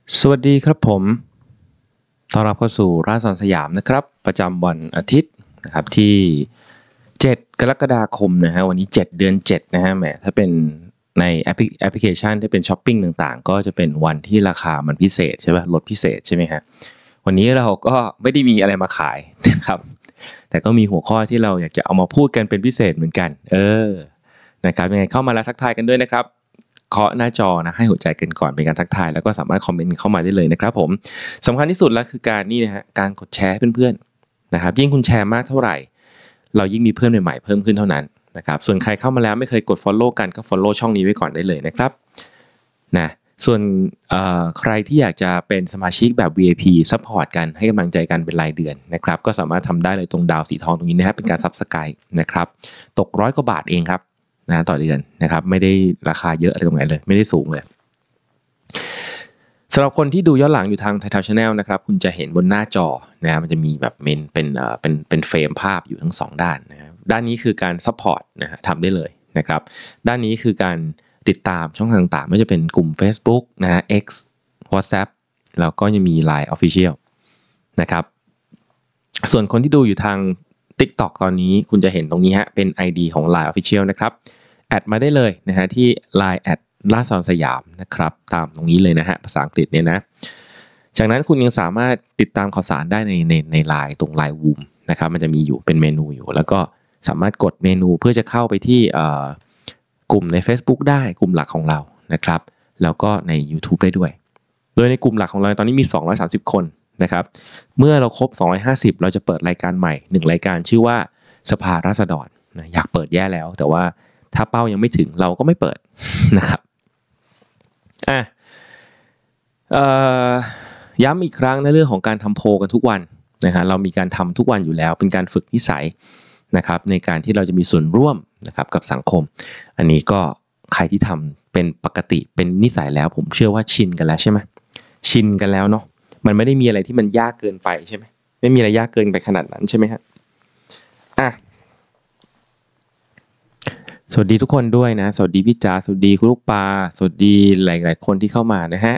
สวัสดีครับผมต้อนรับเข้าสู่ร้านสอนสยามนะครับประจำวันอาทิตย์นะครับที่7กรกฎาคมนะฮะวันนี้7เดือน7นะฮะแหมถ้าเป็นในแอปพลิเคชันที่เป็นช้อปปิ้งต่างๆก็จะเป็นวันที่ราคามันพิเศษใช่ป่ะลดพิเศษใช่ไหมฮะวันนี้เราก็ไม่ได้มีอะไรมาขายนะครับแต่ก็มีหัวข้อที่เราอยากจะเอามาพูดกันเป็นพิเศษเหมือนกันนะครับยังไงเข้ามาแล้วทักทายกันด้วยนะครับเคาะหน้าจอนะให้หัวใจกันก่อนเป็นการทักทายแล้วก็สามารถคอมเมนต์เข้ามาได้เลยนะครับผมสำคัญที่สุดแล้วคือการนี่นะฮะการกดแชร์ให้เพื่อนๆนะครับยิ่งคุณแชร์มากเท่าไหร่เรายิ่งมีเพื่อนใหม่ๆเพิ่มขึ้นเท่านั้นนะครับส่วนใครเข้ามาแล้วไม่เคยกด follow กันก็ follow ช่องนี้ไว้ก่อนได้เลยนะครับนะส่วนใครที่อยากจะเป็นสมาชิกแบบ VIP support กันให้กำลังใจกันเป็นรายเดือนนะครับก็สามารถทำได้เลยตรงดาวสีทองตรงนี้นะฮะเป็นการ Subscribe นะครับตก100 กว่าบาทเองครับนะต่อเดือนนะครับไม่ได้ราคาเยอะอะไรตรงไหนเลยไม่ได้สูงเลยสำหรับคนที่ดูย้อนหลังอยู่ทาง Thaital Channel นะครับคุณจะเห็นบนหน้าจอนะมันจะมีแบบเป็นเฟรมภาพอยู่ทั้ง2ด้านนะครับด้านนี้คือการ support นะฮะทำได้เลยนะครับด้านนี้คือการติดตามช่องทางต่างๆไม่ว่าจะเป็นกลุ่ม Facebook นะฮะ X WhatsApp แล้วก็ยังมี Line Official นะครับส่วนคนที่ดูอยู่ทาง TikTok ตอนนี้คุณจะเห็นตรงนี้ฮะเป็น ID ของ Line Official นะครับแอดมาได้เลยนะฮะที่ Line แอดล่าสอนสยามนะครับตามตรงนี้เลยนะฮะภาษาอังกฤษเนี่ยนะจากนั้นคุณยังสามารถติดตามข่าวสารได้ใน Line ตรง Line Room นะครับมันจะมีอยู่เป็นเมนูอยู่แล้วก็สามารถกดเมนูเพื่อจะเข้าไปที่กลุ่มใน Facebook ได้กลุ่มหลักของเรานะครับแล้วก็ใน YouTube ได้ด้วยโดยในกลุ่มหลักของเราตอนนี้มี230คนนะครับเมื่อเราครบ250เราจะเปิดรายการใหม่1รายการชื่อว่าสภาราษฎรอยากเปิดแย่แล้วแต่ว่าถ้าเป้ายังไม่ถึงเราก็ไม่เปิดนะครับย้ำอีกครั้งในเรื่องของการทำโพลกันทุกวันนะฮะเรามีการทำทุกวันอยู่แล้วเป็นการฝึกนิสัยนะครับในการที่เราจะมีส่วนร่วมนะครับกับสังคมอันนี้ก็ใครที่ทำเป็นปกติเป็นนิสัยแล้วผมเชื่อว่าชินกันแล้วใช่ไหมชินกันแล้วเนาะมันไม่ได้มีอะไรที่มันยากเกินไปใช่ไหมไม่มีอะไรยากเกินไปขนาดนั้นใช่ไหมฮะสวัสดีทุกคนด้วยนะสวัสดีพี่จ๋าสวัสดีคุณลูกปลาสวัสดีหลายๆคนที่เข้ามานะฮะ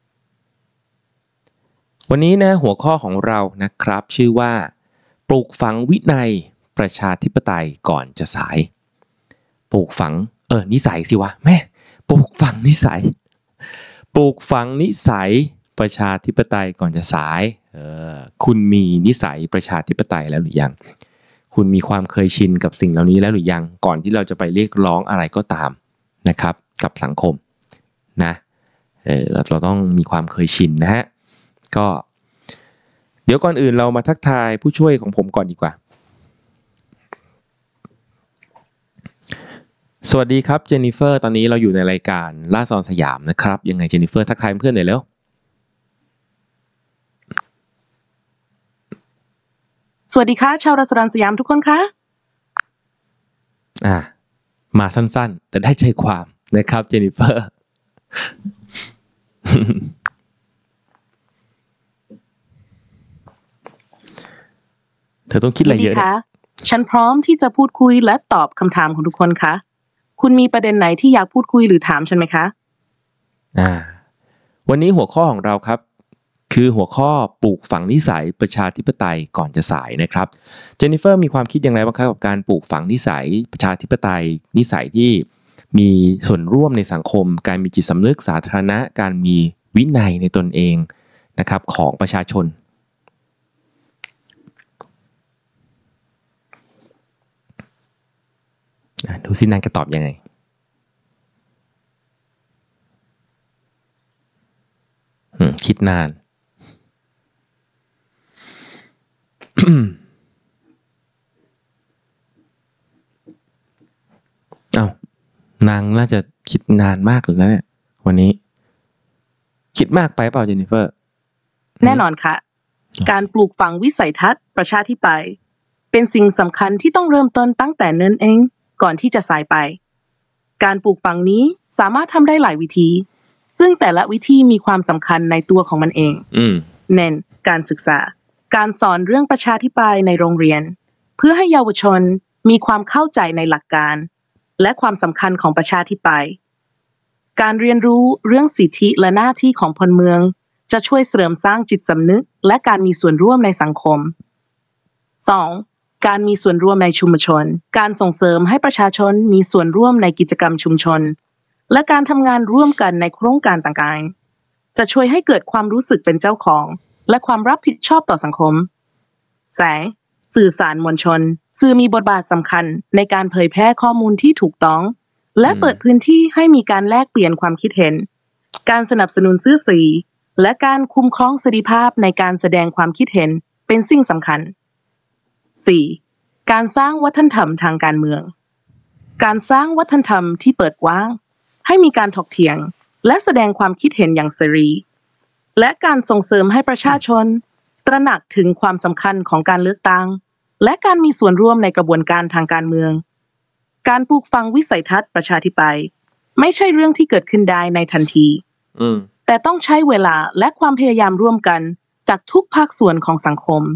วันนี้นะหัวข้อของเรานะครับชื่อว่าปลูกฝังวินัยประชาธิปไตยก่อนจะสายปลูกฝังนิสัยสิวะแม่ปลูกฝังนิสัยปลูกฝังนิสัยประชาธิปไตยก่อนจะสายคุณมีนิสัยประชาธิปไตยแล้วหรือยังคุณมีความเคยชินกับสิ่งเหล่านี้แล้วหรือยังก่อนที่เราจะไปเรียกร้องอะไรก็ตามนะครับกับสังคมนะเราต้องมีความเคยชินนะฮะก็เดี๋ยวก่อนอื่นเรามาทักทายผู้ช่วยของผมก่อนดีกว่าสวัสดีครับเจนนิเฟอร์ตอนนี้เราอยู่ในรายการล่าซอนสยามนะครับยังไงเจนนิเฟอร์ทักทายเพื่อนหน่อยเร็วสวัสดีค่ะชาวราษฎรสยามทุกคนค่ะมาสั้นๆแต่ได้ใจความนะครับเจนนิเฟอร์เธอต้องคิดอะไรเยอะเนี่ยฉันพร้อมที่จะพูดคุยและตอบคำถามของทุกคนค่ะคุณมีประเด็นไหนที่อยากพูดคุยหรือถามฉันไหมคะวันนี้หัวข้อของเราครับคือหัวข้อปลูกฝังนิสัยประชาธิปไตยก่อนจะสายนะครับเจนนิเฟอร์มีความคิดอย่างไรบ้างครับกับการปลูกฝังนิสัยประชาธิปไตยนิสัยที่มีส่วนร่วมในสังคมการมีจิตสำนึกสาธารณะการมีวินัยในตนเองนะครับของประชาชนดูสินางจะตอบยังไงคิดนานนางน่าจะคิดนานมากเลยนะเนี่ยวันนี้คิดมากไปเปล่าเจนนิเฟอร์แน่นอนค่ะการปลูกฝังวิสัยทัศน์ประชาธิปไตยเป็นสิ่งสำคัญที่ต้องเริ่มต้นตั้งแต่เนิ่นเองก่อนที่จะสายไปการปลูกฝังนี้สามารถทำได้หลายวิธีซึ่งแต่ละวิธีมีความสำคัญในตัวของมันเองเน้นการศึกษาการสอนเรื่องประชาธิปไตยในโรงเรียนเพื่อให้เยาวชนมีความเข้าใจในหลักการและความสำคัญของประชาธิปไตยการเรียนรู้เรื่องสิทธิและหน้าที่ของพลเมืองจะช่วยเสริมสร้างจิตสำนึกและการมีส่วนร่วมในสังคม 2. การมีส่วนร่วมในชุมชนการส่งเสริมให้ประชาชนมีส่วนร่วมในกิจกรรมชุมชนและการทำงานร่วมกันในโครงการต่างๆจะช่วยให้เกิดความรู้สึกเป็นเจ้าของและความรับผิดชอบต่อสังคม 3. สื่อสารมวลชนสื่อมีบทบาทสำคัญในการเผยแพร่ข้อมูลที่ถูกต้องและเปิดพื้นที่ให้มีการแลกเปลี่ยนความคิดเห็นการสนับสนุนซื่อสีและการคุ้มครองเสรีภาพในการแสดงความคิดเห็นเป็นสิ่งสำคัญ 4. การสร้างวัฒนธรรมทางการเมืองการสร้างวัฒนธรรมที่เปิดกว้างให้มีการถกเถียงและแสดงความคิดเห็นอย่างเสรีและการส่งเสริมให้ประชาชนตระหนักถึงความสำคัญของการเลือกตั้งและการมีส่วนร่วมในกระบวนการทางการเมืองการปลูกฝังวิสัยทัศน์ประชาธิปไตยไม่ใช่เรื่องที่เกิดขึ้นได้ในทันทีแต่ต้องใช้เวลาและความพยายามร่วมกันจากทุกภาคส่วนของสังคม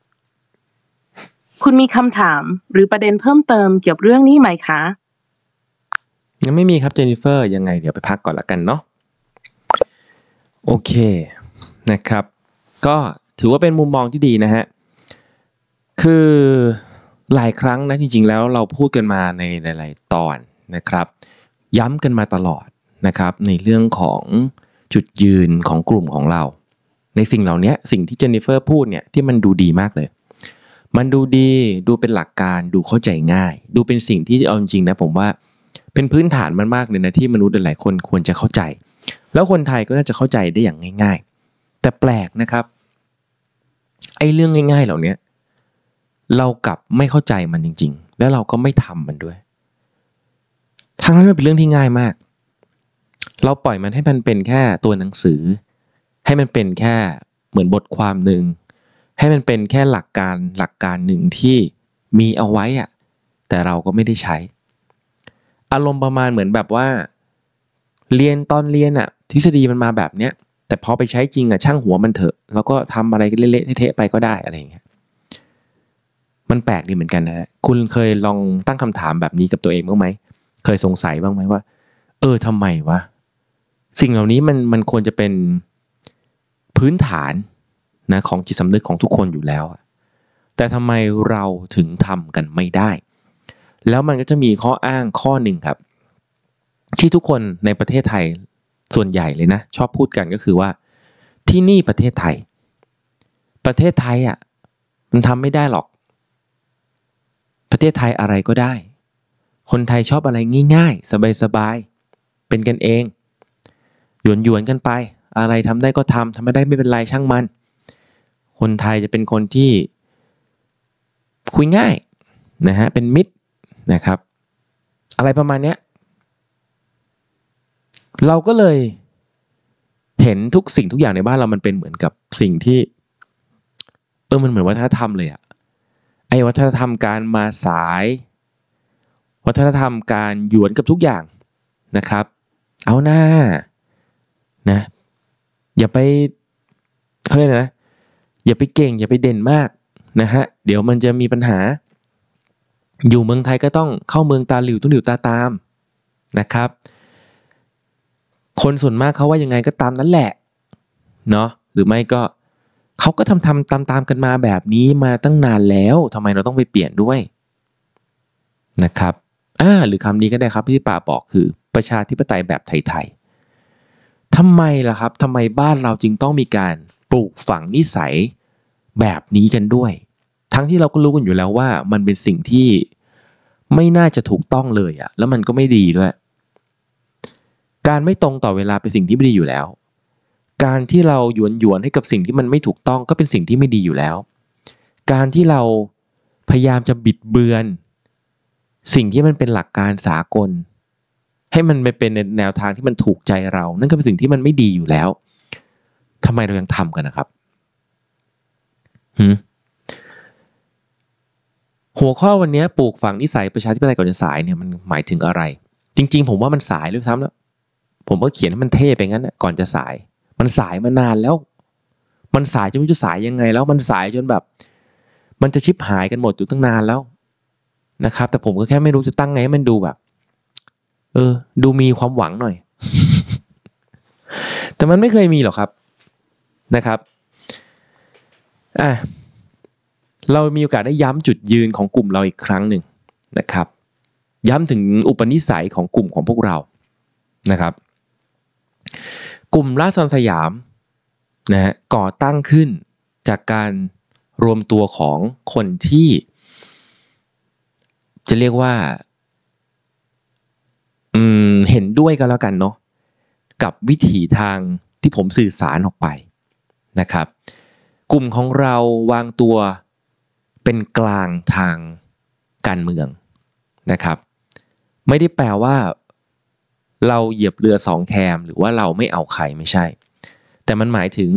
คุณมีคำถามหรือประเด็นเพิ่มเติมเกี่ยวกับเรื่องนี้ไหมคะยังไม่มีครับเจนนิเฟอร์ยังไงเดี๋ยวไปพักก่อนละกันเนาะโอเคนะครับก็ถือว่าเป็นมุมมองที่ดีนะฮะคือหลายครั้งนะจริงๆแล้วเราพูดกันมาในหลายๆตอนนะครับย้ำกันมาตลอดนะครับในเรื่องของจุดยืนของกลุ่มของเราในสิ่งเหล่านี้สิ่งที่เจนนิเฟอร์พูดเนี่ยที่มันดูดีมากเลยมันดูดีดูเป็นหลักการดูเข้าใจง่ายดูเป็นสิ่งที่เอาจริงๆนะผมว่าเป็นพื้นฐานมันมากเลยนะที่มนุษย์หลายๆคนควรจะเข้าใจแล้วคนไทยก็น่าจะเข้าใจได้อย่างง่ายๆแต่แปลกนะครับไอ้เรื่องง่ายๆเหล่านี้เรากลับไม่เข้าใจมันจริงๆแล้วเราก็ไม่ทำมันด้วยทั้งนั้นมันเป็นเรื่องที่ง่ายมากเราปล่อยมันให้มันเป็นแค่ตัวหนังสือให้มันเป็นแค่เหมือนบทความหนึ่งให้มันเป็นแค่หลักการหนึ่งที่มีเอาไว้อะแต่เราก็ไม่ได้ใช้อารมณ์ประมาณเหมือนแบบว่าเรียนอะทฤษฎีมันมาแบบเนี้ยแต่พอไปใช้จริงอะช่างหัวมันเถอะแล้วก็ทำอะไรเละๆเทะๆไปก็ได้อะไรอย่างเงี้ยมันแปลกดีเหมือนกันนะฮะคุณเคยลองตั้งคำถามแบบนี้กับตัวเองบ้างไหมเคยสงสัยบ้างไหมว่าทำไมวะสิ่งเหล่านี้มันควรจะเป็นพื้นฐานนะของจิตสำนึกของทุกคนอยู่แล้วแต่ทำไมเราถึงทำกันไม่ได้แล้วมันก็จะมีข้ออ้างข้อหนึ่งครับที่ทุกคนในประเทศไทยส่วนใหญ่เลยนะชอบพูดกันก็คือว่าที่นี่ประเทศไทยอ่ะมันทำไม่ได้หรอกประเทศไทยอะไรก็ได้คนไทยชอบอะไรง่ายๆสบายๆเป็นกันเองหยวนๆกันไปอะไรทำได้ก็ทำไม่ได้ไม่เป็นไรช่างมันคนไทยจะเป็นคนที่คุยง่ายนะฮะเป็นมิตรนะครับอะไรประมาณเนี้ยเราก็เลยเห็นทุกสิ่งทุกอย่างในบ้านเรามันเป็นเหมือนกับสิ่งที่มันเหมือนวัฒนธรรมเลยอะไอ้วัฒนธรรมการมาสายวัฒนธรรมการหยวนกับทุกอย่างนะครับเอาหน้านะอย่าไปเขาเรียกนะอย่าไปเก่งอย่าไปเด่นมากนะฮะเดี๋ยวมันจะมีปัญหาอยู่เมืองไทยก็ต้องเข้าเมืองตาหลิวต้องหลิวตาตามนะครับคนส่วนมากเขาว่ายังไงก็ตามนั้นแหละเนาะหรือไม่ก็เขาก็ทำตามกันมาแบบนี้มาตั้งนานแล้วทำไมเราต้องไปเปลี่ยนด้วยนะครับหรือคำนี้ก็ได้ครับที่ป่าบอกคือประชาธิปไตยแบบไทยๆทำไมล่ะครับทำไมบ้านเราจึงต้องมีการปลูกฝังนิสัยแบบนี้กันด้วยทั้งที่เราก็รู้กันอยู่แล้วว่ามันเป็นสิ่งที่ไม่น่าจะถูกต้องเลยอะแล้วมันก็ไม่ดีด้วยการไม่ตรงต่อเวลาเป็นสิ่งที่ไม่ดีอยู่แล้วการที่เราหยวนให้กับสิ่งที่มันไม่ถูกต้องก็เป็นสิ่งที่ไม่ดีอยู่แล้วการที่เราพยายามจะบิดเบือนสิ่งที่มันเป็นหลักการสากลให้มันไปเป็นแนวทางที่มันถูกใจเรานั่นก็เป็นสิ่งที่มันไม่ดีอยู่แล้วทำไมเรายังทำกันนะครับหัวข้อวันนี้ปลูกฝังนิสัยประชาธิปไตยก่อนจะสายเนี่ยมันหมายถึงอะไรจริงๆผมว่ามันสายด้วยซ้ำแล้วผมก็เขียนให้มันเท่ไปงั้นก่อนจะสายมันสายมานานแล้วมันสายจนไม่รู้จะสายยังไงแล้วมันสายจนแบบมันจะชิบหายกันหมดอยู่ตั้งนานแล้วนะครับแต่ผมก็แค่ไม่รู้จะตั้งไงให้มันดูแบบดูมีความหวังหน่อย แต่มันไม่เคยมีหรอกครับนะครับเรามีโอกาสได้ย้ำจุดยืนของกลุ่มเราอีกครั้งหนึ่งนะครับย้ำถึงอุปนิสัยของกลุ่มของพวกเรานะครับกลุ่มราษฎรสยามนะฮะก่อตั้งขึ้นจากการรวมตัวของคนที่จะเรียกว่าเห็นด้วยกันแล้วกันเนาะกับวิถีทางที่ผมสื่อสารออกไปนะครับกลุ่มของเราวางตัวเป็นกลางทางการเมืองนะครับไม่ได้แปลว่าเราเหยียบเรือสองแคมหรือว่าเราไม่เอาใครไม่ใช่แต่มันหมายถึง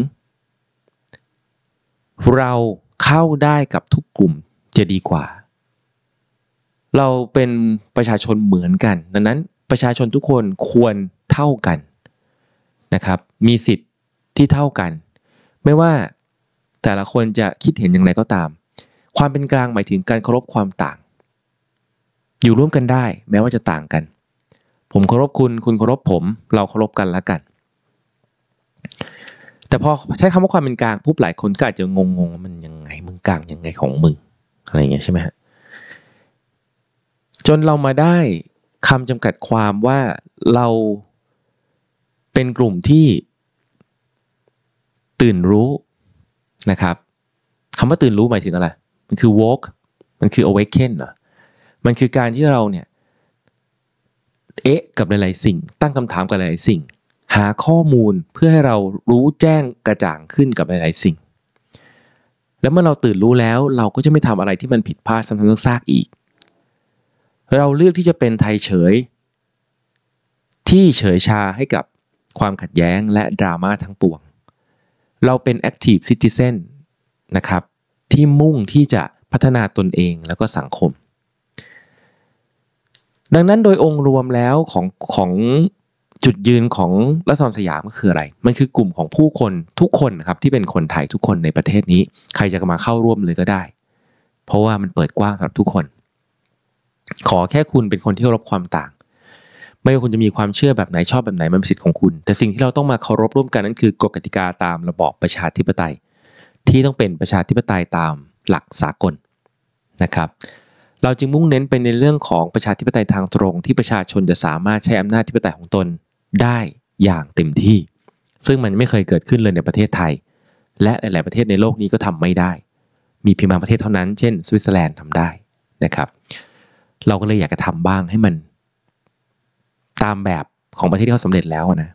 เราเข้าได้กับทุกกลุ่มจะดีกว่าเราเป็นประชาชนเหมือนกันดังนั้นประชาชนทุกคนควรเท่ากันนะครับมีสิทธิ์ที่เท่ากันไม่ว่าแต่ละคนจะคิดเห็นอย่างไรก็ตามความเป็นกลางหมายถึงการเคารพความต่างอยู่ร่วมกันได้แม้ว่าจะต่างกันผมเคารพคุณคุณเคารพผมเราเคารพกันแล้วกันแต่พอใช้คำว่าความเป็นกลางปุ๊บหลายคนก็อาจจะงงมันยังไงมึงกลางยังไงของมึงอะไรอย่างเงี้ยใช่ไหมฮะจนเรามาได้คำจำกัดความว่าเราเป็นกลุ่มที่ตื่นรู้นะครับคำว่าตื่นรู้หมายถึงอะไรมันคือ woke มันคือ awaken เหรอมันคือการที่เราเนี่ยกับหลายๆสิ่งตั้งคำถามกับหลายๆสิ่งหาข้อมูลเพื่อให้เรารู้แจ้งกระจ่างขึ้นกับหลายๆสิ่งแล้วเมื่อเราตื่นรู้แล้วเราก็จะไม่ทำอะไรที่มันผิดพลาดซ้ำๆซากๆอีกเราเลือกที่จะเป็นไทยเฉยที่เฉยชาให้กับความขัดแย้งและดราม่าทั้งปวงเราเป็น active citizen นะครับที่มุ่งที่จะพัฒนาตนเองแล้วก็สังคมดังนั้นโดยองค์รวมแล้วของจุดยืนของราษฎรสยามก็คืออะไรมันคือกลุ่มของผู้คนทุกคนนะครับที่เป็นคนไทยทุกคนในประเทศนี้ใครจะมาเข้าร่วมเลยก็ได้เพราะว่ามันเปิดกว้างสำหรับทุกคนขอแค่คุณเป็นคนที่เคารพความต่างไม่ว่าคุณจะมีความเชื่อแบบไหนชอบแบบไหนมันเป็นสิทธิ์ของคุณแต่สิ่งที่เราต้องมาเคารพร่วมกันนั่นคือกฎกติกาตามระบอบประชาธิปไตยที่ต้องเป็นประชาธิปไตยตามหลักสากลนะครับเราจึงมุ่งเน้นไปในเรื่องของประชาธิปไตยทางตรงที่ประชาชนจะสามารถใช้อำนาจธิปไตยของตนได้อย่างเต็มที่ซึ่งมันไม่เคยเกิดขึ้นเลยในประเทศไทยและหลายๆประเทศในโลกนี้ก็ทำไม่ได้มีเพียงบางประเทศเท่านั้นเช่นสวิตเซอร์แลนด์ทำได้นะครับเราก็เลยอยากจะทำบ้างให้มันตามแบบของประเทศที่เขาสำเร็จแล้วนะ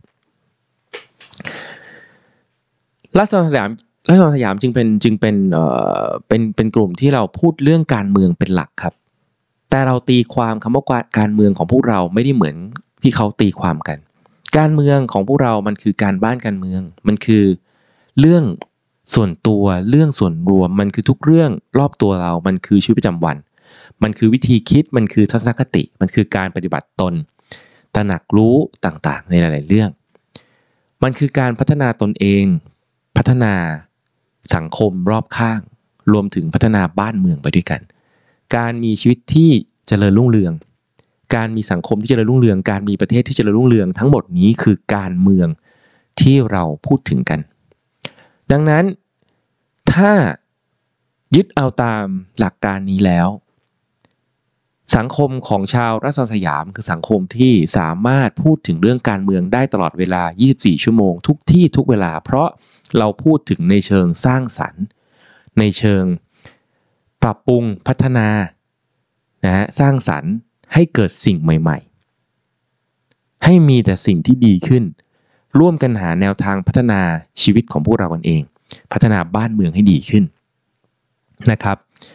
ราษฎรสยามจึงเป็นกลุ่มที่เราพูดเรื่องการเมืองเป็นหลักครับแต่เราตีความคำว่าการเมืองของพวกเราไม่ได้เหมือนที่เขาตีความกันการเมืองของพวกเรามันคือการบ้านการเมืองมันคือเรื่องส่วนตัวเรื่องส่วนรวมมันคือทุกเรื่องรอบตัวเรามันคือชีวิตประจำวันมันคือวิธีคิดมันคือทัศนคติมันคือการปฏิบัติตนตระหนักรู้ต่างๆในหลายๆเรื่องมันคือการพัฒนาตนเองพัฒนาสังคมรอบข้างรวมถึงพัฒนาบ้านเมืองไปด้วยกันการมีชีวิตที่เจริญรุ่งเรืองการมีสังคมที่เจริญรุ่งเรืองการมีประเทศที่เจริญรุ่งเรืองทั้งหมดนี้คือการเมืองที่เราพูดถึงกันดังนั้นถ้ายึดเอาตามหลักการนี้แล้วสังคมของชาวราษฎรสยามคือสังคมที่สามารถพูดถึงเรื่องการเมืองได้ตลอดเวลา24ชั่วโมงทุกที่ทุกเวลาเพราะเราพูดถึงในเชิงสร้างสรรค์ในเชิงปรับปรุงพัฒนานะฮะสร้างสรรค์ให้เกิดสิ่งใหม่ๆให้มีแต่สิ่งที่ดีขึ้นร่วมกันหาแนวทางพัฒนาชีวิตของพวกเรากันเองพัฒนาบ้านเมืองให้ดีขึ้นนะครับ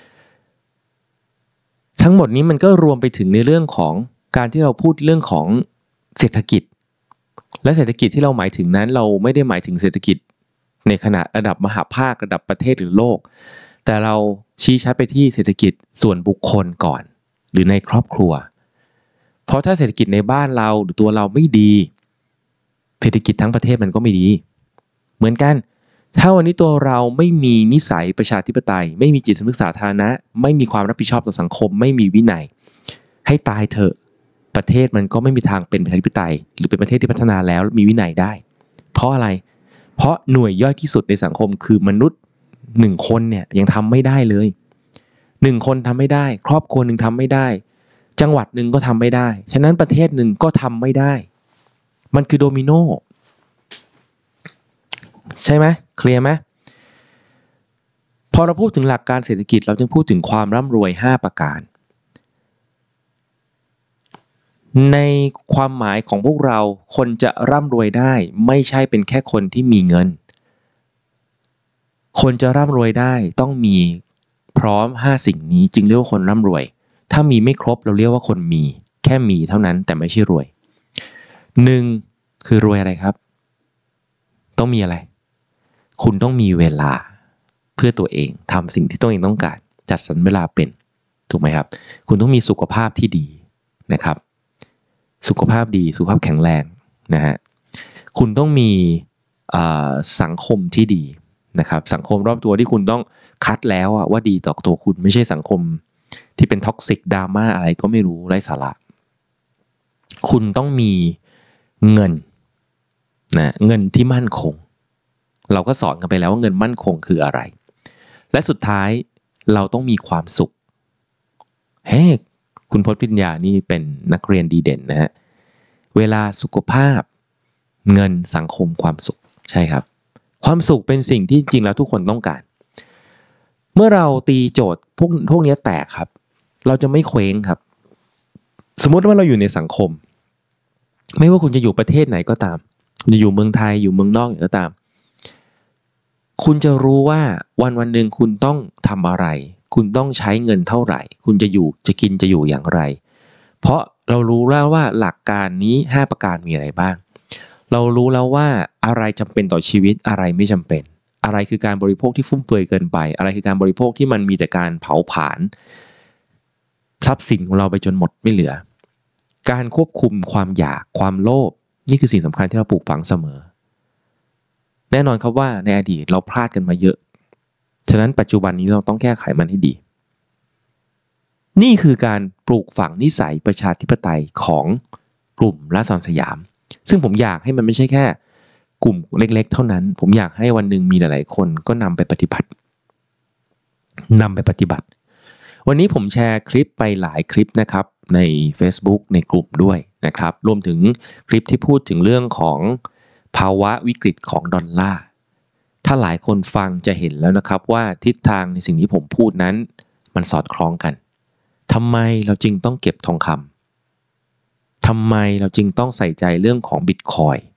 ทั้งหมดนี้มันก็รวมไปถึงในเรื่องของการที่เราพูดเรื่องของเศรษฐกิจและเศรษฐกิจที่เราหมายถึงนั้นเราไม่ได้หมายถึงเศรษฐกิจในขณะระดับมหาภาคระดับประเทศหรือโลกแต่เราชี้ชัดไปที่เศรษฐกิจส่วนบุคคลก่อนหรือในครอบครัวเพราะถ้าเศรษฐกิจในบ้านเราหรือตัวเราไม่ดีเศรษฐกิจทั้งประเทศมันก็ไม่ดีเหมือนกันถ้าวันนี้ตัวเราไม่มีนิสัยประชาธิปไตยไม่มีจิตสำนึกสาธารณะไม่มีความรับผิดชอบต่อสังคมไม่มีวินัยให้ตายเถอะประเทศมันก็ไม่มีทางเป็นประชาธิปไตยหรือเป็นประเทศที่พัฒนาแล้วมีวินัยได้เพราะอะไรเพราะหน่วยย่อยที่สุดในสังคมคือมนุษย์1คนเนี่ยยังทำไม่ได้เลย1คนทำไม่ได้ครอบครัวหนึ่งทำไม่ได้จังหวัดหนึ่งก็ทำไม่ได้ฉะนั้นประเทศหนึ่งก็ทำไม่ได้มันคือโดมิโนใช่ไหมเคลียร์ไหมพอเราพูดถึงหลักการเศรษฐกิจเราจึงพูดถึงความร่ำรวย5ประการในความหมายของพวกเราคนจะร่ำรวยได้ไม่ใช่เป็นแค่คนที่มีเงินคนจะร่ำรวยได้ต้องมีพร้อม5สิ่งนี้จึงเรียกว่าคนร่ำรวยถ้ามีไม่ครบเราเรียกว่าคนมีแค่มีเท่านั้นแต่ไม่ใช่รวย1คือรวยอะไรครับต้องมีอะไรคุณต้องมีเวลาเพื่อตัวเองทำสิ่งที่ตัวเองต้องการจัดสรรเวลาเป็นถูกไหมครับคุณต้องมีสุขภาพที่ดีนะครับสุขภาพดีสุขภาพแข็งแรงนะฮะคุณต้องมีสังคมที่ดีนะครับสังคมรอบตัวที่คุณต้องคัดแล้วว่าดีต่อตัวคุณไม่ใช่สังคมที่เป็นท็อกซิกดราม่าอะไรก็ไม่รู้ไร้สาระคุณต้องมีเงินนะเงินที่มั่นคงเราก็สอนกันไปแล้วว่าเงินมั่นคงคืออะไรและสุดท้ายเราต้องมีความสุขเฮ้คุณพจน์ปริญญานี่เป็นนักเรียนดีเด่นนะฮะเวลาสุขภาพเงินสังคมความสุขใช่ครับความสุขเป็นสิ่งที่จริงแล้วทุกคนต้องการเมื่อเราตีโจทย์พวกนี้แตกครับเราจะไม่เคว้งครับสมมติว่าเราอยู่ในสังคมไม่ว่าคุณจะอยู่ประเทศไหนก็ตามคุณจะอยู่เมืองไทยอยู่เมืองนอกก็ตามคุณจะรู้ว่าวันหนึ่งคุณต้องทำอะไรคุณต้องใช้เงินเท่าไหร่คุณจะอยู่จะกินจะอยู่อย่างไรเพราะเรารู้แล้วว่าหลักการนี้5ประการมีอะไรบ้างเรารู้แล้วว่าอะไรจำเป็นต่อชีวิตอะไรไม่จำเป็นอะไรคือการบริโภคที่ฟุ่มเฟือยเกินไปอะไรคือการบริโภคที่มันมีแต่การเผาผลาญทรัพย์สินของเราไปจนหมดไม่เหลือการควบคุมความอยากความโลภนี่คือสิ่งสำคัญที่เราปลูกฝังเสมอแน่นอนครับว่าในอดีตเราพลาดกันมาเยอะฉะนั้นปัจจุบันนี้เราต้องแก้ไขมันให้ดีนี่คือการปลูกฝังนิสัยประชาธิปไตยของกลุ่มราษฎรสยามซึ่งผมอยากให้มันไม่ใช่แค่กลุ่มเล็กๆเท่านั้นผมอยากให้วันหนึ่งมีหลายๆคนก็นำไปปฏิบัติวันนี้ผมแชร์คลิปไปหลายคลิปนะครับใน Facebook ในกลุ่มด้วยนะครับรวมถึงคลิปที่พูดถึงเรื่องของภาวะวิกฤตของดอลลาร์ถ้าหลายคนฟังจะเห็นแล้วนะครับว่าทิศทางในสิ่งที่ผมพูดนั้นมันสอดคล้องกันทำไมเราจึงต้องเก็บทองคำทำไมเราจึงต้องใส่ใจเรื่องของบิตคอยน์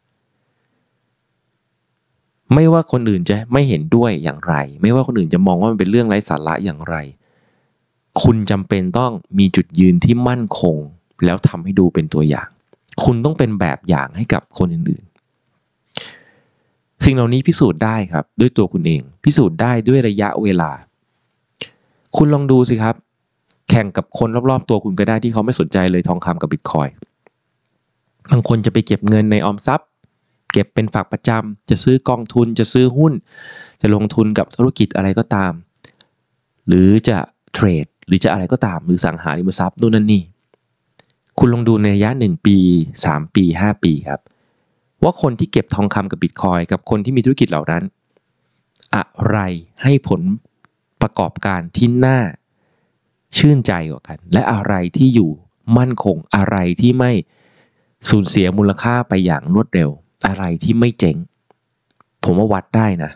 ไม่ว่าคนอื่นจะไม่เห็นด้วยอย่างไรไม่ว่าคนอื่นจะมองว่ามันเป็นเรื่องไร้สาระอย่างไรคุณจำเป็นต้องมีจุดยืนที่มั่นคงแล้วทำให้ดูเป็นตัวอย่างคุณต้องเป็นแบบอย่างให้กับคนอื่นๆสิ่งเหล่านี้พิสูจน์ได้ครับด้วยตัวคุณเองพิสูจน์ได้ด้วยระยะเวลาคุณลองดูสิครับแข่งกับคนรอบๆตัวคุณก็ได้ที่เขาไม่สนใจเลยทองคำกับบิตคอยน์บางคนจะไปเก็บเงินในออมทรัพย์เก็บเป็นฝากประจำจะซื้อกองทุนจะซื้อหุ้นจะลงทุนกับธุรกิจอะไรก็ตามหรือจะเทรดหรือจะอะไรก็ตามหรือสังหาริมทรัพย์นู่นนั่นนี่คุณลองดูในระยะ1ปี3ปี5ปีครับว่าคนที่เก็บทองคำกับบิตคอยน์กับคนที่มีธุรกิจเหล่านั้นอะไรให้ผลประกอบการที่น่าชื่นใจกว่ากันและอะไรที่อยู่มั่นคงอะไรที่ไม่สูญเสียมูลค่าไปอย่างรวดเร็วอะไรที่ไม่เจ๊งผมว่าวัดได้นะ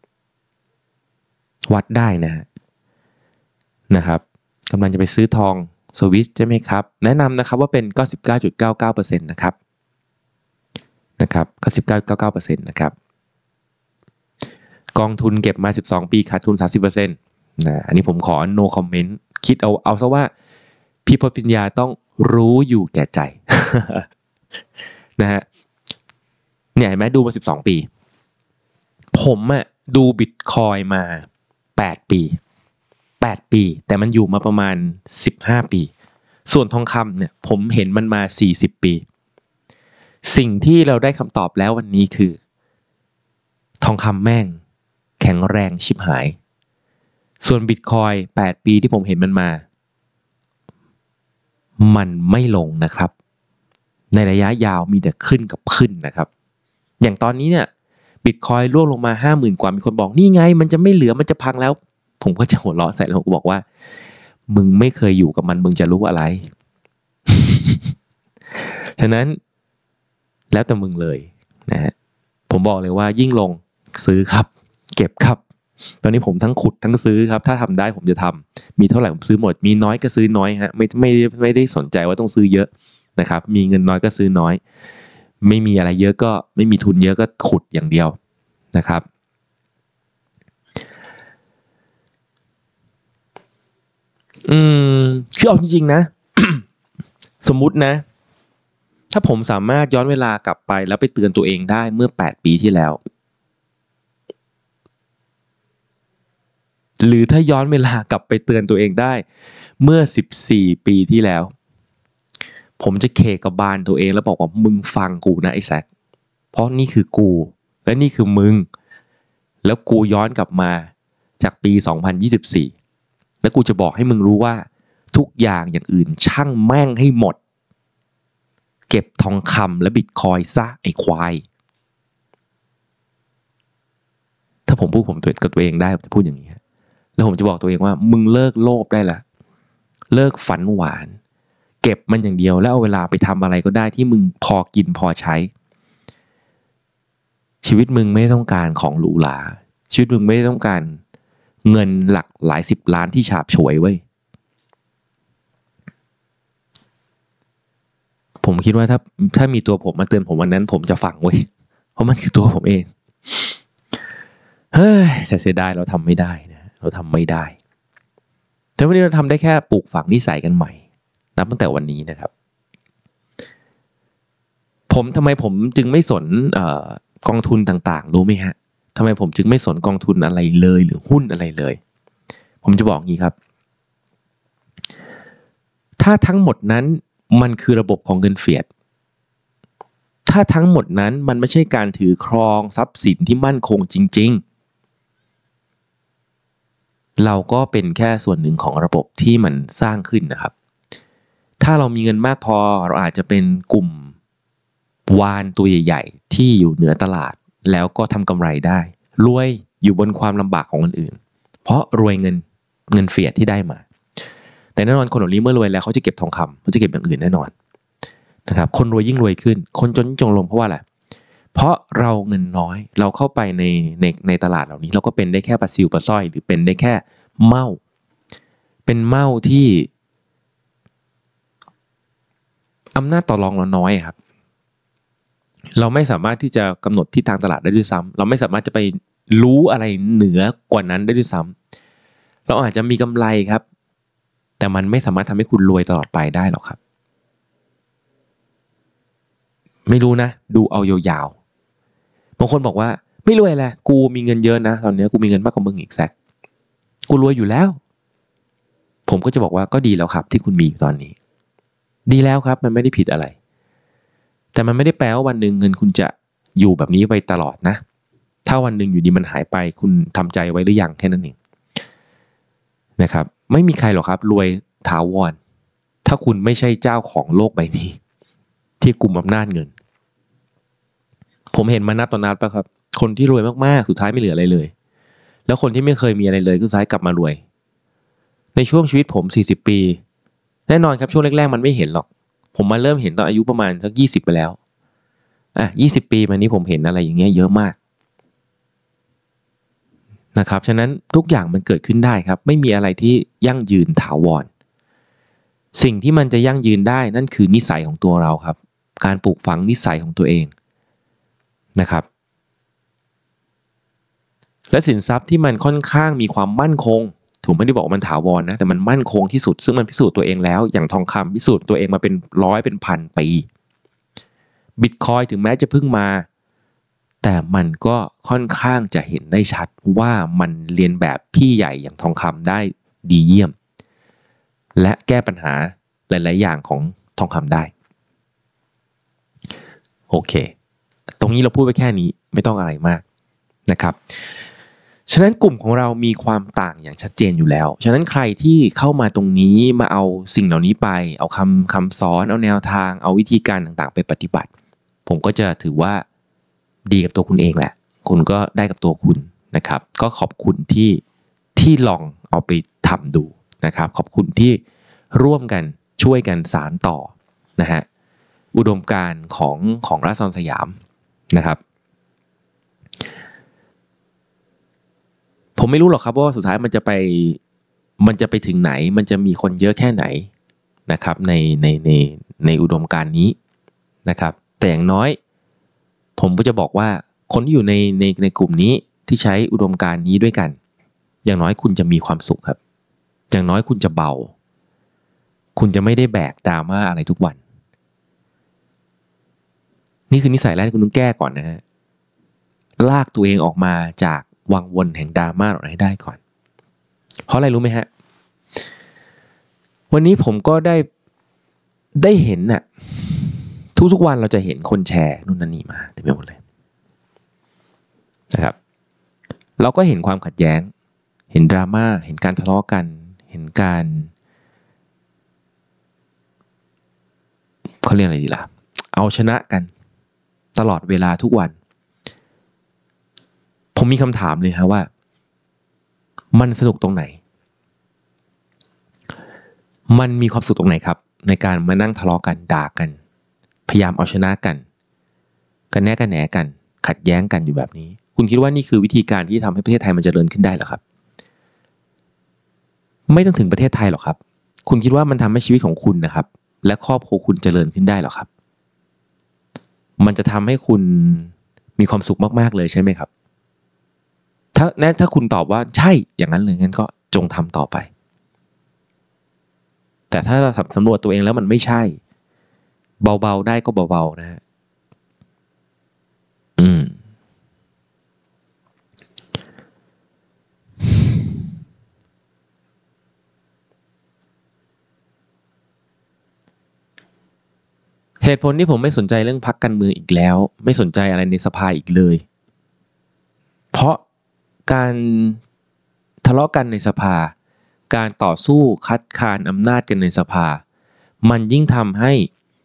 นะครับกำลังจะไปซื้อทองสวิสใช่ไหมครับแนะนำนะครับว่าเป็น 99.99% นะครับ99.99% นะครับกองทุนเก็บมา12ปีขาดทุน 30% นะอันนี้ผมขอ no comment คิดเอาซะว่าพี่พจน์ปริญญาต้องรู้อยู่แก่ใจ นะฮะเนี่ยเห็นไหมดูมา12ปีผมดูบิตคอยมา8ปีแต่มันอยู่มาประมาณ15ปีส่วนทองคำเนี่ยผมเห็นมันมา40ปีสิ่งที่เราได้คำตอบแล้ววันนี้คือทองคำแม่งแข็งแรงชิบหายส่วนบิตคอย8ปีที่ผมเห็นมันมามันไม่ลงนะครับในระยะยาวมีแต่ขึ้นกับขึ้นนะครับอย่างตอนนี้เนี่ยบิตคอยร่วงลงมา 50,000 กว่ามีคนบอกนี่ไงมันจะไม่เหลือมันจะพังแล้วผมก็จะหัวเราะใส่แล้วผมก็บอกว่ามึงไม่เคยอยู่กับมันมึงจะรู้อะไร ฉะนั้นแล้วแต่มึงเลยนะฮะผมบอกเลยว่ายิ่งลงซื้อครับเก็บครับตอนนี้ผมทั้งขุดทั้งซื้อครับถ้าทำได้ผมจะทำมีเท่าไหร่ผมซื้อหมดมีน้อยก็ซื้อน้อยฮะไม่ได้สนใจว่าต้องซื้อเยอะนะครับมีเงินน้อยก็ซื้อน้อยไม่มีอะไรเยอะก็ไม่มีทุนเยอะก็ขุดอย่างเดียวนะครับคือเอาจริงๆนะ สมมุตินะถ้าผมสามารถย้อนเวลากลับไปแล้วไปเตือนตัวเองได้เมื่อ8 ปีที่แล้วหรือถ้าย้อนเวลากลับไปเตือนตัวเองได้เมื่อ14 ปีที่แล้วผมจะเคกับบานตัวเองแล้วบอกว่ามึงฟังกูนะไอ้แซคเพราะนี่คือกูและนี่คือมึงแล้วกูย้อนกลับมาจากปี2024แล้วกูจะบอกให้มึงรู้ว่าทุกอย่างอื่นช่างแม่งให้หมดเก็บทองคำและบิตคอยซะไอ้ควายถ้าผมพูดผมกับตัวเองได้ผมจะพูดอย่างนี้แล้วผมจะบอกตัวเองว่ามึงเลิกโลภได้ละเลิกฝันหวานเก็บมันอย่างเดียวแล้วเอาเวลาไปทำอะไรก็ได้ที่มึงพอกินพอใช้ชีวิตมึงไม่ต้องการของหรูหราชีวิตมึงไม่ต้องการเงินหลักหลาย10 ล้านที่ฉาบฉวยเว้ยผมคิดว่าถ้ามีตัวผมมาเตือนผมวันนั้นผมจะฟังเว้ยเพราะมันคือตัวผมเองเฮ้ยแต่เสียดายเราทำไม่ได้นะเราทำไม่ได้แต่วันนี้เราทำได้แค่ปลูกฝังนิสัยกันใหม่นับตั้งแต่วันนี้นะครับทำไมผมจึงไม่สนกองทุนต่างๆรู้ไหมฮะทำไมผมจึงไม่สนกองทุนอะไรเลยหรือหุ้นอะไรเลยผมจะบอกงี้ครับถ้าทั้งหมดนั้นมันคือระบบของเงินเฟียดถ้าทั้งหมดนั้นมันไม่ใช่การถือครองทรัพย์สินที่มั่นคงจริงๆเราก็เป็นแค่ส่วนหนึ่งของระบบที่มันสร้างขึ้นนะครับถ้าเรามีเงินมากพอเราอาจจะเป็นกลุ่มวานตัวใหญ่ๆที่อยู่เหนือตลาดแล้วก็ทำกำไรได้รวยอยู่บนความลำบากของคนอื่นเพราะรวยเงินเฟียดที่ได้มาแต่แน่นอนคนเหล่านี้เมื่อรวยแล้วเขาจะเก็บทองคำเขาจะเก็บอย่างอื่นแน่นอนนะครับคนรวยยิ่งรวยขึ้นคนจนจงลงเพราะว่าอะไรเพราะเราเงินน้อยเราเข้าไปในตลาดเหล่านี้เราก็เป็นได้แค่ปลาซิวปลาสร้อยหรือเป็นได้แค่เม่าเป็นเม่าที่อำนาจต่อรองเราน้อยครับเราไม่สามารถที่จะกำหนดทิศทางตลาดได้ด้วยซ้ำเราไม่สามารถจะไปรู้อะไรเหนือกว่านั้นได้ด้วยซ้ำเราอาจจะมีกำไรครับแต่มันไม่สามารถทำให้คุณรวยตลอดไปได้หรอกครับไม่รู้นะดูเอายาวๆบางคนบอกว่าไม่รวยแหละกูมีเงินเยอะนะตอนนี้กูมีเงินมากกว่ามึงอีกแซคกูรวยอยู่แล้วผมก็จะบอกว่าก็ดีแล้วครับที่คุณมีอยู่ตอนนี้ดีแล้วครับมันไม่ได้ผิดอะไรแต่มันไม่ได้แปลว่าวันหนึ่งเงินคุณจะอยู่แบบนี้ไปตลอดนะถ้าวันหนึ่งอยู่ดีมันหายไปคุณทำใจไว้หรือยังแค่นั้นเองนะครับไม่มีใครหรอกครับรวยถาวรถ้าคุณไม่ใช่เจ้าของโลกใบนี้ที่กุมอำนาจเงินผมเห็นมานับต่อนับป่ะครับคนที่รวยมากๆสุดท้ายไม่เหลืออะไรเลยแล้วคนที่ไม่เคยมีอะไรเลยสุดท้ายกลับมารวยในช่วงชีวิตผม40 ปีแน่นอนครับช่วงแรกๆมันไม่เห็นหรอกผมมาเริ่มเห็นตอนอายุประมาณสัก20ไปแล้ว20 ปีมานี้ผมเห็นอะไรอย่างเงี้ยเยอะมากนะครับฉะนั้นทุกอย่างมันเกิดขึ้นได้ครับไม่มีอะไรที่ยั่งยืนถาวรสิ่งที่มันจะยั่งยืนได้นั่นคือนิสัยของตัวเราครับการปลูกฝังนิสัยของตัวเองนะครับและสินทรัพย์ที่มันค่อนข้างมีความมั่นคงผมไม่ได้บอกว่ามันถาวรนะแต่มันมั่นคงที่สุดซึ่งมันพิสูจน์ตัวเองแล้วอย่างทองคำพิสูจน์ตัวเองมาเป็น100เป็นพันปีบิตคอยถึงแม้จะเพิ่งมาแต่มันก็ค่อนข้างจะเห็นได้ชัดว่ามันเรียนแบบพี่ใหญ่อย่างทองคำได้ดีเยี่ยมและแก้ปัญหาหลายๆอย่างของทองคำได้โอเคตรงนี้เราพูดไปแค่นี้ไม่ต้องอะไรมากนะครับฉะนั้นกลุ่มของเรามีความต่างอย่างชัดเจนอยู่แล้วฉะนั้นใครที่เข้ามาตรงนี้มาเอาสิ่งเหล่านี้ไปเอาคำสอนเอาแนวทางเอาวิธีการต่างๆไปปฏิบัติผมก็จะถือว่าดีกับตัวคุณเองแหละคุณก็ได้กับตัวคุณนะครับก็ขอบคุณที่ลองเอาไปทำดูนะครับขอบคุณที่ร่วมกันช่วยกันสานต่อนะฮะอุดมการณ์ของราษฎรสยามนะครับผมไม่รู้หรอกครับว่าสุดท้ายมันจะไปถึงไหนมันจะมีคนเยอะแค่ไหนนะครับในอุดมการณ์นี้นะครับแต่อย่างน้อยผมก็จะบอกว่าคนที่อยู่ในกลุ่มนี้ที่ใช้อุดมการณ์นี้ด้วยกันอย่างน้อยคุณจะมีความสุขครับอย่างน้อยคุณจะเบาคุณจะไม่ได้แบกดราม่าอะไรทุกวันนี่คือนิสัยแรกที่คุณต้องแก้ก่อนนะฮะลากตัวเองออกมาจากวังวนแห่งดราม่าเหล่านั้นให้ได้ก่อนเพราะอะไรรู้ไหมฮะวันนี้ผมก็ได้เห็นน่ะทุกวันเราจะเห็นคนแชร์นู่นนั่นนี่มาเต็มไปหมดเลยนะครับเราก็เห็นความขัดแย้งเห็นดราม่าเห็นการทะเลาะกันเห็นการเขาเรียกอะไรดีล่ะเอาชนะกันตลอดเวลาทุกวันผมมีคำถามเลยครับว่ามันสนุกตรงไหนมันมีความสุขตรงไหนครับในการมานั่งทะเลาะกันด่ากันพยายามเอาชนะกันกันแน่กันแหนกันขัดแย้งกันอยู่แบบนี้คุณคิดว่านี่คือวิธีการที่ทำให้ประเทศไทยมันเจริญขึ้นได้หรอครับไม่ต้องถึงประเทศไทยหรอกครับคุณคิดว่ามันทำให้ชีวิตของคุณนะครับและครอบครัวคุณเจริญขึ้นได้หรอครับมันจะทำให้คุณมีความสุขมากๆเลยใช่ไหมครับถ้าคุณตอบว่าใช่อย่างนั้นเลยงั้นก็จงทำต่อไปแต่ถ้าเราสำรวจตัวเองแล้วมันไม่ใช่เบาๆได้ก็เบาๆนะฮะเหตุผลที่ผมไม่สนใจเรื่องพรรคการเมืองอีกแล้วไม่สนใจอะไรในสภาอีกเลยเพราะการทะเลาะกันในสภาการต่อสู้คัดค้านอำนาจกันในสภามันยิ่งทำให้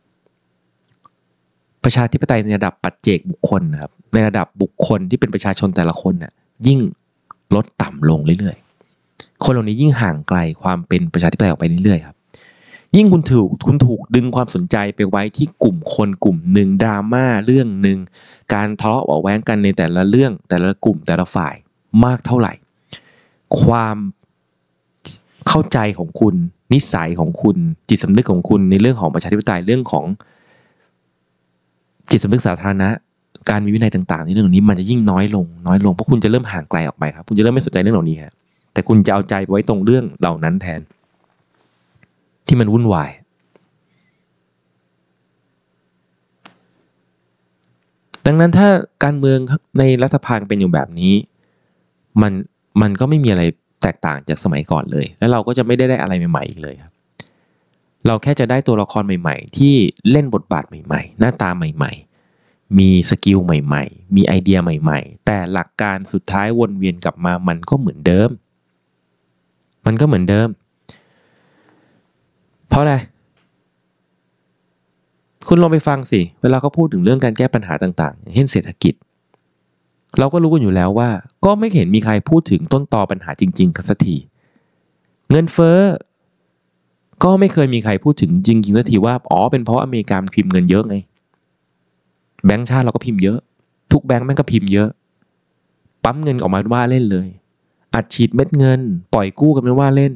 ประชาธิปไตยในระดับปัจเจกบุคคลนะครับในระดับบุคคลที่เป็นประชาชนแต่ละคนน่ะยิ่งลดต่ำลงเรื่อยๆคนเหล่านี้ยิ่งห่างไกลความเป็นประชาธิปไตยออกไปเรื่อยๆครับยิ่งคุณถูกดึงความสนใจไปไว้ที่กลุ่มคนกลุ่มหนึ่งดราม่าเรื่องหนึ่งการทะเลาะเบาะแว้งกันในแต่ละเรื่องแต่ละกลุ่มแต่ละฝ่ายมากเท่าไหร่ความเข้าใจของคุณนิสัยของคุณจิตสำนึกของคุณในเรื่องของประชาธิปไตยเรื่องของจิตสำนึกสาธารณะการมีวินัยต่างๆในเรื่องนี้มันจะยิ่งน้อยลงเพราะคุณจะเริ่มห่างไกลออกไปครับคุณจะเริ่มไม่สนใจเรื่องเหล่านี้ฮะแต่คุณจะเอาใจไว้ตรงเรื่องเหล่านั้นแทนที่มันวุ่นวายดังนั้นถ้าการเมืองในรัฐสภาเป็นอยู่แบบนี้มันก็ไม่มีอะไรแตกต่างจากสมัยก่อนเลยแล้วเราก็จะไม่ได้อะไรใหม่ๆอีกเลยครับเราแค่จะได้ตัวละครใหม่ๆที่เล่นบทบาทใหม่ๆหน้าตาใหม่ๆมีสกิลใหม่ๆมีไอเดียใหม่ๆแต่หลักการสุดท้ายวนเวียนกลับมามันก็เหมือนเดิมเพราะอะไรคุณลองไปฟังสิเวลาเขาพูดถึงเรื่องการแก้ปัญหาต่างๆอย่างเช่นเศรษฐกิจเราก็รู้กันอยู่แล้วว่าก็ไม่เห็นมีใครพูดถึงต้นตอปัญหาจริงๆกันสักทีเงินเฟ้อก็ไม่เคยมีใครพูดถึงจริงๆสักทีว่าเป็นเพราะอเมริกาพิมพ์เงินเยอะไงแบงก์ชาติเราก็พิมพ์เยอะทุกแบงก์แม่งก็พิมพ์เยอะปั๊มเงินออกมาว่าเล่นเลยอัดฉีดเม็ดเงินปล่อยกู้กันเป็นว่าเล่น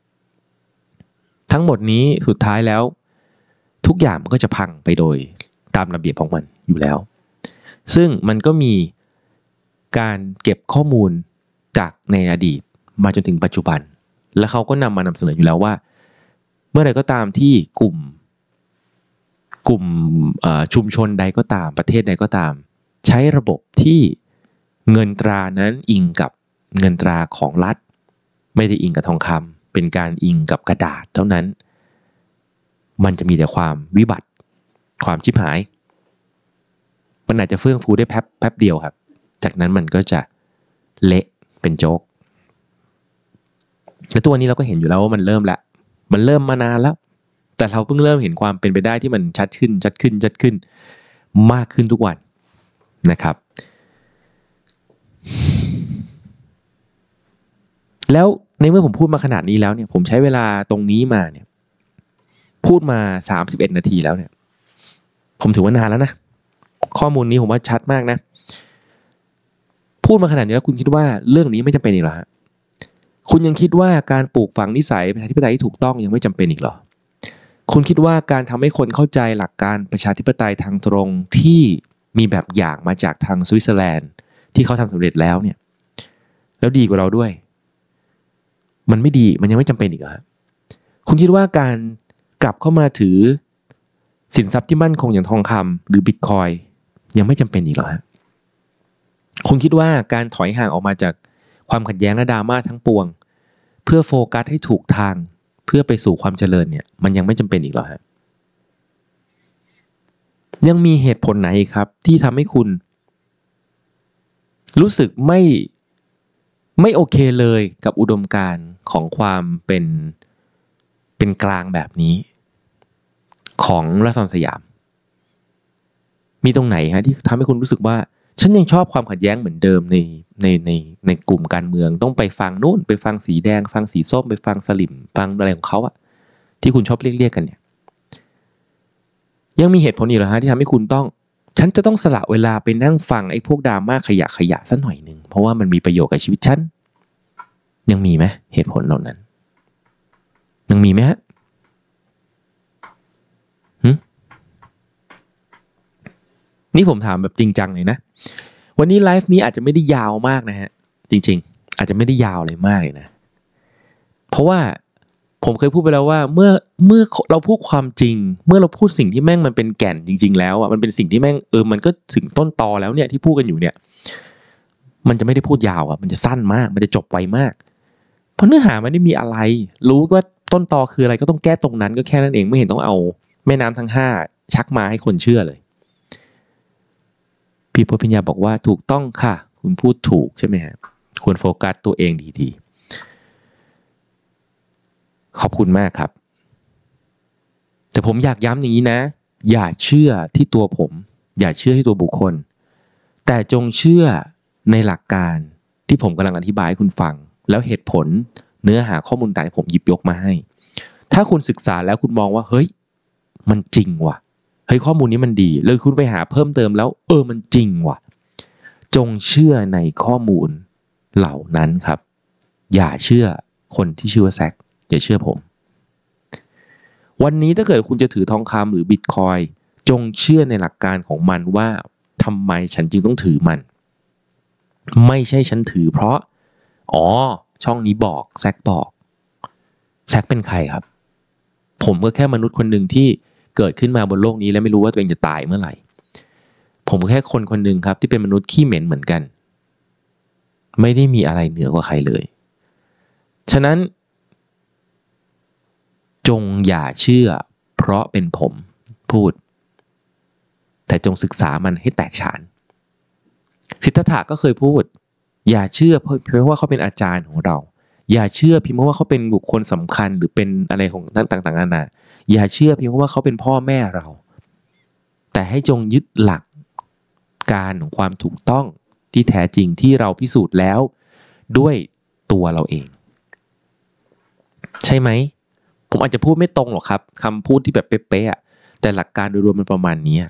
ทั้งหมดนี้สุดท้ายแล้วทุกอย่างมันก็จะพังไปโดยตามระเบียบของมันอยู่แล้วซึ่งมันก็มีการเก็บข้อมูลจากในอดีตมาจนถึงปัจจุบันและเขาก็นำมานำเสนออยู่แล้วว่าเมื่อใดก็ตามที่กลุ่มชุมชนใดก็ตามประเทศใดก็ตามใช้ระบบที่เงินตรานั้นอิงกับเงินตราของรัฐไม่ได้อิงกับทองคำเป็นการอิงกับกระดาษเท่านั้นมันจะมีแต่ความวิบัติความชิบหายมันอาจจะเฟื่องฟูได้แป๊บเดียวครับจากนั้นมันก็จะเละเป็นโจ๊กและตัวนี้เราก็เห็นอยู่แล้วว่ามันเริ่มมานานแล้วแต่เราเพิ่งเริ่มเห็นความเป็นไปได้ที่มันชัดขึ้นมากขึ้นทุกวันนะครับแล้วในเมื่อผมพูดมาขนาดนี้แล้วเนี่ยผมใช้เวลาตรงนี้มาเนี่ยพูดมา31 นาทีแล้วเนี่ยผมถือว่านานแล้วนะข้อมูลนี้ผมว่าชัดมากนะพูดมาขนาดนี้แล้วคุณคิดว่าเรื่องนี้ไม่จำเป็นอีกเหรอฮะคุณยังคิดว่าการปลูกฝังนิสัยประชาธิปไตยที่ถูกต้องยังไม่จำเป็นอีกเหรอคุณคิดว่าการทำให้คนเข้าใจหลักการประชาธิปไตยทางตรงที่มีแบบอย่างมาจากทางสวิตเซอร์แลนด์ที่เขาทำสำเร็จแล้วเนี่ยแล้วดีกว่าเราด้วยมันไม่ดีมันยังไม่จำเป็นอีกเหรอฮะคุณคิดว่าการกลับเข้ามาถือสินทรัพย์ที่มั่นคงอย่างทองคำหรือบิตคอยยังไม่จำเป็นอีกเหรอฮะคุณคิดว่าการถอยห่างออกมาจากความขัดแย้งและดราม่าทั้งปวงเพื่อโฟกัสให้ถูกทางเพื่อไปสู่ความเจริญเนี่ยมันยังไม่จำเป็นอีกเหรอฮะยังมีเหตุผลไหนครับที่ทำให้คุณรู้สึกไม่โอเคเลยกับอุดมการณ์ของความเป็นกลางแบบนี้ของรัฐสยามมีตรงไหนฮะที่ทำให้คุณรู้สึกว่าฉันยังชอบความขัดแย้งเหมือนเดิมในกลุ่มการเมืองต้องไปฟังนู่นไปฟังสีแดงฟังสีส้มไปฟังสลิมฟังอะไรของเขาอะที่คุณชอบเรียกกันเนี่ยยังมีเหตุผลอีกเหรอฮะที่ทำให้คุณฉันจะต้องสละเวลาไปนั่งฟังไอ้พวกดราม่าขยะสักหน่อยนึงเพราะว่ามันมีประโยชน์กับชีวิตฉันยังมีไหมเหตุผลเหล่านั้นยังมีไหมฮะนี่ผมถามแบบจริงจังเลยนะวันนี้ไลฟ์นี้อาจจะไม่ได้ยาวมากนะฮะจริงๆอาจจะไม่ได้ยาวอะไรมากเลยนะเพราะว่าผมเคยพูดไปแล้วว่าเมื่อเราพูดความจริงเมื่อเราพูดสิ่งที่แม่งมันเป็นแก่นจริงๆแล้วอ่ะมันเป็นสิ่งที่แม่งมันก็ถึงต้นตอแล้วเนี่ยที่พูดกันอยู่เนี่ยมันจะไม่ได้พูดยาวอ่ะมันจะสั้นมากมันจะจบไวมากเพราะเนื้อหามันไม่มีอะไรรู้ว่าต้นตอคืออะไรก็ต้องแก้ตรงนั้นก็แค่นั้นเองไม่เห็นต้องเอาแม่น้ำทั้ง5ชักมาให้คนเชื่อเลยพี่พพิญญาบอกว่าถูกต้องค่ะคุณพูดถูกใช่ไหมฮะควรโฟกัสตัวเองดีๆขอบคุณมากครับแต่ผมอยากย้ำอย่างนี้นะอย่าเชื่อที่ตัวผมอย่าเชื่อที่ตัวบุคคลแต่จงเชื่อในหลักการที่ผมกำลังอธิบายให้คุณฟังแล้วเหตุผลเนื้อหาข้อมูลต่างที่ผมหยิบยกมาให้ถ้าคุณศึกษาแล้วคุณมองว่าเฮ้ยมันจริงว่ะเฮ้ยข้อมูลนี้มันดีเลยคุณไปหาเพิ่มเติมแล้วมันจริงว่ะจงเชื่อในข้อมูลเหล่านั้นครับอย่าเชื่อคนที่ชื่อว่าแซคอย่าเชื่อผมวันนี้ถ้าเกิดคุณจะถือทองคำหรือบิตคอยจงเชื่อในหลักการของมันว่าทำไมฉันจึงต้องถือมันไม่ใช่ฉันถือเพราะช่องนี้บอกแซคบอกแซคเป็นใครครับผมก็แค่มนุษย์คนหนึ่งที่เกิดขึ้นมาบนโลกนี้และไม่รู้ว่าตัวเองจะตายเมื่อไหร่ผมแค่คนหนึ่งครับที่เป็นมนุษย์ขี้เหม็นเหมือนกันไม่ได้มีอะไรเหนือกว่าใครเลยฉะนั้นจงอย่าเชื่อเพราะเป็นผมพูดแต่จงศึกษามันให้แตกฉานสิทธัตถะก็เคยพูดอย่าเชื่อเพราะว่าเขาเป็นอาจารย์ของเราอย่าเชื่อเพียงเพราะว่าเขาเป็นบุคคลสำคัญหรือเป็นอะไรของต่างๆนานาอย่าเชื่อเพียงเพราะว่าเขาเป็นพ่อแม่เราแต่ให้จงยึดหลักการของความถูกต้องที่แท้จริงที่เราพิสูจน์แล้วด้วยตัวเราเองใช่ไหมผมอาจจะพูดไม่ตรงหรอกครับคำพูดที่แบบเป๊ะๆแต่หลักการโดยรวมมันประมาณนี้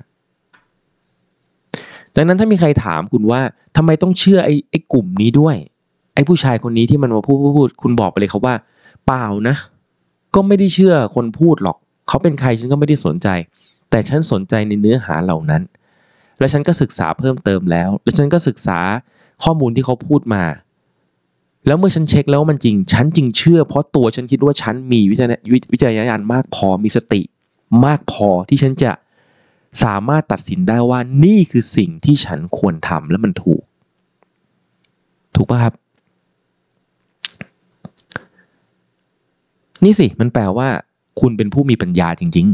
ดังนั้นถ้ามีใครถามคุณว่าทำไมต้องเชื่อไอ้กลุ่มนี้ด้วยไอ้ผู้ชายคนนี้ที่มันมาพูดคุณบอกไปเลยครับว่าเปล่านะก็ไม่ได้เชื่อคนพูดหรอกเขาเป็นใครฉันก็ไม่ได้สนใจแต่ฉันสนใจในเนื้อหาเหล่านั้นและฉันก็ศึกษาเพิ่มเติมแล้วและฉันก็ศึกษาข้อมูลที่เขาพูดมาแล้วเมื่อฉันเช็คแล้วมันจริงฉันจึงเชื่อเพราะตัวฉันคิดว่าฉันมีวิจารณญาณมากพอมีสติมากพอที่ฉันจะสามารถตัดสินได้ว่านี่คือสิ่งที่ฉันควรทำและมันถูกป่ะครับนี่สิมันแปลว่าคุณเป็นผู้มีปัญญาจริง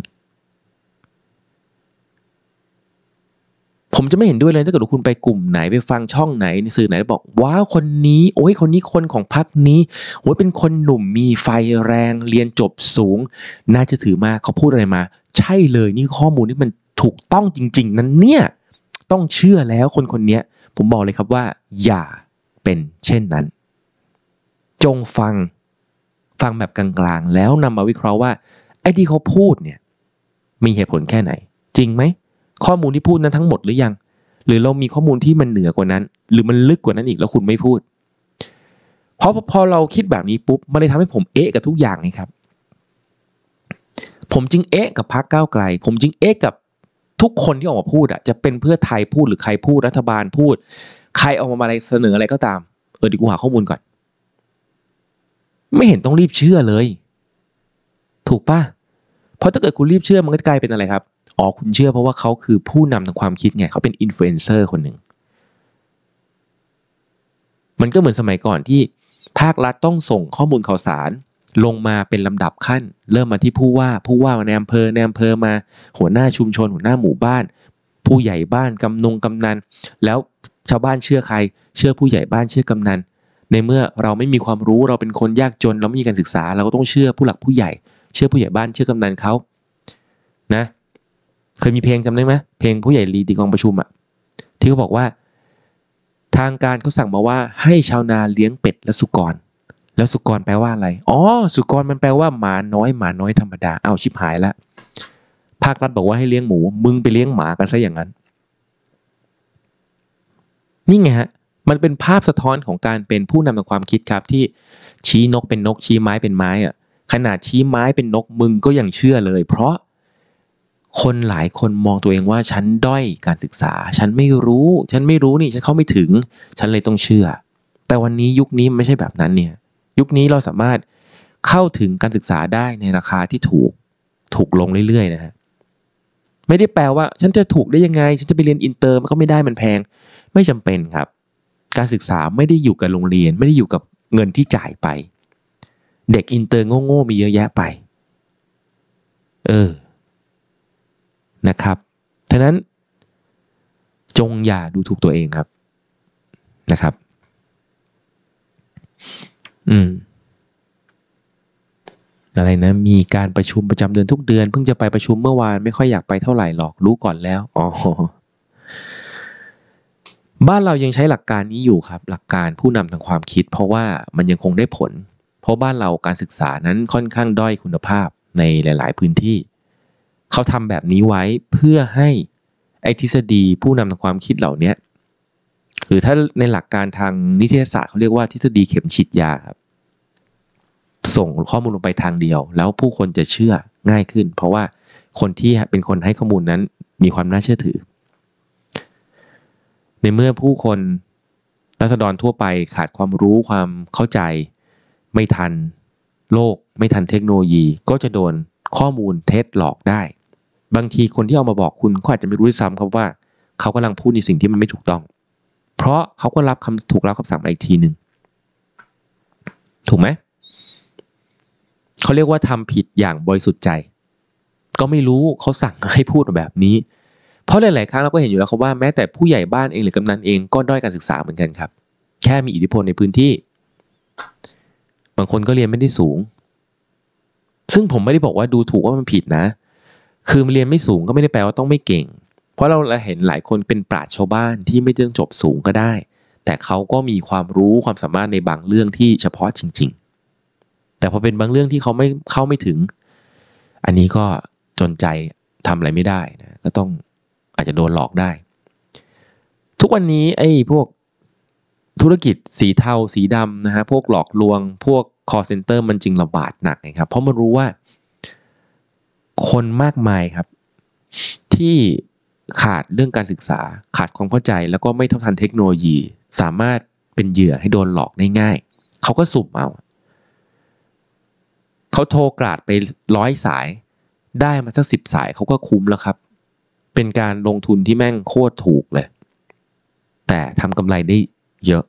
ๆผมจะไม่เห็นด้วยเลยถ้าเกิดคุณไปกลุ่มไหนไปฟังช่องไหนในสื่อไหนบอกว้าวคนนี้คนนี้คนของพรรคนี้เป็นคนหนุ่มมีไฟแรงเรียนจบสูงน่าจะถือมากเขาพูดอะไรมาใช่เลยนี่ข้อมูลที่มันถูกต้องจริงๆนั้นเนี่ยต้องเชื่อแล้วคนนี้ผมบอกเลยครับว่าอย่าเป็นเช่นนั้นจงฟังแบบกลางๆแล้วนำมาวิเคราะห์ว่าไอ้ที่เขาพูดเนี่ยมีเหตุผลแค่ไหนจริงไหมข้อมูลที่พูดนั้นทั้งหมดหรือยังหรือเรามีข้อมูลที่มันเหนือกว่านั้นหรือมันลึกกว่านั้นอีกแล้วคุณไม่พูดเพราะพอเราคิดแบบนี้ปุ๊บมันเลยทำให้ผมเอ๊ะกับทุกอย่างไงครับผมจึงเอ๊ะกับพรรคก้าวไกลผมจึงเอ๊ะกับทุกคนที่ออกมาพูดจะเป็นเพื่อไทยพูดหรือใครพูดรัฐบาลพูดใครออกมาอะไรเสนออะไรก็ตามเดี๋ยวกูหาข้อมูลก่อนไม่เห็นต้องรีบเชื่อเลยถูกป่ะเพราะถ้าเกิดคุณรีบเชื่อมันก็จะกลายเป็นอะไรครับคุณเชื่อเพราะว่าเขาคือผู้นำทางความคิดไงเขาเป็นอินฟลูเอนเซอร์คนหนึ่งมันก็เหมือนสมัยก่อนที่ภาครัฐต้องส่งข้อมูลข่าวสารลงมาเป็นลำดับขั้นเริ่มมาที่ผู้ว่าในอำเภอมาหัวหน้าชุมชนหัวหน้าหมู่บ้านผู้ใหญ่บ้านกำนันแล้วชาวบ้านเชื่อใครเชื่อผู้ใหญ่บ้านเชื่อกำนันในเมื่อเราไม่มีความรู้เราเป็นคนยากจนเราไม่มีการศึกษาเราก็ต้องเชื่อผู้หลักผู้ใหญ่เชื่อผู้ใหญ่บ้านเชื่อกำนันเขานะเคยมีเพลงจำได้ไหมเพลงผู้ใหญ่ลีตีกองประชุมที่เขาบอกว่าทางการเขาสั่งมาว่าให้ชาวนาเลี้ยงเป็ดและสุกรแล้วสุกรแปลว่าอะไรสุกรมันแปลว่าหมาน้อยธรรมดาชิบหายแล้วภาครัฐบอกว่าให้เลี้ยงหมูมึงไปเลี้ยงหมากันซะอย่างนั้นนี่ไงฮะมันเป็นภาพสะท้อนของการเป็นผู้นำทางความคิดครับที่ชี้นกเป็นนกชี้ไม้เป็นไม้ขนาดชี้ไม้เป็นนกมึงก็ยังเชื่อเลยเพราะคนหลายคนมองตัวเองว่าฉันด้อยการศึกษาฉันไม่รู้นี่ฉันเข้าไม่ถึงฉันเลยต้องเชื่อแต่วันนี้ยุคนี้ไม่ใช่แบบนั้นเนี่ยยุคนี้เราสามารถเข้าถึงการศึกษาได้ในราคาที่ถูกลงเรื่อยๆนะฮะไม่ได้แปลว่าฉันจะถูกได้ยังไงฉันจะไปเรียนอินเตอร์มันก็ไม่ได้มันแพงไม่จำเป็นครับการศึกษาไม่ได้อยู่กับโรงเรียนไม่ได้อยู่กับเงินที่จ่ายไปเด็กอินเตอร์โง่ๆมีเยอะแยะไปนะครับฉะนั้นจงอย่าดูถูกตัวเองครับนะครับอะไรนะมีการประชุมประจำเดือนทุกเดือนเพิ่งจะไปประชุมเมื่อวานไม่ค่อยอยากไปเท่าไหร่หรอกรู้ก่อนแล้วบ้านเรายังใช้หลักการนี้อยู่ครับหลักการผู้นำทางความคิดเพราะว่ามันยังคงได้ผลเพราะบ้านเราการศึกษานั้นค่อนข้างด้อยคุณภาพในหลายๆพื้นที่เขาทำแบบนี้ไว้เพื่อให้ไอ้ทฤษฎีผู้นำทางความคิดเหล่านี้หรือถ้าในหลักการทางนิเทศศาสตร์เขาเรียกว่าทฤษฎีเข็มฉีดยาครับส่งข้อมูลลงไปทางเดียวแล้วผู้คนจะเชื่อง่ายขึ้นเพราะว่าคนที่เป็นคนให้ข้อมูลนั้นมีความน่าเชื่อถือในเมื่อผู้คนราษฎรทั่วไปขาดความรู้ความเข้าใจไม่ทันโลกไม่ทันเทคโนโลยีก็จะโดนข้อมูลเท็จหลอกได้บางทีคนที่เอามาบอกคุณเขาอาจจะไม่รู้ด้วยซ้ำครับว่าเขากำลังพูดในสิ่งที่มันไม่ถูกต้องเพราะเขาก็ถูกรับคำสั่งมาอีกทีหนึ่งถูกไหมเขาเรียกว่าทำผิดอย่างบริสุทธิ์ใจก็ไม่รู้เขาสั่งให้พูดแบบนี้เพราะหลายๆครั้งเราก็เห็นอยู่แล้วครับว่าแม้แต่ผู้ใหญ่บ้านเองหรือกำนันเองก็ด้อยการศึกษาเหมือนกันครับแค่มีอิทธิพลในพื้นที่บางคนก็เรียนไม่ได้สูงซึ่งผมไม่ได้บอกว่าดูถูกว่ามันผิดนะคือเรียนไม่สูงก็ไม่ได้แปลว่าต้องไม่เก่งเพราะเราเห็นหลายคนเป็นปราชญ์ชาวบ้านที่ไม่ต้องจบสูงก็ได้แต่เขาก็มีความรู้ความสามารถในบางเรื่องที่เฉพาะจริงๆแต่พอเป็นบางเรื่องที่เขาไม่เข้าไม่ถึงอันนี้ก็จนใจทำอะไรไม่ได้นะก็ต้องอาจจะโดนหลอกได้ทุกวันนี้ไอ้พวกธุรกิจสีเทาสีดำนะฮะพวกหลอกลวงพวก call center มันจึงระบาดหนักนะครับเพราะมันรู้ว่าคนมากมายครับที่ขาดเรื่องการศึกษาขาดความเข้าใจแล้วก็ไม่เท่าทันเทคโนโลยีสามารถเป็นเหยื่อให้โดนหลอกได้ง่ายเขาก็สุ่มเอาเขาโทรกราดไป100 สายได้มาสัก10 สายเขาก็คุ้มแล้วครับเป็นการลงทุนที่แม่งโคตรถูกเลยแต่ทำกำไรได้เยอะ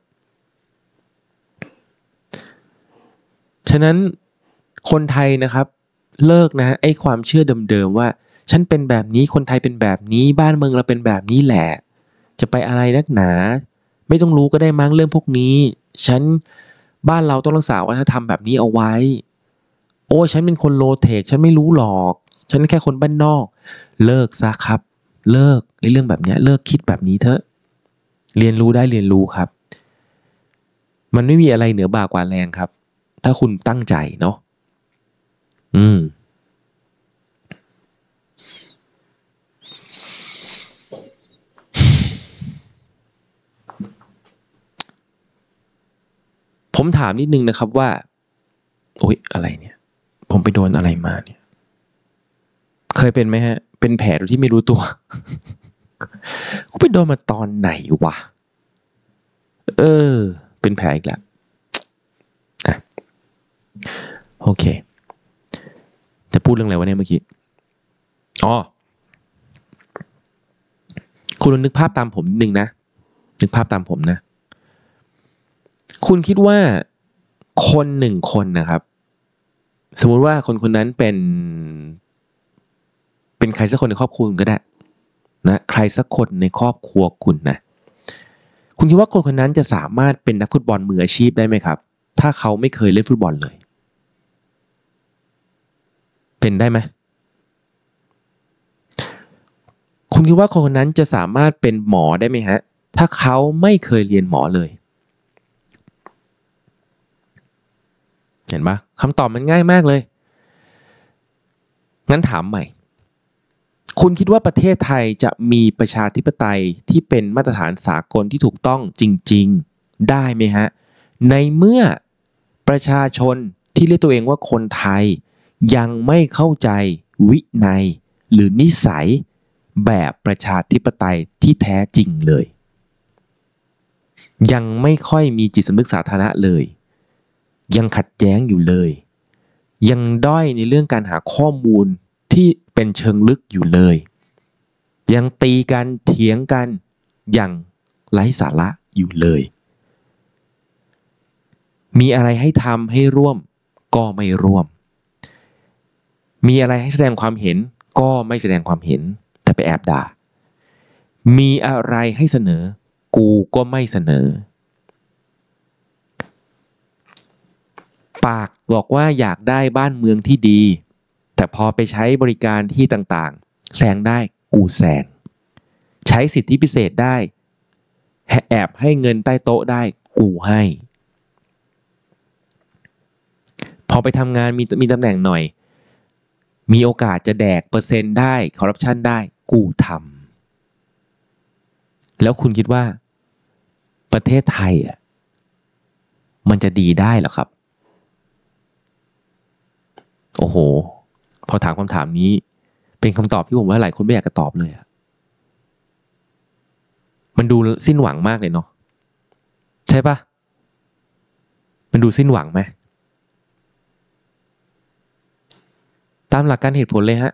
ฉะนั้นคนไทยนะครับเลิกนะไอ้ความเชื่อเดิมๆว่าฉันเป็นแบบนี้คนไทยเป็นแบบนี้บ้านเมืองเราเป็นแบบนี้แหละจะไปอะไรนักหนาไม่ต้องรู้ก็ได้มั้งเรื่องพวกนี้บ้านเราต้องรักษาวัฒนธรรมแบบนี้เอาไว้โอ้ฉันเป็นคนโลเทคฉันไม่รู้หรอกฉันแค่คนบ้านนอกเลิกซะครับเลิกไอ้เรื่องแบบนี้เลิกคิดแบบนี้เถอะเรียนรู้ได้เรียนรู้ครับมันไม่มีอะไรเหนือบ่ากว่าแรงครับถ้าคุณตั้งใจเนาะผมถามนิดนึงนะครับว่าโอ๊ยอะไรเนี่ยผมไปโดนอะไรมาเนี่ยเคยเป็นไหมฮะเป็นแผลโดยที่ไม่รู้ตัว กูไปโดนมาตอนไหนวะเป็นแผลอีกแล้วอ่ะโอเคจะพูดเรื่องอะไรวะเนี่ยเมื่อกี้อ๋อคุณนึกภาพตามผมนิดนึงนะนึกภาพตามผมนะคุณคิดว่าคนหนึ่งคนนะครับสมมุติว่าคนคนนั้นเป็นใครสักคนในครอบครัวคุณก็ได้นะใครสักคนในครอบครัวคุณนะคุณคิดว่าคนคนนั้นจะสามารถเป็นนักฟุตบอลมืออาชีพได้ไหมครับถ้าเขาไม่เคยเล่นฟุตบอลเลยเป็นได้ไหมคุณคิดว่าคนคนนั้นจะสามารถเป็นหมอได้ไหมฮะถ้าเขาไม่เคยเรียนหมอเลยเห็นปะคำตอบมันง่ายมากเลยงั้นถามใหม่คุณคิดว่าประเทศไทยจะมีประชาธิปไตยที่เป็นมาตรฐานสากลที่ถูกต้องจริงๆได้ไหมฮะในเมื่อประชาชนที่เรียกตัวเองว่าคนไทยยังไม่เข้าใจวินัยหรือนิสัยแบบประชาธิปไตยที่แท้จริงเลยยังไม่ค่อยมีจิตสำนึกสาธารณะเลยยังขัดแย้งอยู่เลยยังด้อยในเรื่องการหาข้อมูลที่เป็นเชิงลึกอยู่เลยยังตีกันเถียงกันอย่างไร้สาระอยู่เลยมีอะไรให้ทำให้ร่วมก็ไม่ร่วมมีอะไรให้แสดงความเห็นก็ไม่แสดงความเห็นแต่ไปแอบด่ามีอะไรให้เสนอกูก็ไม่เสนอปากบอกว่าอยากได้บ้านเมืองที่ดีแต่พอไปใช้บริการที่ต่างๆแซงได้กูแซงใช้สิทธิพิเศษได้แอบให้เงินใต้โต๊ะได้กูให้พอไปทำงานมีตำแหน่งหน่อยมีโอกาสจะแดกเปอร์เซ็นต์ได้คอร์รัปชันได้กูทำแล้วคุณคิดว่าประเทศไทยมันจะดีได้เหรอครับโอ้โหพอถามคำถามนี้เป็นคำตอบที่ผมว่าหลายคนไม่อยากจะตอบเลยมันดูสิ้นหวังมากเลยเนาะใช่ปะมันดูสิ้นหวังไหมตามหลักการเหตุผลเลยฮะ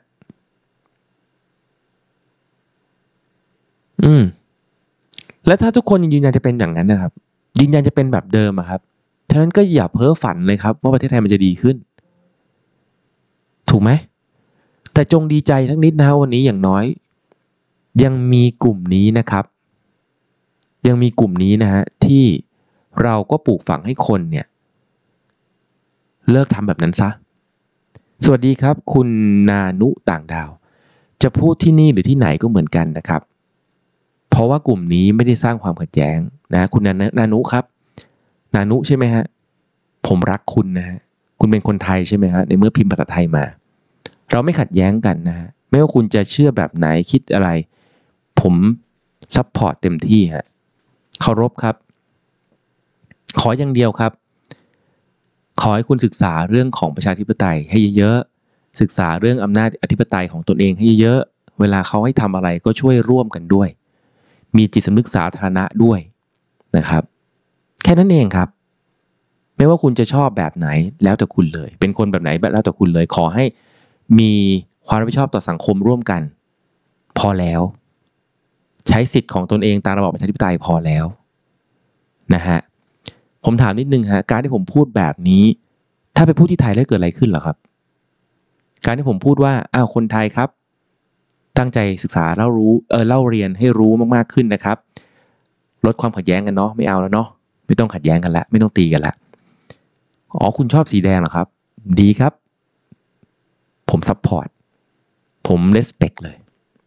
แล้วถ้าทุกคนยืนยันจะเป็นอย่างนั้นนะครับยืนยันจะเป็นแบบเดิมครับฉะนั้นก็อย่าเพ้อฝันเลยครับว่าประเทศไทยมันจะดีขึ้นถูกไหมแต่จงดีใจทั้งนิดนะวันนี้อย่างน้อยยังมีกลุ่มนี้นะครับยังมีกลุ่มนี้นะฮะที่เราก็ปลูกฝังให้คนเนี่ยเลิกทำแบบนั้นซะสวัสดีครับคุณนานุต่างดาวจะพูดที่นี่หรือที่ไหนก็เหมือนกันนะครับเพราะว่ากลุ่มนี้ไม่ได้สร้างความขัดแย้งนะคุณนานุครับนานุใช่ไหมฮะผมรักคุณนะฮะคุณเป็นคนไทยใช่ไหมฮะในเมื่อพิมพ์ภาษาไทยมาเราไม่ขัดแย้งกันนะฮะไม่ว่าคุณจะเชื่อแบบไหนคิดอะไรผมซัพพอร์ตเต็มที่ฮะเคารพครับขออย่างเดียวครับขอให้คุณศึกษาเรื่องของประชาธิปไตยให้เยอะๆศึกษาเรื่องอำนาจอธิปไตยของตนเองให้เยอะๆเวลาเขาให้ทำอะไรก็ช่วยร่วมกันด้วยมีจิตสำนึกสาธารณะด้วยนะครับแค่นั้นเองครับไม่ว่าคุณจะชอบแบบไหนแล้วแต่คุณเลยเป็นคนแบบไหนแล้วแต่คุณเลยขอให้มีความรับผิดชอบต่อสังคมร่วมกันพอแล้วใช้สิทธิ์ของตนเองตามระบอบประชาธิปไตยพอแล้วนะฮะผมถามนิดนึงฮะการที่ผมพูดแบบนี้ถ้าไปพูดที่ไทยแล้วเกิดอะไรขึ้นเหรอครับการที่ผมพูดว่าคนไทยครับตั้งใจศึกษาเล่าเรียนให้รู้มากๆขึ้นนะครับลดความขัดแย้งกันเนาะไม่เอาแล้วเนาะไม่ต้องขัดแย้งกันละไม่ต้องตีกันละคุณชอบสีแดงเหรอครับดีครับผมซัพพอร์ตผมเลสเปคเลย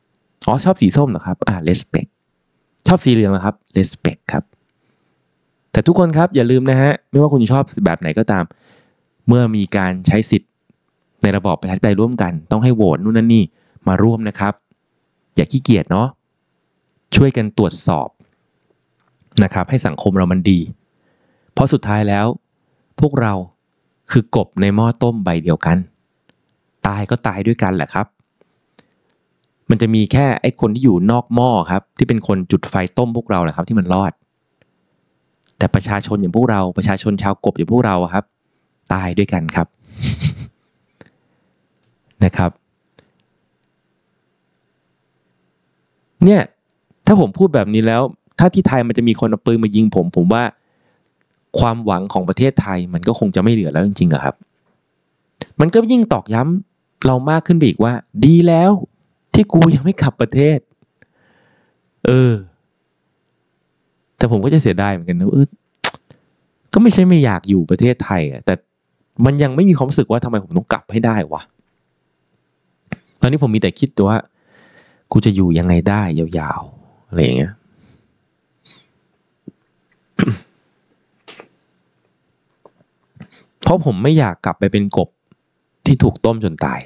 ชอบสีส้มเหรอครับเลสเปคชอบสีเหลืองเหรอครับเลสเปคครับแต่ทุกคนครับอย่าลืมนะฮะไม่ว่าคุณชอบแบบไหนก็ตามเมื่อมีการใช้สิทธิ์ในระบอบประชาธิปไตยร่วมกันต้องให้โหวตนู่นนั่นนี่มาร่วมนะครับอย่าขี้เกียจเนาะช่วยกันตรวจสอบนะครับให้สังคมเรามันดีเพราะสุดท้ายแล้วพวกเราคือกบในหม้อต้มใบเดียวกันตายก็ตายด้วยกันแหละครับมันจะมีแค่ไอ้คนที่อยู่นอกหม้อครับที่เป็นคนจุดไฟต้มพวกเราแหละครับที่มันรอดแต่ประชาชนอย่างพวกเราประชาชนชาวกบอย่างพวกเราครับตายด้วยกันครับ นะครับเนี่ยถ้าผมพูดแบบนี้แล้วถ้าที่ไทยมันจะมีคนเอาปืนมายิงผมว่าความหวังของประเทศไทยมันก็คงจะไม่เหลือแล้วจริงๆอะครับมันก็ยิ่งตอกย้ำเรามากขึ้นไปอีกว่าดีแล้วที่กูยังไม่กลับประเทศแต่ผมก็จะเสียดายเหมือนกันนะก็ไม่ใช่ไม่อยากอยู่ประเทศไทยอะแต่มันยังไม่มีความรู้สึกว่าทำไมผมต้องกลับให้ได้วะตอนนี้ผมมีแต่คิดตัวว่ากูจะอยู่ยังไงได้ยาวๆอะไรอย่างเงี้ย เพราะผมไม่อยากกลับไปเป็นกบที่ถูกต้มจนตาย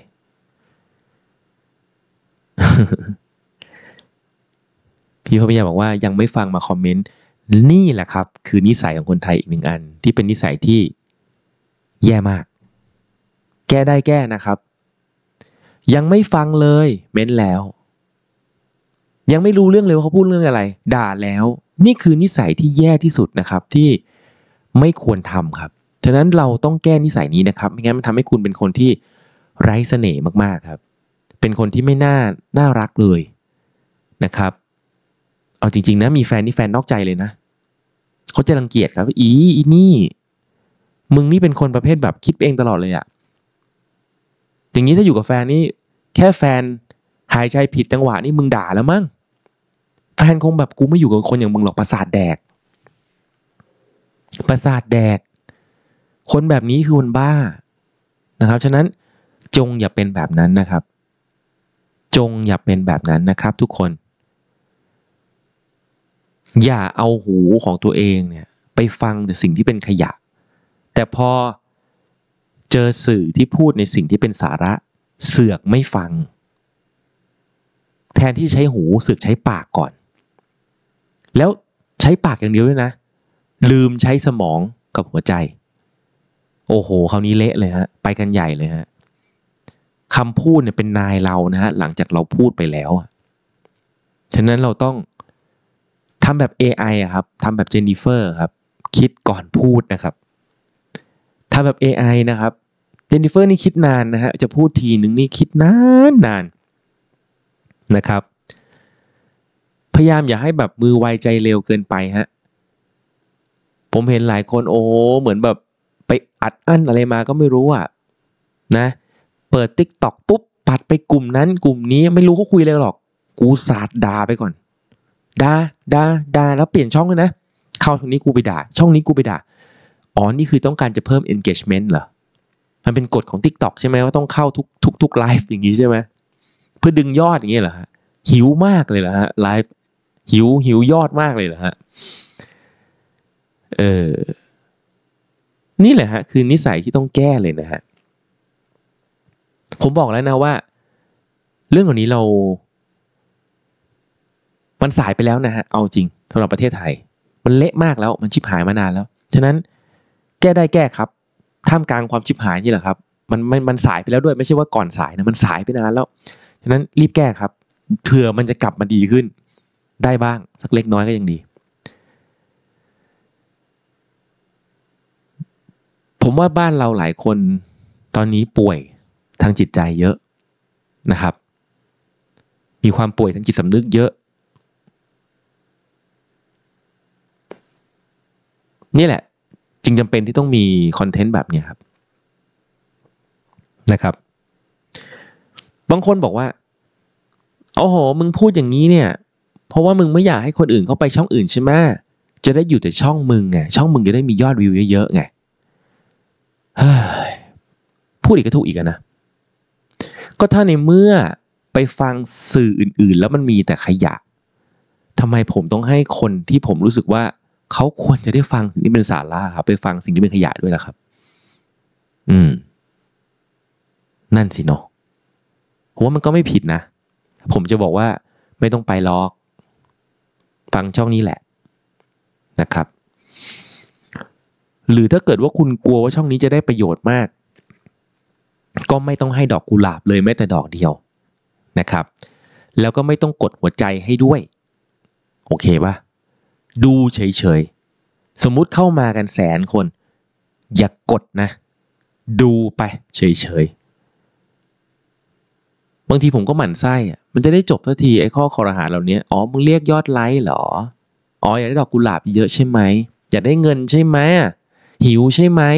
พี่พยาบอกว่ายังไม่ฟังมาคอมเมนต์นี่แหละครับคือนิสัยของคนไทยอีกหนึ่งอันที่เป็นนิสัยที่แย่มากแก้ได้แก้นะครับยังไม่ฟังเลยเม้นแล้วยังไม่รู้เรื่องเลยว่าเขาพูดเรื่องอะไรด่าแล้วนี่คือนิสัยที่แย่ที่สุดนะครับที่ไม่ควรทำครับฉะนั้นเราต้องแก้นิสัยนี้นะครับไม่งั้นมันทำให้คุณเป็นคนที่ไร้เสน่ห์มากๆครับเป็นคนที่ไม่น่ารักเลยนะครับเอาจริงๆนะมีแฟนนี่แฟนนอกใจเลยนะเขาจะรังเกียจครับอีนี่มึงนี่เป็นคนประเภทแบบคิดเองตลอดเลยอะอย่างนี้ถ้าอยู่กับแฟนนี่แค่แฟนหายใจผิดจังหวะนี่มึงด่าแล้วมั้งแฟนคงแบบกูไม่อยู่กับคนอย่างมึงหรอกประสาทแดกคนแบบนี้คือคนบ้านะครับฉะนั้นจงอย่าเป็นแบบนั้นนะครับจงอย่าเป็นแบบนั้นนะครับทุกคนอย่าเอาหูของตัวเองเนี่ยไปฟังแต่สิ่งที่เป็นขยะแต่พอเจอสื่อที่พูดในสิ่งที่เป็นสาระเสือกไม่ฟังแทนที่จะใช้หูเสือกใช้ปากก่อนแล้วใช้ปากอย่างเดียวด้วยนะลืมใช้สมองกับหัวใจโอ้โหคราวนี้เละเลยฮะไปกันใหญ่เลยฮะคำพูดเนี่ยเป็นนายเรานะฮะหลังจากเราพูดไปแล้วฉะนั้นเราต้องทำแบบ AI อะครับทำแบบเจนนิเฟอร์ครับคิดก่อนพูดนะครับทำแบบ AI นะครับเจนนิเฟอร์นี่คิดนานนะฮะจะพูดทีนึงนี่คิดนานนะครับพยายามอย่าให้แบบมือไวใจเร็วเกินไปฮะผมเห็นหลายคนโอ้เหมือนแบบไปอัดอั้นอะไรมาก็ไม่รู้อ่ะนะเปิด TikTok ปุ๊บปัดไปกลุ่มนั้นกลุ่มนี้ไม่รู้เขาคุยอะไรหรอกกูสาดด่าไปก่อนด่าแล้วเปลี่ยนช่องเลยนะเข้าช่องนี้กูไปด่าช่องนี้กูไปด่าอ๋อนี่คือต้องการจะเพิ่ม engagement เหรอมันเป็นกฎของ TikTok ใช่ไหมว่าต้องเข้าทุกไลฟ์อย่างนี้ใช่ไหมเพื่อดึงยอดอย่างนี้เหรอฮะหิวมากเลยเหรอฮะไลฟ์หิวยอดมากเลยเหรอฮะนี่แหละฮะคือนิสัยที่ต้องแก้เลยนะฮะผมบอกแล้วนะว่าเรื่องเหล่านี้มันสายไปแล้วนะฮะเอาจริงสำหรับประเทศไทยมันเละมากแล้วมันชิบหายมานานแล้วฉะนั้นแก้ได้แก้ครับท่ามกลางความชิบหายนี่แหละครับมันสายไปแล้วด้วยไม่ใช่ว่าก่อนสายนะมันสายไปนานแล้วฉะนั้นรีบแก้ครับเผื่อมันจะกลับมาดีขึ้นได้บ้างสักเล็กน้อยก็ยังดีผมว่าบ้านเราหลายคนตอนนี้ป่วยทางจิตใจเยอะนะครับมีความป่วยทางจิตสำนึกเยอะนี่แหละจึงจำเป็นที่ต้องมีคอนเทนต์แบบนี้ครับนะครับบางคนบอกว่าโอ้โหมึงพูดอย่างนี้เนี่ยเพราะว่ามึงไม่อยากให้คนอื่นเข้าไปช่องอื่นใช่ไหมจะได้อยู่แต่ช่องมึงไงช่องมึงจะได้มียอดวิวเยอะๆไงพูดอีกก็ถูกอีกนะก็ถ้าในเมื่อไปฟังสื่ออื่นๆแล้วมันมีแต่ขยะทำไมผมต้องให้คนที่ผมรู้สึกว่าเขเขาควรจะได้ฟังสิ่งที่เป็นสาระครับไปฟังสิ่งที่เป็นขยะด้วยล่ะครับนั่นสิเนาะผมว่ามันก็ไม่ผิดนะผมจะบอกว่าไม่ต้องไปหรอกฟังช่องนี้แหละนะครับหรือถ้าเกิดว่าคุณกลัวว่าช่องนี้จะได้ประโยชน์มากก็ไม่ต้องให้ดอกกุหลาบเลยแม้แต่ดอกเดียวนะครับแล้วก็ไม่ต้องกดหัวใจให้ด้วยโอเคป่ะดูเฉยๆสมมุติเข้ามากัน100,000 คนอย่ากดนะดูไปเฉยๆบางทีผมก็หมั่นไส้อะมันจะได้จบสักทีไอ้ข้อคอรหาเหล่านี้อ๋อมึงเรียกยอดไลค์เหรออ๋ออยากได้ดอกกุหลาบเยอะใช่ไหมอยากได้เงินใช่ไหมหิวใช่ไหม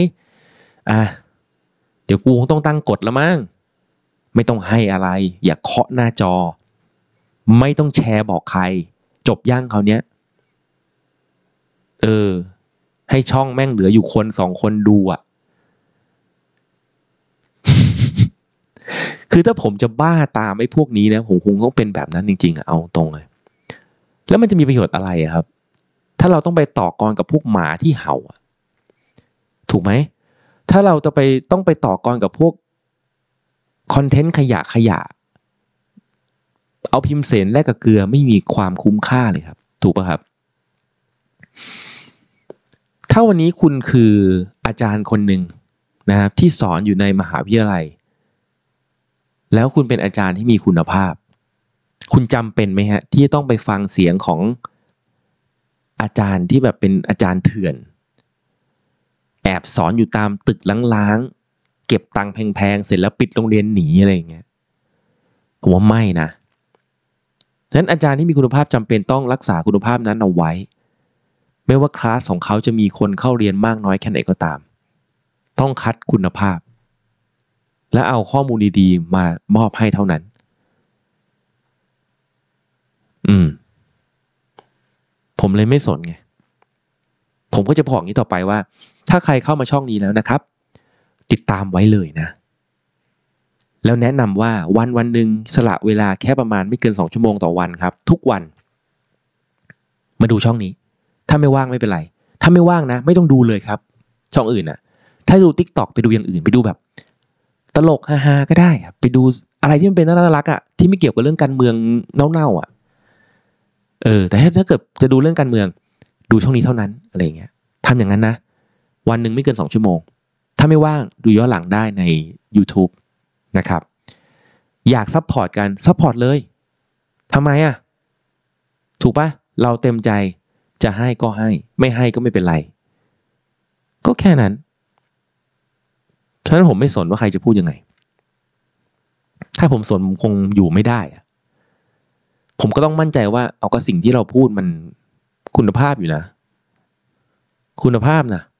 เดี๋ยวกูคงต้องตั้งกฎแล้วมั้งไม่ต้องให้อะไรอย่าเคาะหน้าจอไม่ต้องแชร์บอกใครจบย่างเขาเนี้ยให้ช่องแม่งเหลืออยู่คน2 คนดูอ่ะ คือถ้าผมจะบ้าตามไอ้พวกนี้นะผมคงต้องเป็นแบบนั้นจริงๆอ่ะเอาตรงเลยแล้วมันจะมีประโยชน์อะไรอะครับถ้าเราต้องไปต่อกรกับพวกหมาที่เห่าถูกไหมถ้าเราจะต้องไปต่อกรกับพวกคอนเทนต์ขยะเอาพิมพ์เสนแลกกับเกลือไม่มีความคุ้มค่าเลยครับถูกป่ะครับถ้าวันนี้คุณคืออาจารย์คนหนึ่งนะครับที่สอนอยู่ในมหาวิทยาลัยแล้วคุณเป็นอาจารย์ที่มีคุณภาพคุณจำเป็นไหมฮะที่ต้องไปฟังเสียงของอาจารย์ที่แบบเป็นอาจารย์เถื่อนแอบสอนอยู่ตามตึกล้างๆเก็บตังค์แพงๆเสร็จแล้วปิดโรงเรียนหนีอะไรอย่างเงี้ยผมว่าไม่นะฉะนั้นอาจารย์ที่มีคุณภาพจำเป็นต้องรักษาคุณภาพนั้นเอาไว้ไม่ว่าคลาสของเขาจะมีคนเข้าเรียนมากน้อยแค่ไหนก็ตามต้องคัดคุณภาพและเอาข้อมูลดีๆมามอบให้เท่านั้นผมเลยไม่สนไงผมก็จะบอกอย่างนี้ต่อไปว่าถ้าใครเข้ามาช่องนี้แล้วนะครับติดตามไว้เลยนะแล้วแนะนำว่าวันหนึ่งสละเวลาแค่ประมาณไม่เกิน2 ชั่วโมงต่อวันครับทุกวันมาดูช่องนี้ถ้าไม่ว่างไม่เป็นไรถ้าไม่ว่างนะไม่ต้องดูเลยครับช่องอื่นน่ะถ้าดู TikTok ไปดูอย่างอื่นไปดูแบบตลกฮาๆก็ได้ครับไปดูอะไรที่มันเป็นน่ารักที่ไม่เกี่ยวกับเรื่องการเมืองเน่าๆแต่ถ้าเกิดจะดูเรื่องการเมืองดูช่องนี้เท่านั้นอะไรอย่างเงี้ยทำอย่างนั้นนะวันหนึ่งไม่เกิน2 ชั่วโมงถ้าไม่ว่างดูย้อนหลังได้ใน YouTube นะครับอยากซัพพอร์ตกันซัพพอร์ตเลยทำไมถูกปะเราเต็มใจจะให้ก็ให้ไม่ให้ก็ไม่เป็นไรก็แค่นั้นฉะนั้นผมไม่สนว่าใครจะพูดยังไงถ้าผมสนผมคงอยู่ไม่ได้ผมก็ต้องมั่นใจว่าเอาก็สิ่งที่เราพูดมันคุณภาพอยู่นะคุณภาพนะ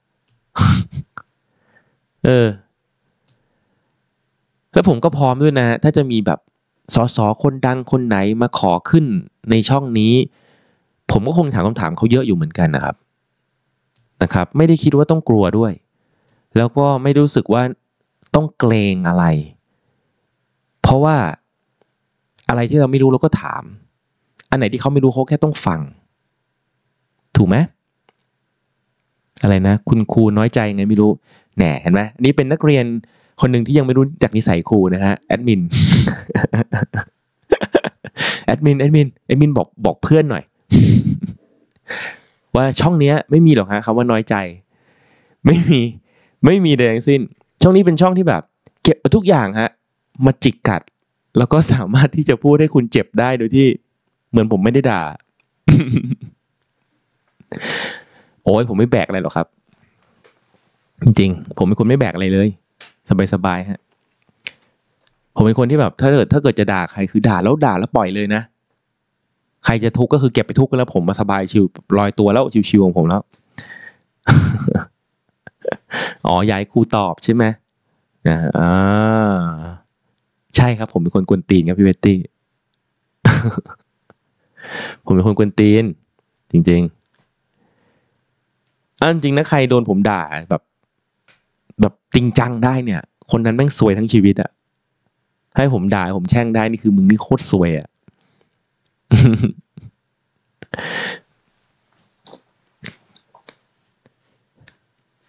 แล้วผมก็พร้อมด้วยนะถ้าจะมีแบบสสคนดังคนไหนมาขอขึ้นในช่องนี้ผมก็คงถามคำถามเขาเยอะอยู่เหมือนกันนะครับไม่ได้คิดว่าต้องกลัวด้วยแล้วก็ไม่รู้สึกว่าต้องเกรงอะไรเพราะว่าอะไรที่เราไม่รู้เราก็ถามอันไหนที่เขาไม่รู้เขาแค่ต้องฟังถูกไหมอะไรนะคุณครูน้อยใจไงไม่รู้แหน่เห็นไหมนี่เป็นนักเรียนคนหนึ่งที่ยังไม่รู้จักนิสัยครูนะฮะแอดมิน แอดมินบอกเพื่อนหน่อย ว่าช่องเนี้ยไม่มีหรอกฮะคำว่าน้อยใจไม่มีใดทั้งสิ้นช่องนี้เป็นช่องที่แบบเก็บทุกอย่างฮะมาจิกกัดแล้วก็สามารถที่จะพูดให้คุณเจ็บได้โดยที่เหมือนผมไม่ได้ด่า โอ้ยผมไม่แบกอะไรหรอกครับจริงๆผมเป็นคนไม่แบกอะไรเลยสบายฮะผมเป็นคนที่แบบถ้าเกิดจะด่าใครคือด่าแล้วปล่อยเลยนะใครจะทุกข์ก็คือเก็บไปทุกข์กันแล้วผมมาสบายชิวลอยตัวแล้วชิวๆของผมแล้ว อ๋อยายครูตอบใช่ไหมใช่ครับผมเป็นคนกวนตีนครับพี่เวตตี้ ผมเป็นคนกวนตีนจริงๆจริงนะใครโดนผมด่าแบบจริงจังได้เนี่ยคนนั้นแม่งซวยทั้งชีวิตให้ผมด่าผมแช่งได้นี่คือมึงนี่โคตรซวย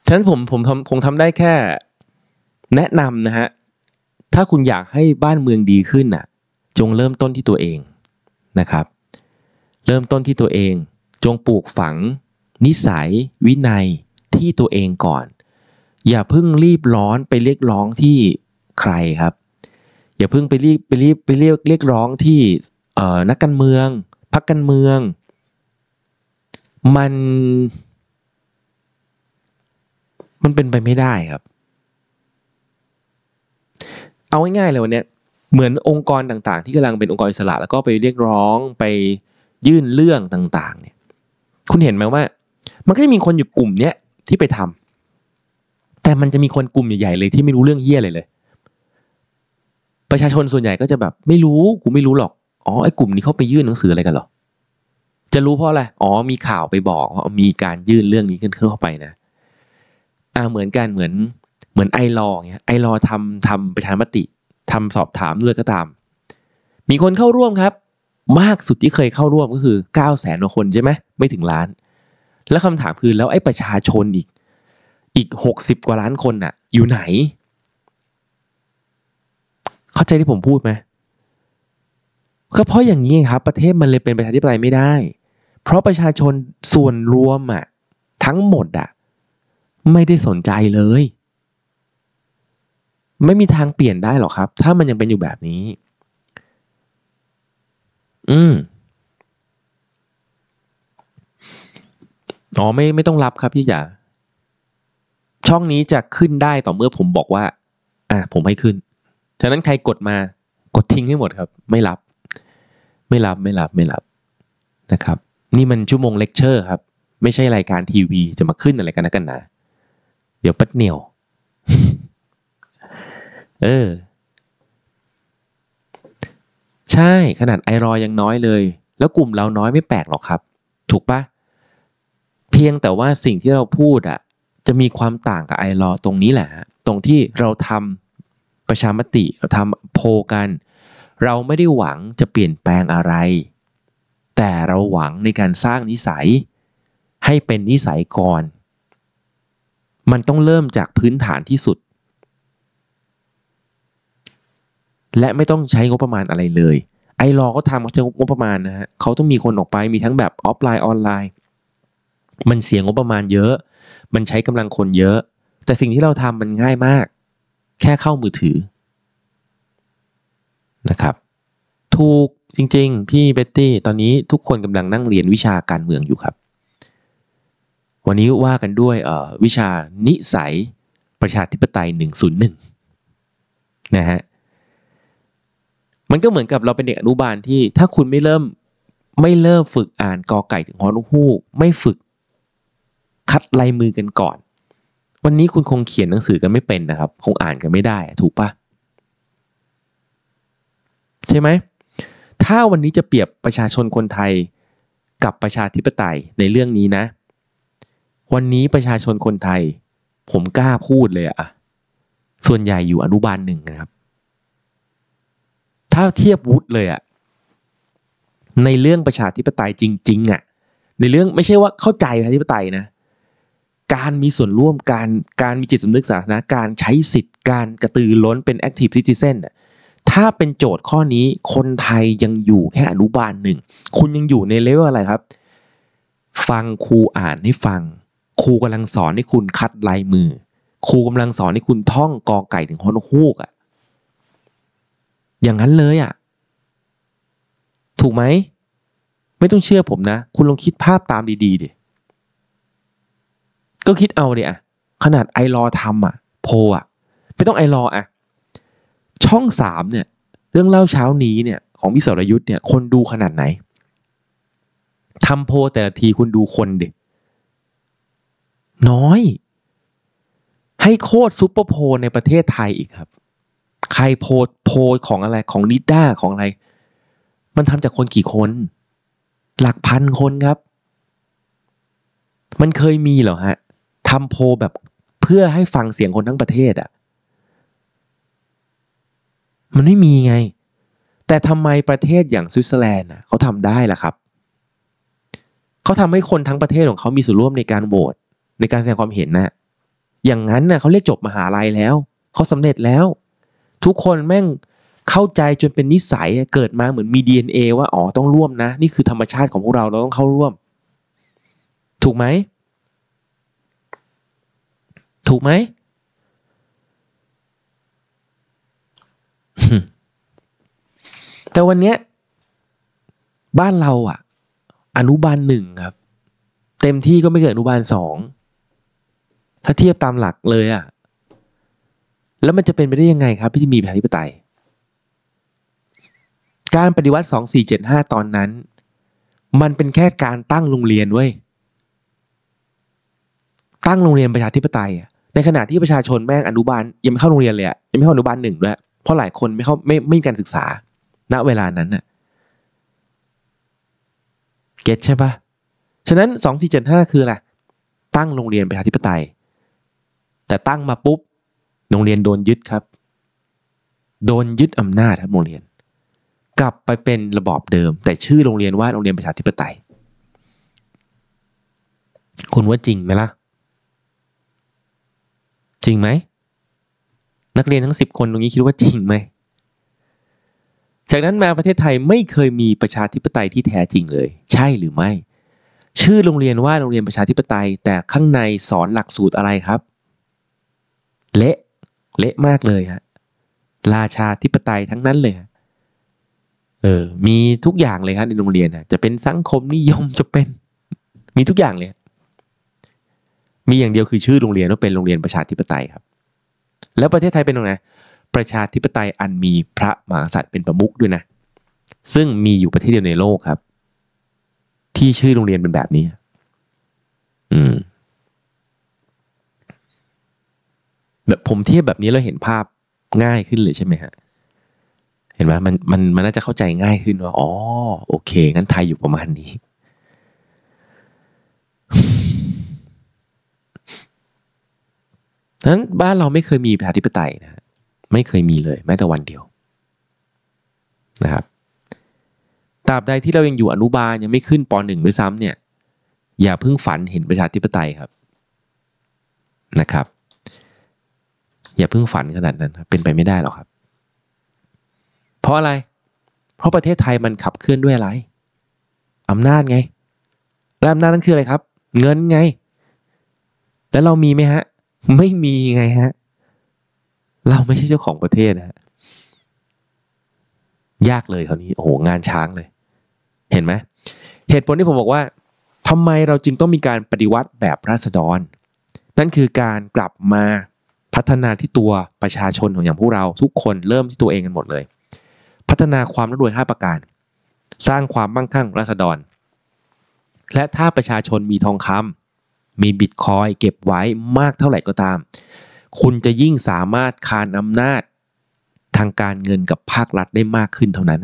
ฉะนั้นผมทำได้แค่แนะนำนะฮะถ้าคุณอยากให้บ้านเมืองดีขึ้นน่ะจงเริ่มต้นที่ตัวเองนะครับเริ่มต้นที่ตัวเองจงปลูกฝังนิสัยวินัยที่ตัวเองก่อนอย่าเพิ่งรีบร้อนไปเรียกร้องที่ใครครับอย่าเพิ่งไปเรียกร้องที่นักการเมืองพรรคการเมืองมันเป็นไปไม่ได้ครับเอาง่ายๆเลยวันนี้เหมือนองค์กรต่างๆที่กำลังเป็นองค์กรอิสระแล้วก็ไปเรียกร้องไปยื่นเรื่องต่างๆเนี่ยคุณเห็นไหมว่ามันก็จะมีคนอยู่กลุ่มเนี้ยที่ไปทำแต่มันจะมีคนกลุ่มใหญ่ๆเลยที่ไม่รู้เรื่องเหี้ยเลยประชาชนส่วนใหญ่ก็จะแบบไม่รู้กูไม่รู้หรอกอ๋อไอ้กลุ่มนี้เขาไปยื่นหนังสืออะไรกันหรอจะรู้เพราะอะไรอ๋อมีข่าวไปบอกว่ามีการยื่นเรื่องนี้ขึ้นเข้าไปนะเหมือนกันเหมือนไอลอเงี้ยไอลอทำประชามติทำสอบถามด้วยก็ตามมีคนเข้าร่วมครับมากสุดที่เคยเข้าร่วมก็คือ 900,000 กว่าคนใช่ไหมไม่ถึงล้านแล้วคำถามคือแล้วไอ้ประชาชนอีก60 กว่าล้านคนน่ะอยู่ไหนเข้าใจที่ผมพูดไหมก็เพราะอย่างนี้ครับประเทศมันเลยเป็นประชาธิปไตยไม่ได้เพราะประชาชนส่วนรวมทั้งหมดไม่ได้สนใจเลยไม่มีทางเปลี่ยนได้หรอกครับถ้ามันยังเป็นอยู่แบบนี้อ๋อไม่ต้องรับครับพี่จ๋าช่องนี้จะขึ้นได้ต่อเมื่อผมบอกว่าผมให้ขึ้นฉะนั้นใครกดมากดทิ้งให้หมดครับไม่รับนะครับนี่มันชั่วโมงเลคเชอร์ครับไม่ใช่รายการทีวีจะมาขึ้นอะไรกันนะเดี๋ยวปัดเหนียวใช่ขนาดไอรอยังน้อยเลยแล้วกลุ่มเราน้อยไม่แปลกหรอกครับถูกปะเพียงแต่ว่าสิ่งที่เราพูดจะมีความต่างกับไอรอตรงนี้แหละตรงที่เราทำประชามติเราทำโพลกันเราไม่ได้หวังจะเปลี่ยนแปลงอะไรแต่เราหวังในการสร้างนิสัยให้เป็นนิสัยก่อนมันต้องเริ่มจากพื้นฐานที่สุดและไม่ต้องใช้งบประมาณอะไรเลยไอรอเขาทำเขาใช้งบประมาณนะฮะเขาต้องมีคนออกไปมีทั้งแบบออฟไลน์ออนไลน์มันเสียงบประมาณเยอะมันใช้กำลังคนเยอะแต่สิ่งที่เราทำมันง่ายมากแค่เข้ามือถือนะครับถูกจริงๆพี่เบ็ตตี้ตอนนี้ทุกคนกำลังนั่งเรียนวิชาการเมืองอยู่ครับวันนี้ว่ากันด้วยวิชานิสัยประชาธิปไตย101นะฮะมันก็เหมือนกับเราเป็นเด็กอนุบาลที่ถ้าคุณไม่เริ่มฝึกอ่านกอไก่ถึงฮอนกฮูกไม่ฝึกคัดลายมือกันก่อนวันนี้คุณคงเขียนหนังสือกันไม่เป็นนะครับคงอ่านกันไม่ได้ถูกปะใช่ไหมถ้าวันนี้จะเปรียบประชาชนคนไทยกับประชาธิปไตยในเรื่องนี้นะวันนี้ประชาชนคนไทยผมกล้าพูดเลยส่วนใหญ่อยู่อนุบาล1นะครับถ้าเทียบวุฒิเลยในเรื่องประชาธิปไตยจริงๆในเรื่องไม่ใช่ว่าเข้าใจประชาธิปไตยนะการมีส่วนร่วมการมีจิตสำนึกสาธารณะการใช้สิทธิ์การกระตือร้นเป็น active citizen ถ้าเป็นโจทย์ข้อนี้คนไทยยังอยู่แค่อนุบาล1คุณยังอยู่ในเลเวลอะไรครับฟังครูอ่านให้ฟังครูกำลังสอนให้คุณคัดลายมือครูกำลังสอนให้คุณท่องกอไก่ถึงฮอนกฮูกอย่างนั้นเลยถูกไหมไม่ต้องเชื่อผมนะคุณลองคิดภาพตามดีๆดิก็คิดเอาดิขนาดไอรอทำโพไม่ต้องไอรอช่อง3เนี่ยเรื่องเล่าเช้านี้เนี่ยของพี่สรยุทธ์เนี่ยคนดูขนาดไหนทำโพแต่ละทีคุณดูคนดิน้อยให้โคตรซุปเปอร์โพในประเทศไทยอีกครับใครโพของอะไรของนิด้าของอะไรมันทำจากคนกี่คนหลักพันคนครับมันเคยมีเหรอฮะทำโพแบบเพื่อให้ฟังเสียงคนทั้งประเทศมันไม่มีไงแต่ทำไมประเทศอย่างสวิตเซอร์แลนด์เขาทำได้ล่ะครับเขาทำให้คนทั้งประเทศของเขามีส่วนร่วมในการโหวตในการแสดงความเห็นอย่างนั้นน่ะเขาเรียกจบมหาลัยแล้วเขาสำเร็จแล้วทุกคนแม่งเข้าใจจนเป็นนิสัยเกิดมาเหมือนมี DNA ว่าอ๋อต้องร่วมนะนี่คือธรรมชาติของพวกเราต้องเข้าร่วมถูกไหมถูกไหม แต่วันเนี้ยบ้านเราอ่ะอนุบาลหนึ่งครับเต็มที่ก็ไม่เกินอนุบาลสองถ้าเทียบตามหลักเลยอ่ะแล้วมันจะเป็นไปได้ยังไงครับที่จะมีประชาธิปไตยการปฏิวัติ2475ตอนนั้นมันเป็นแค่การตั้งโรงเรียนเว้ยตั้งโรงเรียนประชาธิปไตยอ่ะในขณะที่ประชาชนแม่งอนุบาลยังไม่เข้าโรงเรียนเลยอ่ะยังไม่เข้าอนุบาลหนึ่งด้วยเพราะหลายคนไม่มีการศึกษาณเวลานั้นน่ะเก็ตใช่ปะฉะนั้น2475คืออะไรตั้งโรงเรียนประชาธิปไตยแต่ตั้งมาปุ๊บโรงเรียนโดนยึดครับโดนยึดอำนาจครับโรงเรียนกลับไปเป็นระบอบเดิมแต่ชื่อโรงเรียนว่าโรงเรียนประชาธิปไตยคุณว่าจริงไหมล่ะจริงไหมนักเรียนทั้ง10 คนตรงนี้คิดว่าจริงไหมจากนั้นมาประเทศไทยไม่เคยมีประชาธิปไตยที่แท้จริงเลยใช่หรือไม่ชื่อโรงเรียนว่าโรงเรียนประชาธิปไตยแต่ข้างในสอนหลักสูตรอะไรครับเละมากเลยฮะราชาธิปไตยทั้งนั้นเลยมีทุกอย่างเลยครับในโรงเรียนจะเป็นสังคมนิยมจะเป็นมีทุกอย่างเลยมีอย่างเดียวคือชื่อโรงเรียนว่าเป็นโรงเรียนประชาธิปไตยครับแล้วประเทศไทยเป็นยังไงประชาธิปไตยอันมีพระมหากษัตริย์เป็นประมุขด้วยนะซึ่งมีอยู่ประเทศเดียวในโลกครับที่ชื่อโรงเรียนเป็นแบบนี้แบบผมเทียบแบบนี้เราเห็นภาพง่ายขึ้นเลยใช่ไหมฮะเห็นไหมมันน่าจะเข้าใจง่ายขึ้นว่าอ๋อโอเคงั้นไทยอยู่ประมาณนี้นั้นบ้านเราไม่เคยมีประชาธิปไตยนะไม่เคยมีเลยแม้แต่วันเดียวนะครับตราบใดที่เรายังอยู่อนุบาลยังไม่ขึ้นป .1 ด้วยซ้ำเนี่ยอย่าเพิ่งฝันเห็นประชาธิปไตยครับนะครับอย่าเพิ่งฝันขนาดนั้นครับเป็นไปไม่ได้หรอกครับเพราะอะไรเพราะประเทศไทยมันขับเคลื่อนด้วยอะไรอำนาจไงและอำนาจนั้นคืออะไรครับเงินไงแล้วเรามีไหมฮะไม่มีไงฮะเราไม่ใช่เจ้าของประเทศนะฮะยากเลยคราวนี้โอ้โหงานช้างเลยเห็นไหมเหตุผลที่ผมบอกว่าทำไมเราจึงต้องมีการปฏิวัติแบบราษฎรนั่นคือการกลับมาพัฒนาที่ตัวประชาชนของอย่างพวกเราทุกคนเริ่มที่ตัวเองกันหมดเลยพัฒนาความร่ำรวย5ประการสร้างความมั่งคั่งของราษฎรและถ้าประชาชนมีทองคำมีบิตคอยน์เก็บไว้มากเท่าไหร่ก็ตามคุณจะยิ่งสามารถคานอำนาจทางการเงินกับภาครัฐได้มากขึ้นเท่านั้น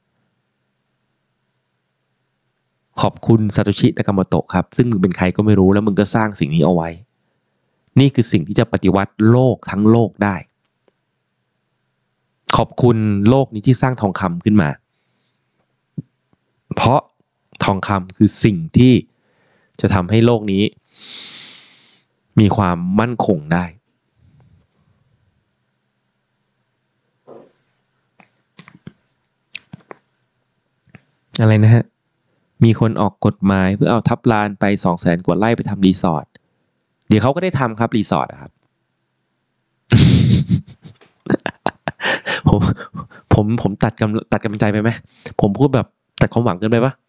ขอบคุณซาโตชิ นากาโมโตะครับซึ่งมึงเป็นใครก็ไม่รู้แล้วมึงก็สร้างสิ่งนี้เอาไว้นี่คือสิ่งที่จะปฏิวัติโลกทั้งโลกได้ขอบคุณโลกนี้ที่สร้างทองคำขึ้นมาเพราะทองคำคือสิ่งที่จะทำให้โลกนี้มีความมั่นคงได้อะไรนะฮะมีคนออกกฎหมายเพื่อเอาทับลานไป200,000 กว่าไร่ไปทำรีสอร์ทเดี๋ยวเขาก็ได้ทำครับรีสอร์ทครับ ผมตัดกำลังใจไปไหมผมพูดแบบตัดความหวังเกินไปปะ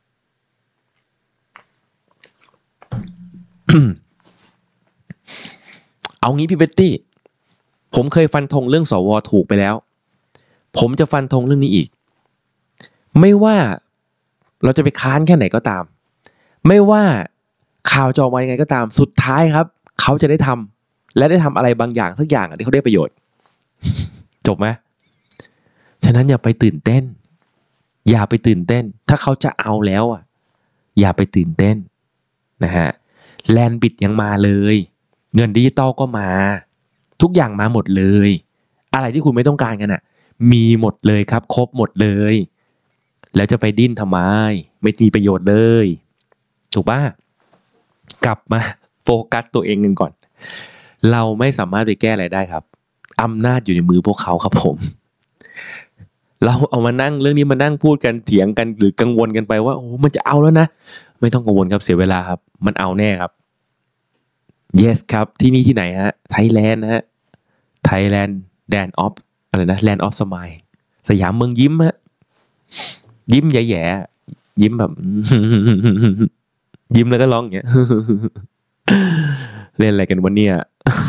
เอางี้พี่เบตตี้ผมเคยฟันธงเรื่องสวถูกไปแล้วผมจะฟันธงเรื่องนี้อีกไม่ว่าเราจะไปค้านแค่ไหนก็ตามไม่ว่าข่าวจะออกมายังไงก็ตามสุดท้ายครับเขาจะได้ทำและได้ทำอะไรบางอย่างสักอย่างที่เขาได้ประโยชน์จบไหมฉะนั้นอย่าไปตื่นเต้นอย่าไปตื่นเต้นถ้าเขาจะเอาแล้วอย่าไปตื่นเต้นนะฮะแลนบิดยังมาเลยเงินดิจิตอลก็มาทุกอย่างมาหมดเลยอะไรที่คุณไม่ต้องการกันมีหมดเลยครับครบหมดเลยแล้วจะไปดิ้นทำไมไม่มีประโยชน์เลยถูกป่ะกลับมาโฟกัสตัวเองกันก่อนเราไม่สามารถไปแก้อะไรได้ครับอำนาจอยู่ในมือพวกเขาครับผม เราเอามานั่งเรื่องนี้มานั่งพูดกันเถียงกันหรือกังวลกันไปว่าโอ้มันจะเอาแล้วนะไม่ต้องกังวลครับเสียเวลาครับมันเอาแน่ครับ yes ครับที่นี่ที่ไหนฮะไทยแลนด์ฮะไทยแลนด์แดนออฟอะไรนะแลนด์ออฟสมายสยามเมืองยิ้มฮะยิ้มแย่ๆยิ้มแบบ ยิ้มแล้วก็ร้องอย่างเงี้ย เล่นอะไรกันวันเนี้ย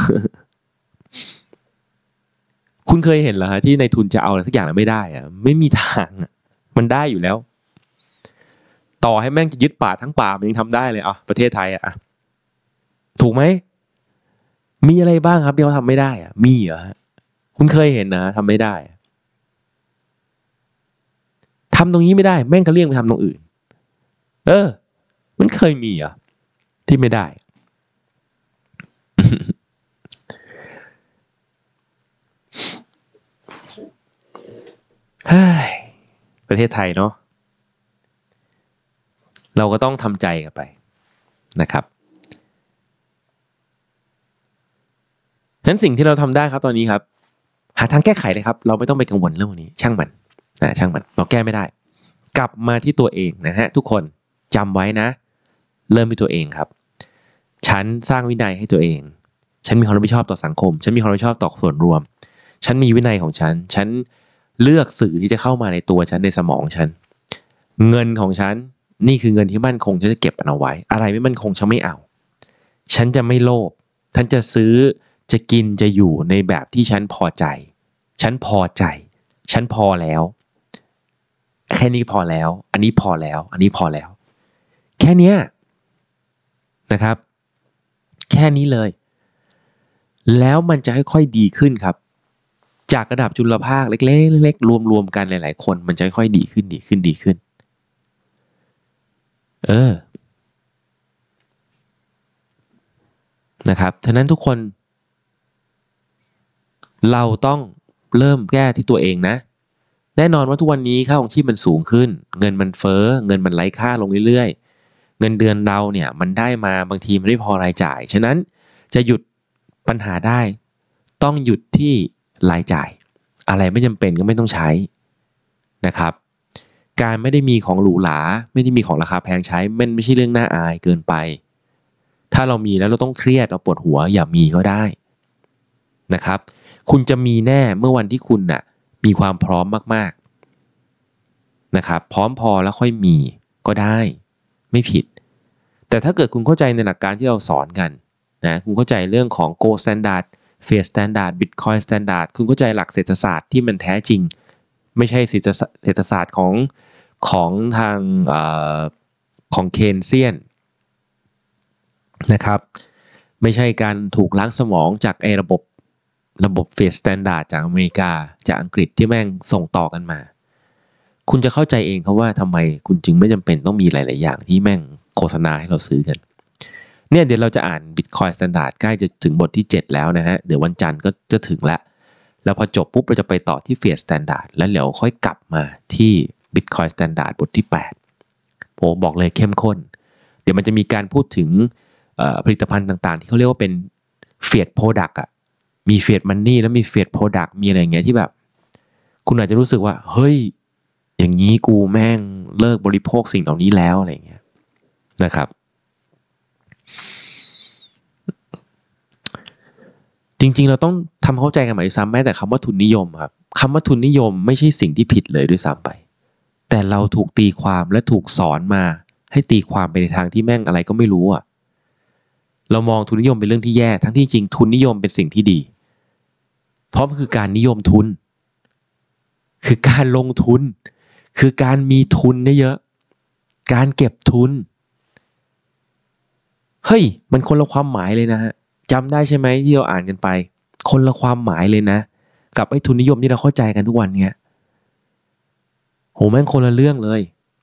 คุณเคยเห็นเหรอฮะที่ในทุนจะเอาอะไรสักอย่างแล้วไม่ได้อะไม่มีทางอะมันได้อยู่แล้ว ต่อให้แม่งจะยึดป่าทั้งป่ามันยังทำได้เลยอ่ะประเทศไทยอ่ะถูกไหมมีอะไรบ้างครับที่เขาทำไม่ได้อ่ะมีเหรอฮะคุณเคยเห็นนะทำไม่ได้ทำตรงนี้ไม่ได้แม่งก็เลี่ยงไปทำตรงอื่นมันเคยมีเหรอที่ไม่ได้ เฮ้ยประเทศไทยเนาะเราก็ต้องทำใจกันไปนะครับฉะนั้นสิ่งที่เราทำได้ครับตอนนี้ครับหาทางแก้ไขเลยครับเราไม่ต้องไปกังวลเรื่องนี้ช่างมันช่างมันเราแก้ไม่ได้กลับมาที่ตัวเองนะฮะทุกคนจำไว้นะเริ่มที่ตัวเองครับฉันสร้างวินัยให้ตัวเองฉันมีความรับผิดชอบต่อสังคมฉันมีความรับผิดชอบต่อส่วนรวมฉันมีวินัยของฉันเลือกสื่อที่จะเข้ามาในตัวฉันในสมองฉันเงินของฉันนี่คือเงินที่มั่นคงฉันจะเก็บมันเอาไว้อะไรไม่มั่นคงฉันไม่เอาฉันจะไม่โลภฉันจะซื้อจะกินจะอยู่ในแบบที่ฉันพอใจฉันพอใจฉันพอแล้วแค่นี้พอแล้วอันนี้พอแล้วอันนี้พอแล้วแค่เนี้ยนะครับแค่นี้เลยแล้วมันจะค่อยๆดีขึ้นครับจากระดับจุลภาคเล็กๆรวมๆกันหลายๆคนมันจะค่อยๆดีขึ้นนะครับฉะนั้นทุกคนเราต้องเริ่มแก้ที่ตัวเองนะแน่นอนว่าทุกวันนี้ค่าของชีพมันสูงขึ้นเงินมันเฟ้อเงินมันไร้ค่าลงเรื่อยๆเงินเดือนเราเนี่ยมันได้มาบางทีมันไม่พอรายจ่ายฉะนั้นจะหยุดปัญหาได้ต้องหยุดที่รายจ่ายอะไรไม่จำเป็นก็ไม่ต้องใช้นะครับการไม่ได้มีของหรูหราไม่ได้มีของราคาแพงใช้มันไม่ใช่เรื่องน่าอายเกินไปถ้าเรามีแล้วเราต้องเครียดเราปวดหัวอย่ามีก็ได้นะครับคุณจะมีแน่เมื่อวันที่คุณน่ะมีความพร้อมมากๆนะครับพร้อมพอแล้วค่อยมีก็ได้ไม่ผิดแต่ถ้าเกิดคุณเข้าใจในหลักการที่เราสอนกันนะคุณเข้าใจเรื่องของ Gold Standard Fiat Standard Bitcoin Standard คุณเข้าใจหลักเศรษฐศาสตร์ที่มันแท้จริงไม่ใช่เศรษฐศาสตร์ของทางของเคนเซียนนะครับไม่ใช่การถูกล้างสมองจากระบบเฟสสแตนดาร์ดจากอเมริกาจากอังกฤษที่แม่งส่งต่อกันมาคุณจะเข้าใจเองครับว่าทำไมคุณจึงไม่จำเป็นต้องมีหลายๆอย่างที่แม่งโฆษณาให้เราซื้อกันเนี่ยเดี๋ยวเราจะอ่าน Bitcoin Standard ใกล้จะถึงบทที่7แล้วนะฮะเดี๋ยววันจันทร์ก็จะถึงแล้วพอจบปุ๊บเราจะไปต่อที่ Fiat Standard แล้วเดี๋ยวค่อยกลับมาที่ Bitcoin Standard บทที่8ผมบอกเลยเข้มข้นเดี๋ยวมันจะมีการพูดถึงผลิตภัณฑ์ต่างๆที่เขาเรียกว่าเป็น Fiat Product อ่ะมี Fiat Money แล้วมี Fiat Product มีอะไรอย่างเงี้ยที่แบบคุณอาจจะรู้สึกว่าเฮ้ยอย่างนี้กูแม่งเลิกบริโภคสิ่งเหล่านี้แล้วอะไรอย่างเงี้ยนะครับจริงๆเราต้องทำเข้าใจกันใหม่ด้วยซ้ำแม้แต่คำว่าทุนนิยมครับคำว่าทุนนิยมไม่ใช่สิ่งที่ผิดเลยด้วยซ้ำไปแต่เราถูกตีความและถูกสอนมาให้ตีความไปในทางที่แม่งอะไรก็ไม่รู้อ่ะเรามองทุนนิยมเป็นเรื่องที่แย่ทั้งที่จริงทุนนิยมเป็นสิ่งที่ดีเพราะมันคือการนิยมทุนคือการลงทุนคือการมีทุนเยอะการเก็บทุนเฮ้ยมันคนละความหมายเลยนะฮะจำได้ใช่ไหมที่เราอ่านกันไปคนละความหมายเลยนะกับไอ้ทุนนิยมที่เราเข้าใจกันทุกวันเนี้ยโหแม่งคนละเรื่องเลย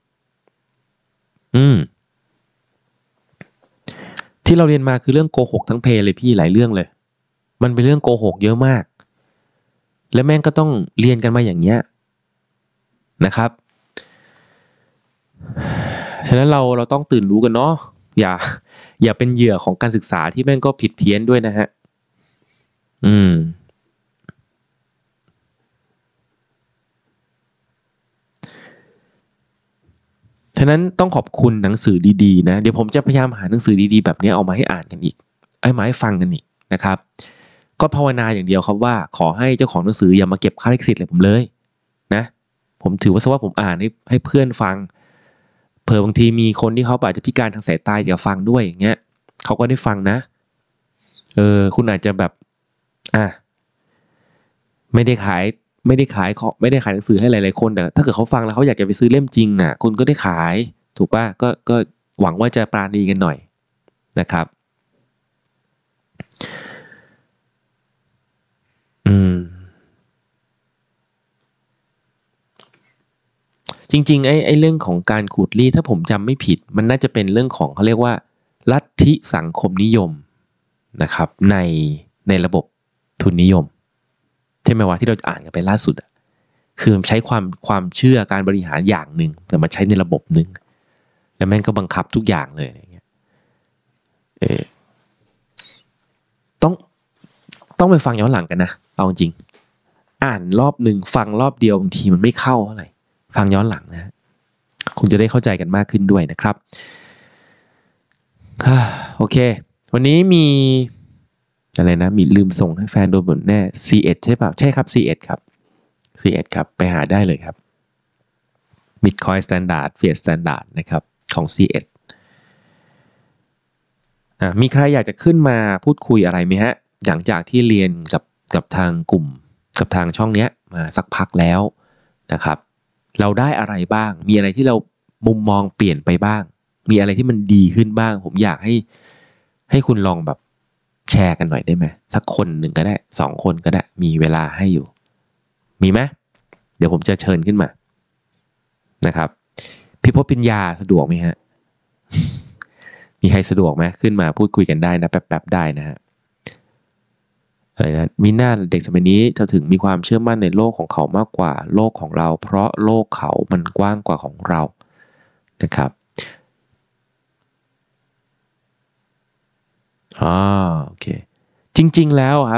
ที่เราเรียนมาคือเรื่องโกหกทั้งเพเลยพี่หลายเรื่องเลยมันเป็นเรื่องโกหกเยอะมากและแม่งก็ต้องเรียนกันมาอย่างเงี้ยนะครับฉะนั้นเราต้องตื่นรู้กันเนาะอย่าเป็นเหยื่อของการศึกษาที่แม่งก็ผิดเพี้ยนด้วยนะฮะฉะนั้นต้องขอบคุณหนังสือดีๆนะเดี๋ยวผมจะพยายามหาหนังสือดีๆแบบนี้เอามาให้อ่านกันอีกมาให้ฟังกันอีกนะครับก็ภาวนาอย่างเดียวครับว่าขอให้เจ้าของหนังสืออย่ามาเก็บค่าลิขสิทธิ์อะไรผมเลยนะผมถือว่าผมอ่านให้เพื่อนฟังเผื่อบางทีมีคนที่เขาอาจจะพิการทางสายตาจะฟังด้วยอย่างเงี้ยเขาก็ได้ฟังนะคุณอาจจะแบบไม่ได้ขายหนังสือให้หลายๆคนแต่ถ้าเกิดเขาฟังแล้วเขาอยากจะไปซื้อเล่มจริงอ่ะคุณก็ได้ขายถูกป่ะก็หวังว่าจะปราณีกันหน่อยนะครับจริงๆไอ้เรื่องของการขูดรีดถ้าผมจำไม่ผิดมันน่าจะเป็นเรื่องของเขาเรียกว่าลัทธิสังคมนิยมนะครับในระบบทุนนิยมใช่ไหมวะที่เราอ่านกันไปล่าสุดคือใช้ความเชื่อการบริหารอย่างหนึ่งแต่มาใช้ในระบบหนึ่งแล้วแม่งก็บังคับทุกอย่างเลยอย่างเงี้ยต้องไปฟังย้อนหลังกันนะเอาจริงอ่านรอบหนึ่งฟังรอบเดียวบางทีมันไม่เข้าเท่าไหร่ฟังย้อนหลังนะคุณจะได้เข้าใจกันมากขึ้นด้วยนะครับโอเควันนี้มีอะไรนะมีลืมส่งให้แฟนโดนบ่นแน่ C1 ใช่ป่ะใช่ครับ C1 ครับ C1 ครับไปหาได้เลยครับ Bitcoin Standard Fiat Standard นะครับของ C1 มีใครอยากจะขึ้นมาพูดคุยอะไรไหมฮะหลังจากที่เรียนกับทางกลุ่มกับทางช่องเนี้ยมาสักพักแล้วนะครับเราได้อะไรบ้างมีอะไรที่เรามุมมองเปลี่ยนไปบ้างมีอะไรที่มันดีขึ้นบ้างผมอยากให้คุณลองแบบแชร์กันหน่อยได้ไหมสักคนหนึ่งก็ได้2 คนก็ได้มีเวลาให้อยู่มีไหมเดี๋ยวผมจะเชิญขึ้นมานะครับพี่พจน์ปัญญาสะดวกไหมฮะ มีใครสะดวกไหมขึ้นมาพูดคุยกันได้นะแป๊บๆได้นะฮะอะไรนะมีหน้าเด็กสมัยนี้จะถึงมีความเชื่อมั่นในโลกของเขามากกว่าโลกของเราเพราะโลกเขามันกว้างกว่าของเรานะครับโอเคจริงๆแล้วครับ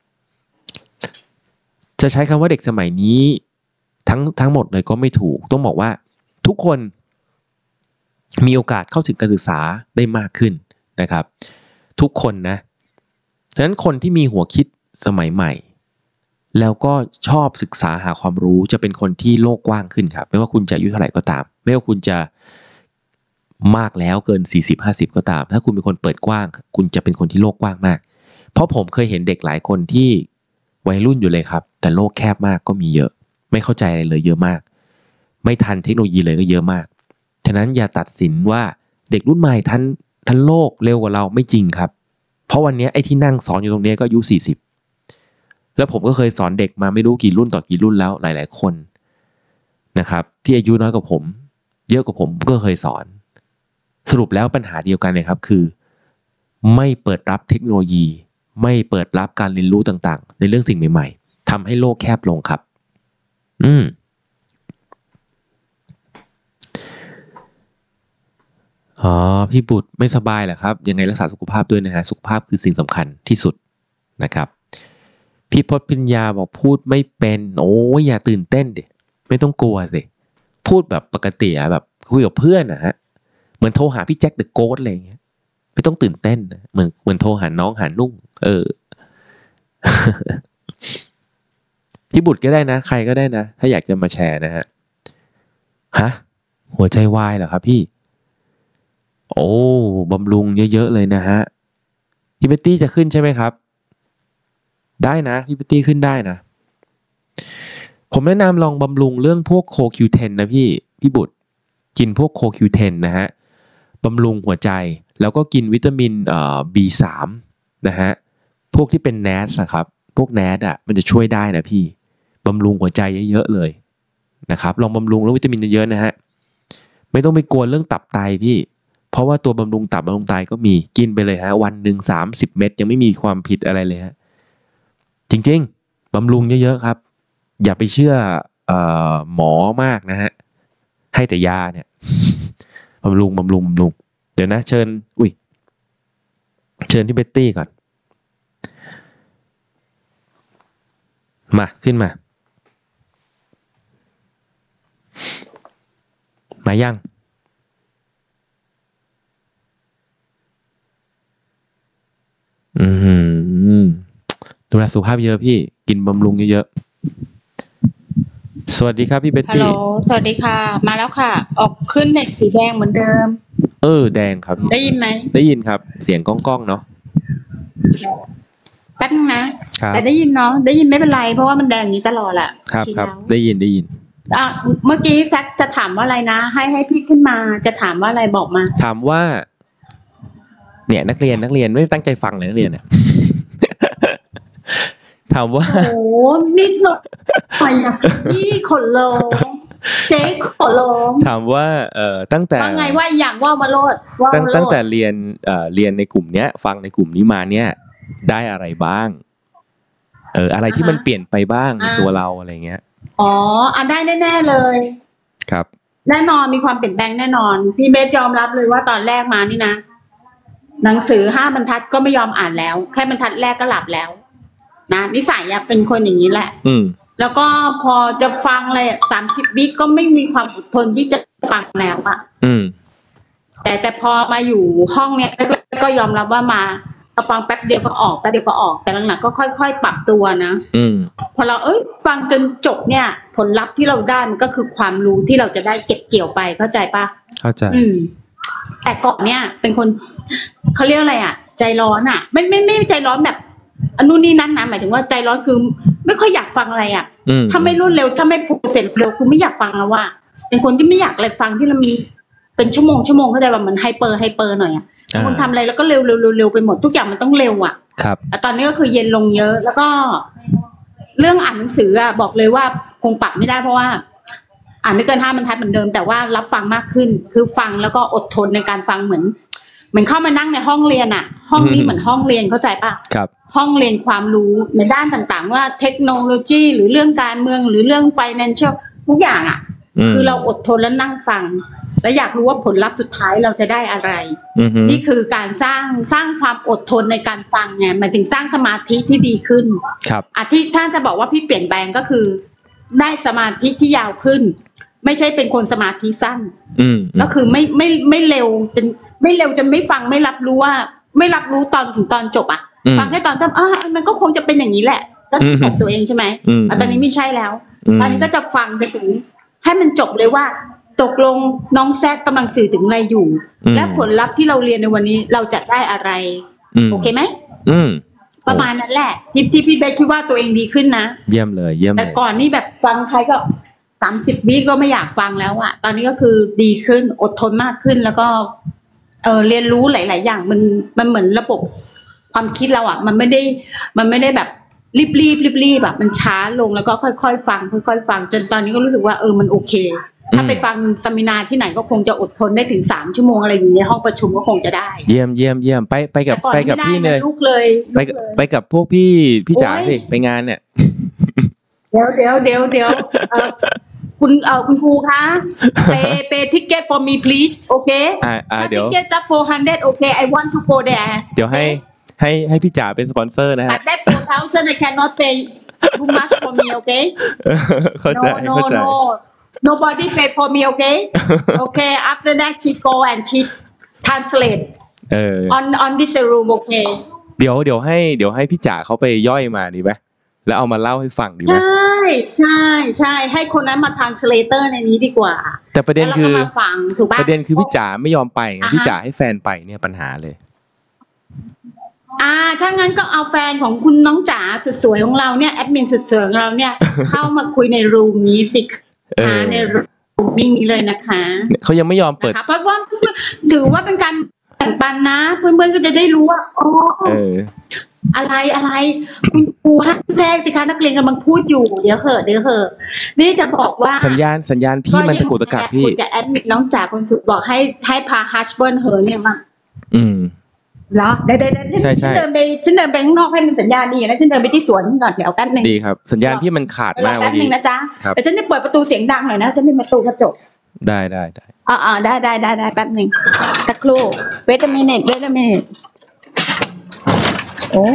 จะใช้คำว่าเด็กสมัยนี้ทั้งหมดเลยก็ไม่ถูกต้องบอกว่าทุกคนมีโอกาสเข้าถึงการศึกษาได้มากขึ้นนะครับทุกคนนะฉะนั้นคนที่มีหัวคิดสมัยใหม่แล้วก็ชอบศึกษาหาความรู้จะเป็นคนที่โลกกว้างขึ้นครับไม่ว่าคุณจะอายุเท่าไหร่ก็ตามไม่ว่าคุณจะมากแล้วเกิน40-50ก็ตามถ้าคุณเป็นคนเปิดกว้างคุณจะเป็นคนที่โลกกว้างมากเพราะผมเคยเห็นเด็กหลายคนที่วัยรุ่นอยู่เลยครับแต่โลกแคบมากก็มีเยอะไม่เข้าใจอะไรเลยเยอะมากไม่ทันเทคโนโลยีเลยก็เยอะมากฉะนั้นอย่าตัดสินว่าเด็กรุ่นใหม่ทันโลกเร็วกว่าเราไม่จริงครับเพราะวันนี้ไอ้ที่นั่งสอนอยู่ตรงนี้ก็อายุ40แล้วผมก็เคยสอนเด็กมาไม่รู้กี่รุ่นต่อกี่รุ่นแล้วหลายๆคนนะครับที่อายุน้อยกว่าผมเยอะกว่าผมก็เคยสอนสรุปแล้วปัญหาเดียวกันเลยครับคือไม่เปิดรับเทคโนโลยีไม่เปิดรับการเรียนรู้ต่างๆในเรื่องสิ่งใหม่ๆทำให้โลกแคบลงครับพี่บุตรไม่สบายเหรอครับยังไงรักษาสุขภาพด้วยนะฮะสุขภาพคือสิ่งสำคัญที่สุดนะครับพี่พจน์ปัญญาบอกพูดไม่เป็นโอ้ยอย่าตื่นเต้นดิไม่ต้องกลัวสิพูดแบบปกติอะแบบคุยกับเพื่อนนะฮะเหมือนโทรหาพี่แจ็คเดอะโกสต์อะไรอย่างเงี้ยไม่ต้องตื่นเต้นนะเหมือนโทรหาน้องหานุ่งพี่บุตรก็ได้นะใครก็ได้นะถ้าอยากจะมาแชร์นะฮะหัวใจวายเหรอครับพี่โอ้บำรุงเยอะๆเลยนะฮะพี่เบตตี้จะขึ้นใช่ไหมครับได้นะพี่เบตตี้ขึ้นได้นะผมแนะนำลองบำรุงเรื่องพวกโคคิวเทนนะพี่บุตรกินพวกโคคิวเทนนะฮะบำรุงหัวใจแล้วก็กินวิตามินB3นะฮะพวกที่เป็นแนสครับพวกแนสมันจะช่วยได้นะพี่บำรุงหัวใจเยอะๆเลยนะครับลองบำรุงแล้ววิตามินเยอะๆนะฮะไม่ต้องไปกลัวเรื่องตับไตพี่เพราะว่าตัวบำรุงตับบำรุงไตก็มีกินไปเลยฮะวันหนึ่ง30 เม็ดยังไม่มีความผิดอะไรเลยฮะจริงๆบำรุงเยอะๆครับอย่าไปเชื่อหมอมากนะฮะให้แต่ยาเนี่ยบำรุงเดี๋ยวนะเชิญที่เบ็ตตี้ก่อนมาขึ้นมายังดูแลสุขภาพเยอะพี่กินบำรุงเยอะๆสวัสดีครับพี่เบตฮัลโหลตี้สวัสดีค่ะ มาแล้วค่ะ ออกขึ้นเน็ตสีแดงเหมือนเดิมแดงครับพี่ได้ยินไหมได้ยินครับเสียงก้องๆเนาะแป๊บนึงนะ แต่ได้ยินเนาะได้ยินไม่เป็นไร เพราะว่ามันแดงอย่างนี้ตลอดแหละครับชินครับแล้วได้ยินเมื่อกี้แซคจะถามว่าอะไรนะ ให้พี่ขึ้นมา จะถามว่าอะไรบอกมาถามว่า เนี่ยนักเรียนไม่ตั้งใจฟังเลยนักเรียนเนี่ย ถามว่าโอ้นิดหน่อยอยากพี่ขนลงเจ๊ขนลงถามว่าตั้งแต่ว่าไงว่าอย่างว่ามาโลดว่ามาโลดตั้งแต่เรียนในกลุ่มเนี้ยฟังในกลุ่มนี้มาเนี่ยได้อะไรบ้างอะไรที่มันเปลี่ยนไปบ้างในตัวเราอะไรเงี้ยได้แน่ๆเลยครับแน่นอนมีความเปลี่ยนแปลงแน่นอนพี่เบสยอมรับเลยว่าตอนแรกมานี่นะหนังสือ5 บรรทัดก็ไม่ยอมอ่านแล้วแค่บรรทัดแรกก็หลับแล้วนะนิสัยเป็นคนอย่างนี้แหละแล้วก็พอจะฟังเลย30 วิก็ไม่มีความอดทนที่จะฟังแล้วอะแต่พอมาอยู่ห้องเนี้ยก็ยอมรับว่ามาฟังแป๊บเดียวก็ออกแต่หลังๆก็ค่อยๆปรับตัวนะพอเราฟังจนจบเนี่ยผลลัพธ์ที่เราได้มันก็คือความรู้ที่เราจะได้เก็บเกี่ยวไปเข้าใจปะเข้าใจแต่ก่อนเนี่ยเป็นคนเขาเรียกอะไรอ่ะใจร้อนอ่ะไม่ใจร้อนแบบนู่นนี่นั่นนะหมายถึงว่าใจร้อนคือไม่ค่อยอยากฟังอะไรอ่ะถ้าไม่รวดเร็วถ้าไม่โปรเซสเร็วคือไม่อยากฟังแล้วว่าเป็นคนที่ไม่อยากอะไรฟังที่เรามีเป็นชั่วโมงเข้าใจว่ามันไฮเปอร์หน่อยอ่ะคนทำอะไรแล้วก็เร็วไปหมดทุกอย่างมันต้องเร็วอ่ะครับตอนนี้ก็คือเย็นลงเยอะแล้วก็เรื่องอ่านหนังสืออ่ะบอกเลยว่าคงปรับไม่ได้เพราะว่าอ่านไม่เกิน5 บรรทัดเหมือนเดิมแต่ว่ารับฟังมากขึ้นคือฟังแล้วก็อดทนในการฟังเหมือนเข้ามานั่งในห้องเรียนอ่ะห้องนี้เหมือนห้องเรียนเข้าใจป่ะครับห้องเรียนความรู้ในด้านต่างๆว่าเทคโนโลยีหรือเรื่องการเมืองหรือเรื่อง financial ทุกอย่างอ่ะคือเราอดทนและนั่งฟังและอยากรู้ว่าผลลัพธ์สุดท้ายเราจะได้อะไรนี่คือการสร้างความอดทนในการฟังไงหมายถึงสร้างสมาธิที่ดีขึ้นครับที่ท่านจะบอกว่าพี่เปลี่ยนแปลงก็คือได้สมาธิที่ยาวขึ้นไม่ใช่เป็นคนสมาธิสั้นก็คือไม่เร็วจนไม่ฟังไม่รับรู้ว่าไม่รับรู้ตอนถึงตอนจบอ่ะฟังแค่ตอนต้นมันก็คงจะเป็นอย่างนี้แหละก็บอกตัวเองใช่ไหมตอนนี้ไม่ใช่แล้วตอนนี้ก็จะฟังไปถึงให้มันจบเลยว่าตกลงน้องแซกกำลังสื่อถึงอะไรอยู่และผลลัพธ์ที่เราเรียนในวันนี้เราจะได้อะไรโอเคไหมประมาณนั้นแหละที่พี่เบสคิดว่าตัวเองดีขึ้นนะเยี่ยมเลยแต่ก่อนนี่แบบฟังใครก็30 วิก็ไม่อยากฟังแล้วอะตอนนี้ก็คือดีขึ้นอดทนมากขึ้นแล้วก็เรียนรู้หลายๆอย่างมันเหมือนระบบความคิดเราอะมันไม่ได้แบบรีบแบบมันช้าลงแล้วก็ค่อยๆฟังจนตอนนี้ก็รู้สึกว่ามันโอเคถ้าไปฟังเซมินาที่ไหนก็คงจะอดทนได้ถึง3 ชั่วโมงอะไรอยู่ในห้องประชุมก็คงจะได้เยี่ยมไปกับพี่เลยไปกับพวกพี่จ๋าสิไปงานเนี่ยเดี๋ยวคุณครูคะpay ticket for me please โอเคเดี๋ยว ticket just 400 โอเค I want to go there เดี๋ยวให้พี่จ๋าเป็นสปอนเซอร์นะฮะ but that 4,000 I cannot pay too much for me โอเคเข้าใจ nobody pay for me โอเค okay after that she go and she translate on this room โอเคเดี๋ยวให้พี่จ๋าเขาไปย่อยมาดีไหมแล้วเอามาเล่าให้ฟังดีไหมใช่ให้คนนั้นมา translator ในนี้ดีกว่าแต่ประเด็นคือประเด็นคือพี่จ๋าไม่ยอมไปพี่จ๋าให้แฟนไปเนี่ยปัญหาเลยถ้างั้นก็เอาแฟนของคุณน้องจ๋าสุดสวยของเราเนี่ยแอดมินสุดสวยของเราเนี่ยเข้ามาคุยในรูมนี้สิในรูมนี้เลยนะคะเขายังไม่ยอมเปิดเพราะว่าถือว่าเป็นการแบ่งปันนะเพื่อนๆก็จะได้รู้ว่าอะไรคุณครูให้แจ้งสิคะนักเรียนกำลังพูดอยู่เดี๋ยวเหอะนี่จะบอกว่าสัญญาณพี่มันตะกุกตะกักพี่จะแอดมินน้องจ๋าคนสุดบอกให้พาฮัชเบิร์นเหอะเนี่ยมาเหรอได้ฉันเดินไปข้างนอกให้มันสัญญาณดีนะฉันเดินไปที่สวนก่อนเดี๋ยวแป๊บนึงดีครับสัญญาณพี่มันขาดมากแป๊บนึงนะจ๊ะแต่ฉันจะเปิดประตูเสียงดังหน่อยนะฉันเป็นประตูกระจกได้ได้แป๊บนึงสักครู่ wait a minute โอ้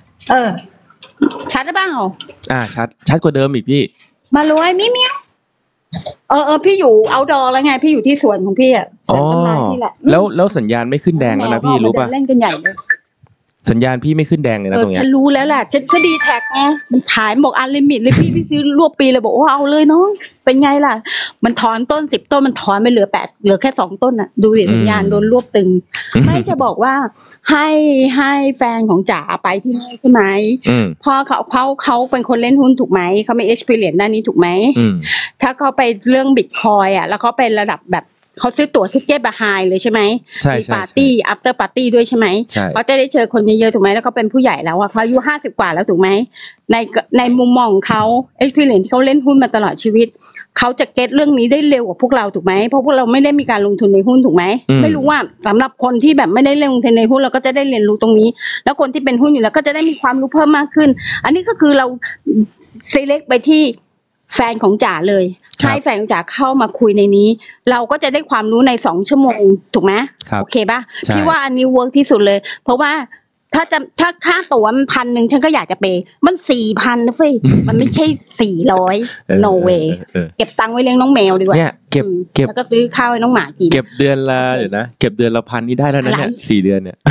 ชัดหรือเปล่าชัดกว่าเดิมอีกพี่มารวยมิเมียวพี่อยู่outdoorแล้วไงพี่อยู่ที่สวนของพี่อ่ะสวนต้นไม้ที่แหละแล้วสัญญาณไม่ขึ้นแดงแล้วนะพี่รู้ป่ะเล่นกันใหญ่เลยสัญญาณพี่ไม่ขึ้นแดงเลยนะตรงเนี้ยฉันรู้แล้วแหละฉันก็ดีแท็กไงมันขายบอกอันลิมิตเลยพี่ซื้อรวบปีเลยบอกว่าเอาเลยน้องเป็นไงล่ะมันถอนต้น10 ต้นมันถอนไปเหลือแค่2 ต้นน่ะดูดิสัญญาณโดนรวบตึงไม่จะบอกว่าให้แฟนของจ๋าไปที่นี่ใช่ไหมพอเขาเป็นคนเล่นหุ้นถูกไหมเขามี experience ด้านนี้ถูกไหมถ้าเขาไปเรื่องบิตคอยอ่ะแล้วเขาเป็นระดับแบบเขาซื้อตั๋วทิเก็ตบาไฮเลยใช่ไหมมีปาร์ตี้ after party ด้วยใช่ไหมเขาจะได้เจอคนเยอะๆถูกไหมแล้วเขาเป็นผู้ใหญ่แล้วอะเขาอายุ50 กว่าแล้วถูกไหมในมุมมองของเขา experience ที่เขาเล่นหุ้นมาตลอดชีวิตเขาจะเก็ตเรื่องนี้ได้เร็วกว่าพวกเราถูกไหมเพราะพวกเราไม่ได้มีการลงทุนในหุ้นถูกไหมไม่รู้ว่าสำหรับคนที่แบบไม่ได้ลงทุนในหุ้นเราก็จะได้เรียนรู้ตรงนี้แล้วคนที่เป็นหุ้นอยู่แล้วก็จะได้มีความรู้เพิ่มมากขึ้นอันนี้ก็คือเรา select ไปที่แฟนของจ๋าเลยให้แฟนของจ๋าเข้ามาคุยในนี้เราก็จะได้ความรู้ใน2 ชั่วโมงถูกไหมโอเคป่ะพี่ว่าอันนี้เวิร์กที่สุดเลยเพราะว่าถ้าค่าตั๋วมัน1,000ฉันก็อยากจะเปย์มัน 4,000 นะเฟ้ยมันไม่ใช่400 no way เก็บตังค์ไว้เลี้ยงน้องแมวดีกว่าเนี่ยเก็บแล้วก็ซื้อข้าวให้น้องหมากินเก็บเดือนละเดี๋ยวนะเก็บเดือนละ1,000นี่ได้แล้วนะเนี่ย4 เดือนเนี่ย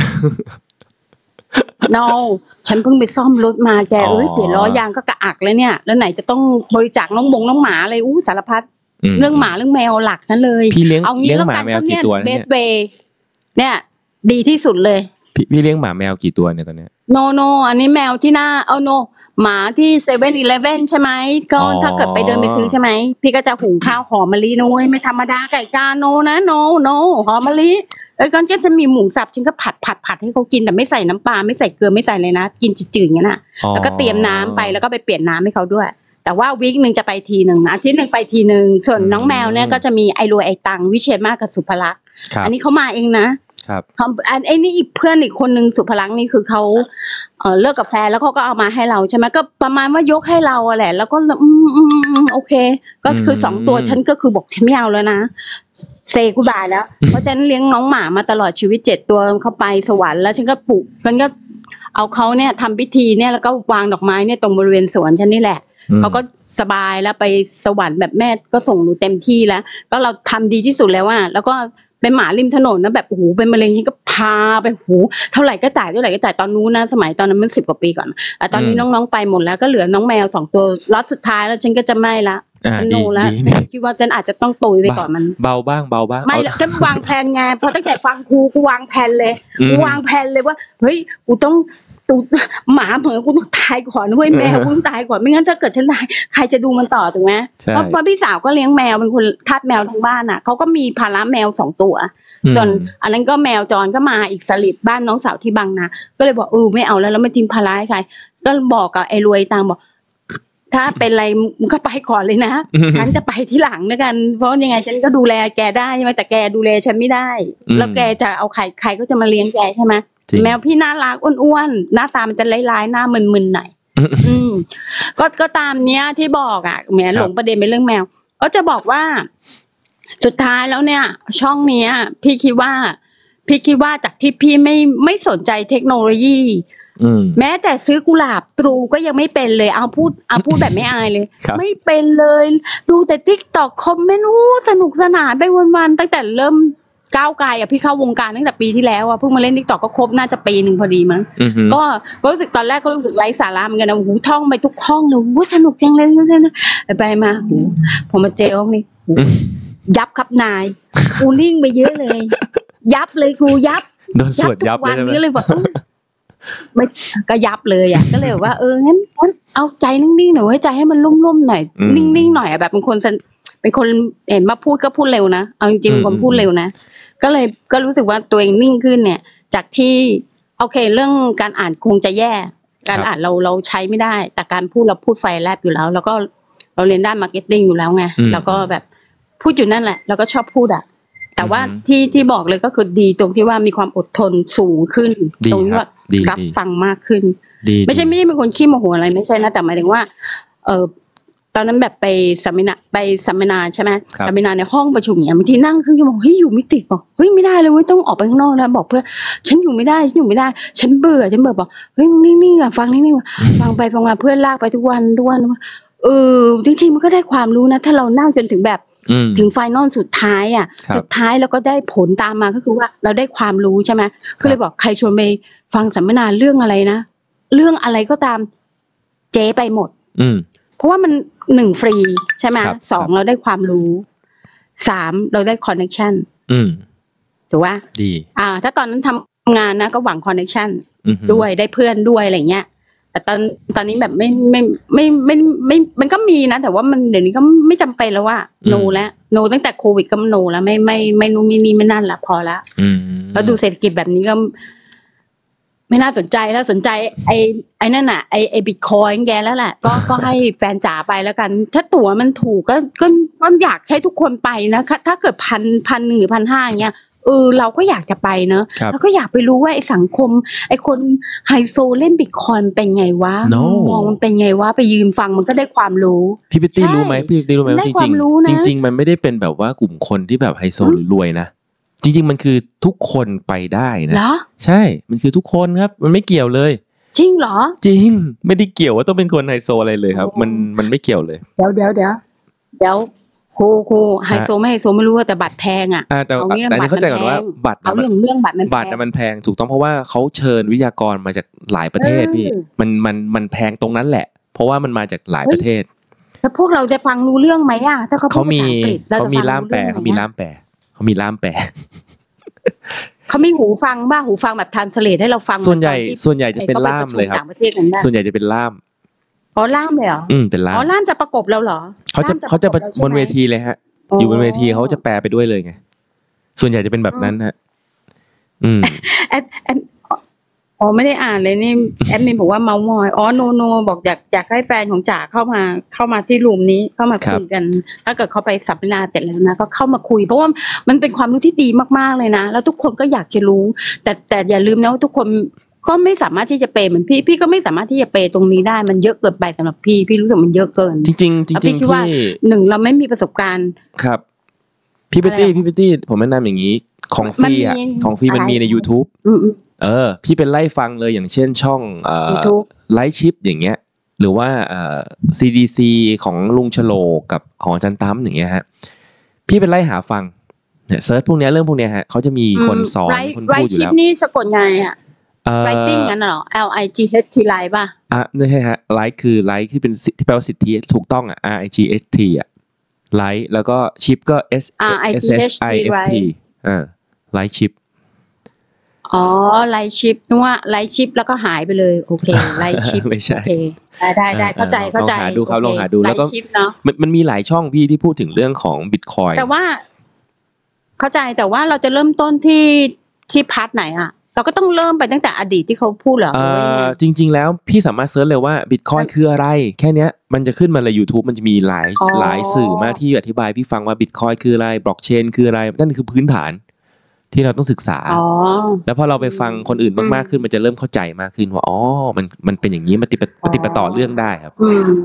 no ฉันเพิ่งไปซ่อมรถมาแกเปลี่ยนล้อยางก็กระอักเลยเนี่ยแล้วไหนจะต้องบริจาคน้องหมาอะไรสารพัดเรื่องหมาเรื่องแมวหลักนั่นเลยเอางี้แล้วกันก็เนี่ยเบสเวย์เนี่ยดีที่สุดเลยพี่เลี้ยงหมาแมวกี่ตัวเนี่ยตอนเนี้ย no อันนี้แมวที่หน้าno หมาที่7-Eleven ใช่ไหมก็ถ้าเกิดไปเดินไปซื้อใช่ไหมพี่ก็จะหุงข้าวหอมมะลินุ้ยไม่ธรรมดาไก่กาโนนะ no หอมมะลิก่อนจะมีหมูสับฉันก็ผัดให้เขากินแต่ไม่ใส่น้ำปลาไม่ใส่เกลือไม่ใส่เลยนะกินจืดๆอย่างนั้นน่ะแล้วก็เตรียมน้ำไปแล้วก็ไปเปลี่ยนน้ำให้เขาด้วยแต่ว่าวีคนึงจะไปทีนึงอาทิตย์นึงไปทีนึงส่วนน้องแมวเนี่ยก็จะมีไอรวยไอตังวิเชียรมากกับสุภลักษณ์อันนี้เขามาเองนะครับไอ้นี่เพื่อนอีกคนนึงสุภลักษณ์นี่คือเขาเลิกกับแฟนแล้วเขาก็เอามาให้เราใช่ไหมก็ประมาณว่ายกให้เราแหละแล้วก็โอเคก็คือ2 ตัวฉันก็คือบอกฉันไม่เอาแล้วนะเซกูบายแล้วเพราะฉันเลี้ยงน้องหมามาตลอดชีวิต7 ตัวเขาไปสวรรค์แล้วฉันก็ปลูกฉันก็เอาเขาเนี่ยทำพิธีเนี่ยแล้วก็วางดอกไม้เนี่ยตรงบริเวณสวนฉันนี่แหละเขาก็สบายแล้วไปสวรรค์แบบแม่ก็ส่งหนูเต็มที่แล้วก็เราทำดีที่สุดแล้วแล้วก็เป็นหมาริมถนนนะแบบโอ้โหเป็นมะเร็งฉันก็พาไปโอ้โหเท่าไหร่ก็จ่ายตอนนู้นนะสมัยตอนนั้นมัน10 กว่าปีก่อนแต่ตอนนี้น้องๆไปหมดแล้วก็เหลือน้องแมว2 ตัวล็อตสุดท้ายแล้วฉันก็จะไม่ละฉันโนแล้วคิดว่าฉันอาจจะต้องตุยไปก่อนมันเบาบ้างไม่ฉันวางแผนไงเพราะตั้งแต่ฟังครูกูวางแผนเลยว่าเฮ้ยกูต้องหมาเหมือนกูต้องตายก่อนเว้ยแมวกูต้องตายก่อนไม่งั้นถ้าเกิดฉันตายใครจะดูมันต่อถูกไหมเพราะพี่สาวก็เลี้ยงแมวเป็นคนทาสแมวทั้งบ้านเขาก็มีภาระแมว2 ตัวส่วนอันนั้นก็แมวจรก็มาอีกสลิดบ้านน้องสาวที่บางนาก็เลยบอกไม่เอาแล้วไม่ทิ้งภาระให้ใครก็บอกกับไอ้รวยตังบอกถ้าเป็นอะไรมึงก็ไปก่อนเลยนะฉันจะไปที่หลังด้วยกันเพราะยังไงฉันก็ดูแลแกได้ใช่ไหมแต่แกดูแลฉันไม่ได้แล้วแกจะเอาใครก็จะมาเลี้ยงแกใช่ไหมแมวพี่น่ารักอ้วนๆหน้าตามันจะร้ายๆหน้ามึนๆหน่อยก็ตามเนี้ยที่บอกแหมหลงประเด็นไปเรื่องแมวก็จะบอกว่าสุดท้ายแล้วเนี่ยช่องเนี้ยพี่คิดว่าจากที่พี่ไม่สนใจเทคโนโลยีแม้แต่ซื้อกุหลาบตรูก็ยังไม่เป็นเลยเอาพูดแบบไม่อายเลยไม่เป็นเลยดูแต่ TikTok คอมเมนต์สนุกสนานไปวันๆตั้งแต่เริ่มก้าวไกลพี่เข้าวงการตั้งแต่ปีที่แล้วเพิ่งมาเล่น TikTok ก็ครบน่าจะปีนึงพอดีมั้งก็รู้สึกตอนแรกก็รู้สึกไร้สาระเหมือนกันนะโอ้โหท่องไปทุกห้องเลยสนุกจังเลยไปมาโหพอมาเจอห้องนี้ยับครับนายกูนิ่งไปเยอะเลยยับเลยครูยับโดนสวดยับวันนี้เลยว่าไม่ก็ยับเลยก็เลยว่างั้นเอาใจนิ่งๆหน่อยให้ใจให้มันร่มๆหน่อยนิ่งๆหน่อยแบบเป็นคนเห็นมาพูดก็พูดเร็วนะเอาจริงๆเป็นคนพูดเร็วนะก็รู้สึกว่าตัวเองนิ่งขึ้นเนี่ยจากที่โอเคเรื่องการอ่านคงจะแย่การอ่านเราใช้ไม่ได้แต่การพูดเราพูดไฟแลบอยู่แล้วแล้วก็เราเรียนด้านมาร์เก็ตติ้งอยู่แล้วไงแล้วก็แบบพูดอยู่นั่นแหละแล้วก็ชอบพูดแต่ว่าที่บอกเลยก็คือดีตรงที่ว่ามีความอดทนสูงขึ้นตรงที่ว่ารับฟังมากขึ้นไม่ได้เป็นคนขี้โมโหอะไรไม่ใช่นะแต่หมายถึงว่าตอนนั้นแบบไปสัมมนาใช่ไหมสัมมนาในห้องประชุมเนี่ยบางทีนั่งครึ่งชั่วโมงเฮ้ยอยู่ไม่ติดบอกเฮ้ยไม่ได้เลยเว้ยต้องออกไปข้างนอกแล้วบอกเพื่อนฉันอยู่ไม่ได้ฉันเบื่อบอกเฮ้ยนิ่งๆฟังนิ่งๆฟังไปฟังมาเพื่อนลากไปทุกวันจริงๆมันก็ได้ความรู้นะถ้าเรานั่งจนถึงแบบถึงไฟนอลสุดท้ายแล้วก็ได้ผลตามมาก็คือว่าเราได้ความรู้ใช่ไหมก็เลยบอกใครชวนไปฟังสัมมนาเรื่องอะไรนะเรื่องอะไรก็ตามเจ๊ไปหมดเพราะว่ามัน1ฟรีใช่ไหม2เราได้ความรู้3เราได้คอนเนคชั่นถูกป่ะดีถ้าตอนนั้นทำงานนะก็หวังคอนเนคชั่นด้วยได้เพื่อนด้วยอะไรเงี้ยแต่ตอนนี้แบบไม่มันก็มีนะแต่ว่ามันเดี๋ยวนี้ก็ไม่จำเป็นแล้วว่าโนแล้วโนตั้งแต่โควิดก็โนแล้วไม่นู่นไม่นั่นละพอละแล้วดูเศรษฐกิจแบบนี้ก็ไม่น่าสนใจถ้าสนใจไอ้นั่นน่ะไอ้บิตคอยน์แกแล้วแหละก็ให้แฟนจ๋าไปแล้วกันถ้าตั๋วมันถูกก็อยากให้ทุกคนไปนะถ้าเกิด1,000หรือ1,500อย่างเงี้ยเราก็อยากจะไปเนอะแล้วก็อยากไปรู้ว่าไอ้สังคมไอ้คนไฮโซเล่นบิตคอยน์เป็นไงวะมองมันเป็นไงวะไปยืนฟังมันก็ได้ความรู้พี่ปิ๊ตตี้รู้ไหมพี่ปิ๊ตตี้รู้ไหมจริงมันไม่ได้เป็นแบบว่ากลุ่มคนที่แบบไฮโซหรือรวยนะจริงๆมันคือทุกคนไปได้นะใช่มันคือทุกคนครับมันไม่เกี่ยวเลยจริงเหรอจริงไม่ได้เกี่ยวว่าต้องเป็นคนไฮโซอะไรเลยครับมันไม่เกี่ยวเลยเดี๋ยวครูไฮโซไม่ไฮโซไม่รู้แต่บัตรแพงแต่อันนี้เข้าใจก่อนว่าบัตรเอาเรื่องบัตรมันแพงถูกต้องเพราะว่าเขาเชิญวิทยากรมาจากหลายประเทศพี่มันแพงตรงนั้นแหละเพราะว่ามันมาจากหลายประเทศแล้วพวกเราจะฟังรู้เรื่องไหมถ้าเขามีล่ามแปลเขามีล่ามแปลเขามีหูฟังบ้างหูฟังแบบทรานสเลทให้เราฟังส่วนใหญ่จะเป็นล่ามเลยครับส่วนใหญ่จะเป็นล่ามล่ามเลยเหรอเป็นล่ามล่ามจะประกบเราเหรอเขาจะบนเวทีเลยฮะอยู่บนเวทีเขาจะแปลไปด้วยเลยไงส่วนใหญ่จะเป็นแบบนั้นฮะไม่ได้อ่านเลยนี่แอดมินบอกว่าเมามอยโนบอกอยากให้แฟนของจ๋าเข้ามาที่รูมนี้เข้ามาคุยกันถ้าเกิดเขาไปสัมมนาเสร็จแล้วนะก็เข้ามาคุยเพราะว่ามันเป็นความรู้ที่ดีมากๆเลยนะแล้วทุกคนก็อยากจะรู้แต่อย่าลืมนะว่าทุกคนก็ไม่สามารถที่จะเปย์เหมือนพี่ก็ไม่สามารถที่จะเปย์ตรงนี้ได้มันเยอะเกินไปสำหรับพี่รู้สึกมันเยอะเกินจริงพี่คิดว่า1เราไม่มีประสบการณ์ครับพี่ปิ๊ตตี้ผมแนะนำอย่างนี้ของฟรีของฟรีมันมีใน YouTubeพี่เป็นไล่ฟังเลยอย่างเช่นช่องไลฟ์ชิปอย่างเงี้ยหรือว่าCDC ของลุงฉลกกับของอาจารย์ตั้มอย่างเงี้ยฮะพี่เป็นไล่หาฟังเนี่ยเซิร์ชพวกนี้เรื่องพวกนี้ฮะเขาจะมีคนสอนคนพูดอยู่แล้วไลฟ์ชิปนี่สะกดไงwriting งั้นเหรอ LIGHT ไลฟ์ป่ะไม่ใช่ฮะไลฟ์คือไลฟ์ที่เป็นที่แปลว่าสิทธิถูกต้องRIGHT ไลฟ์แล้วก็ชิปก็ SHIFT ไลฟ์ชิปไลฟ์ชิปนึกว่าไลฟ์ชิปแล้วก็หายไปเลยโอเคไลฟ์ชิปโอเคได้เข้าใจลองหาดูครับลองหาดูแล้วก็มันมีหลายช่องพี่ที่พูดถึงเรื่องของ Bitcoin แต่ว่าเข้าใจแต่ว่าเราจะเริ่มต้นที่พาร์ทไหนเราก็ต้องเริ่มไปตั้งแต่อดีตที่เขาพูดเหรอจริงๆแล้วพี่สามารถเซิร์ชเลยว่า Bitcoin คืออะไรแค่เนี้ยมันจะขึ้นมาใน YouTube มันจะมีหลายสื่อมากที่อธิบายพี่ฟังว่า Bitcoin คืออะไร Blockchain คืออะไรนั่นคือพื้นฐานที่เราต้องศึกษาแล้วพอเราไปฟังคนอื่นมากๆขึ้นมันจะเริ่มเข้าใจมากขึ้นว่ามันเป็นอย่างนี้ปฏิปต่อเรื่องได้ครับ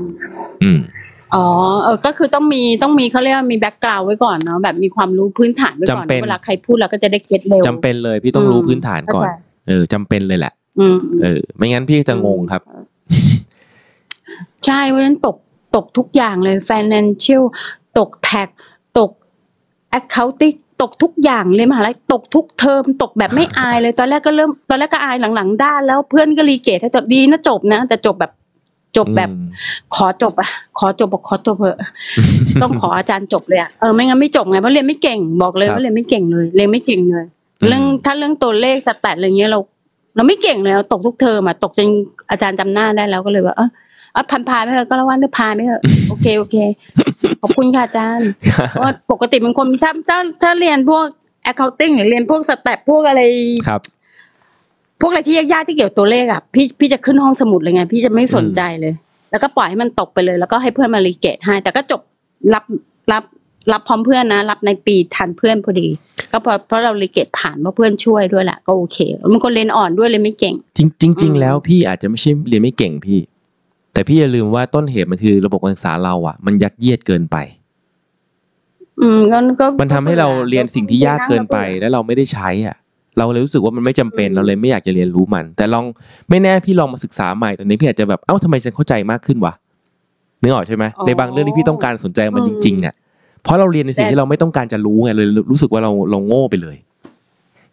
ก็คือต้องมีเขาเรียกว่ามีแบ็คกราวด์ไว้ก่อนเนาะแบบมีความรู้พื้นฐานไว้ก่อนเวลาใครพูดเราก็จะได้เก็ตเร็วจำเป็นเลยพี่ต้องรู้พื้นฐานก่อนจำเป็นเลยแหละไม่งั้นพี่จะงงครับใช่เพราะฉะนั้นตกทุกอย่างเลย financial ตก tax ตก accounting ตกทุกอย่างเลยมหาลัยตกทุกเทอมตกแบบไม่อายเลยตอนแรกก็อายหลังๆด้านแล้วเพื่อนก็รีเกรดให้จบดีนะจบนะแต่จบแบบขอจบเถอะต้องขออาจารย์จบเลยไม่งั้นไม่จบไงเพราะเรียนไม่เก่งบอกเลยว่าเรียนไม่เก่งเลยเรียนไม่เก่งเลยเรื่องตัวเลขสแตทอะไรเงี้ยเราไม่เก่งเลยตกทุกเทอมตกจนอาจารย์จำหน้าได้แล้วก็เลยว่าพาไปเถอะก็แล้วว่าพาไปเถอะโอเคขอบคุณค่ะอาจารย์เพราะปกติเป็นคนถ้าเรียนพวก accounting หรือเรียนพวกสแตทพวกอะไรครับพวกอะไรที่ยากๆที่เกี่ยวตัวเลขพี่จะขึ้นห้องสมุดเลยไงพี่จะไม่สนใจเลยแล้วก็ปล่อยให้มันตกไปเลยแล้วก็ให้เพื่อนมารีเกรดให้แต่ก็จบรับพร้อมเพื่อนนะรับในปีทันเพื่อนพอดีก็เพราะเรารีเกรดผ่านเพราะเพื่อนช่วยด้วยแหละก็โอเคมันคนเรียนอ่อนด้วยเลยไม่เก่งจริงแล้วพี่อาจจะไม่ใช่เรียนไม่เก่งพี่แต่พี่อย่าลืมว่าต้นเหตุมันคือระบบการศึกษาเรามันยัดเยียดเกินไปมันทำให้เราเรียนสิ่งที่ยากเกินไปแล้วเราไม่ได้ใช้เราเลยรู้สึกว่ามันไม่จำเป็นเราเลยไม่อยากจะเรียนรู้มันแต่ลองไม่แน่พี่ลองมาศึกษาใหม่ตอนนี้พี่อาจจะแบบทำไมฉันเข้าใจมากขึ้นวะนึกออกใช่ไหมในบางเรื่องที่พี่ต้องการสนใจมันจริงๆเพราะเราเรียนในสิ่งที่เราไม่ต้องการจะรู้ไงเลยรู้สึกว่าเราโง่ไปเลย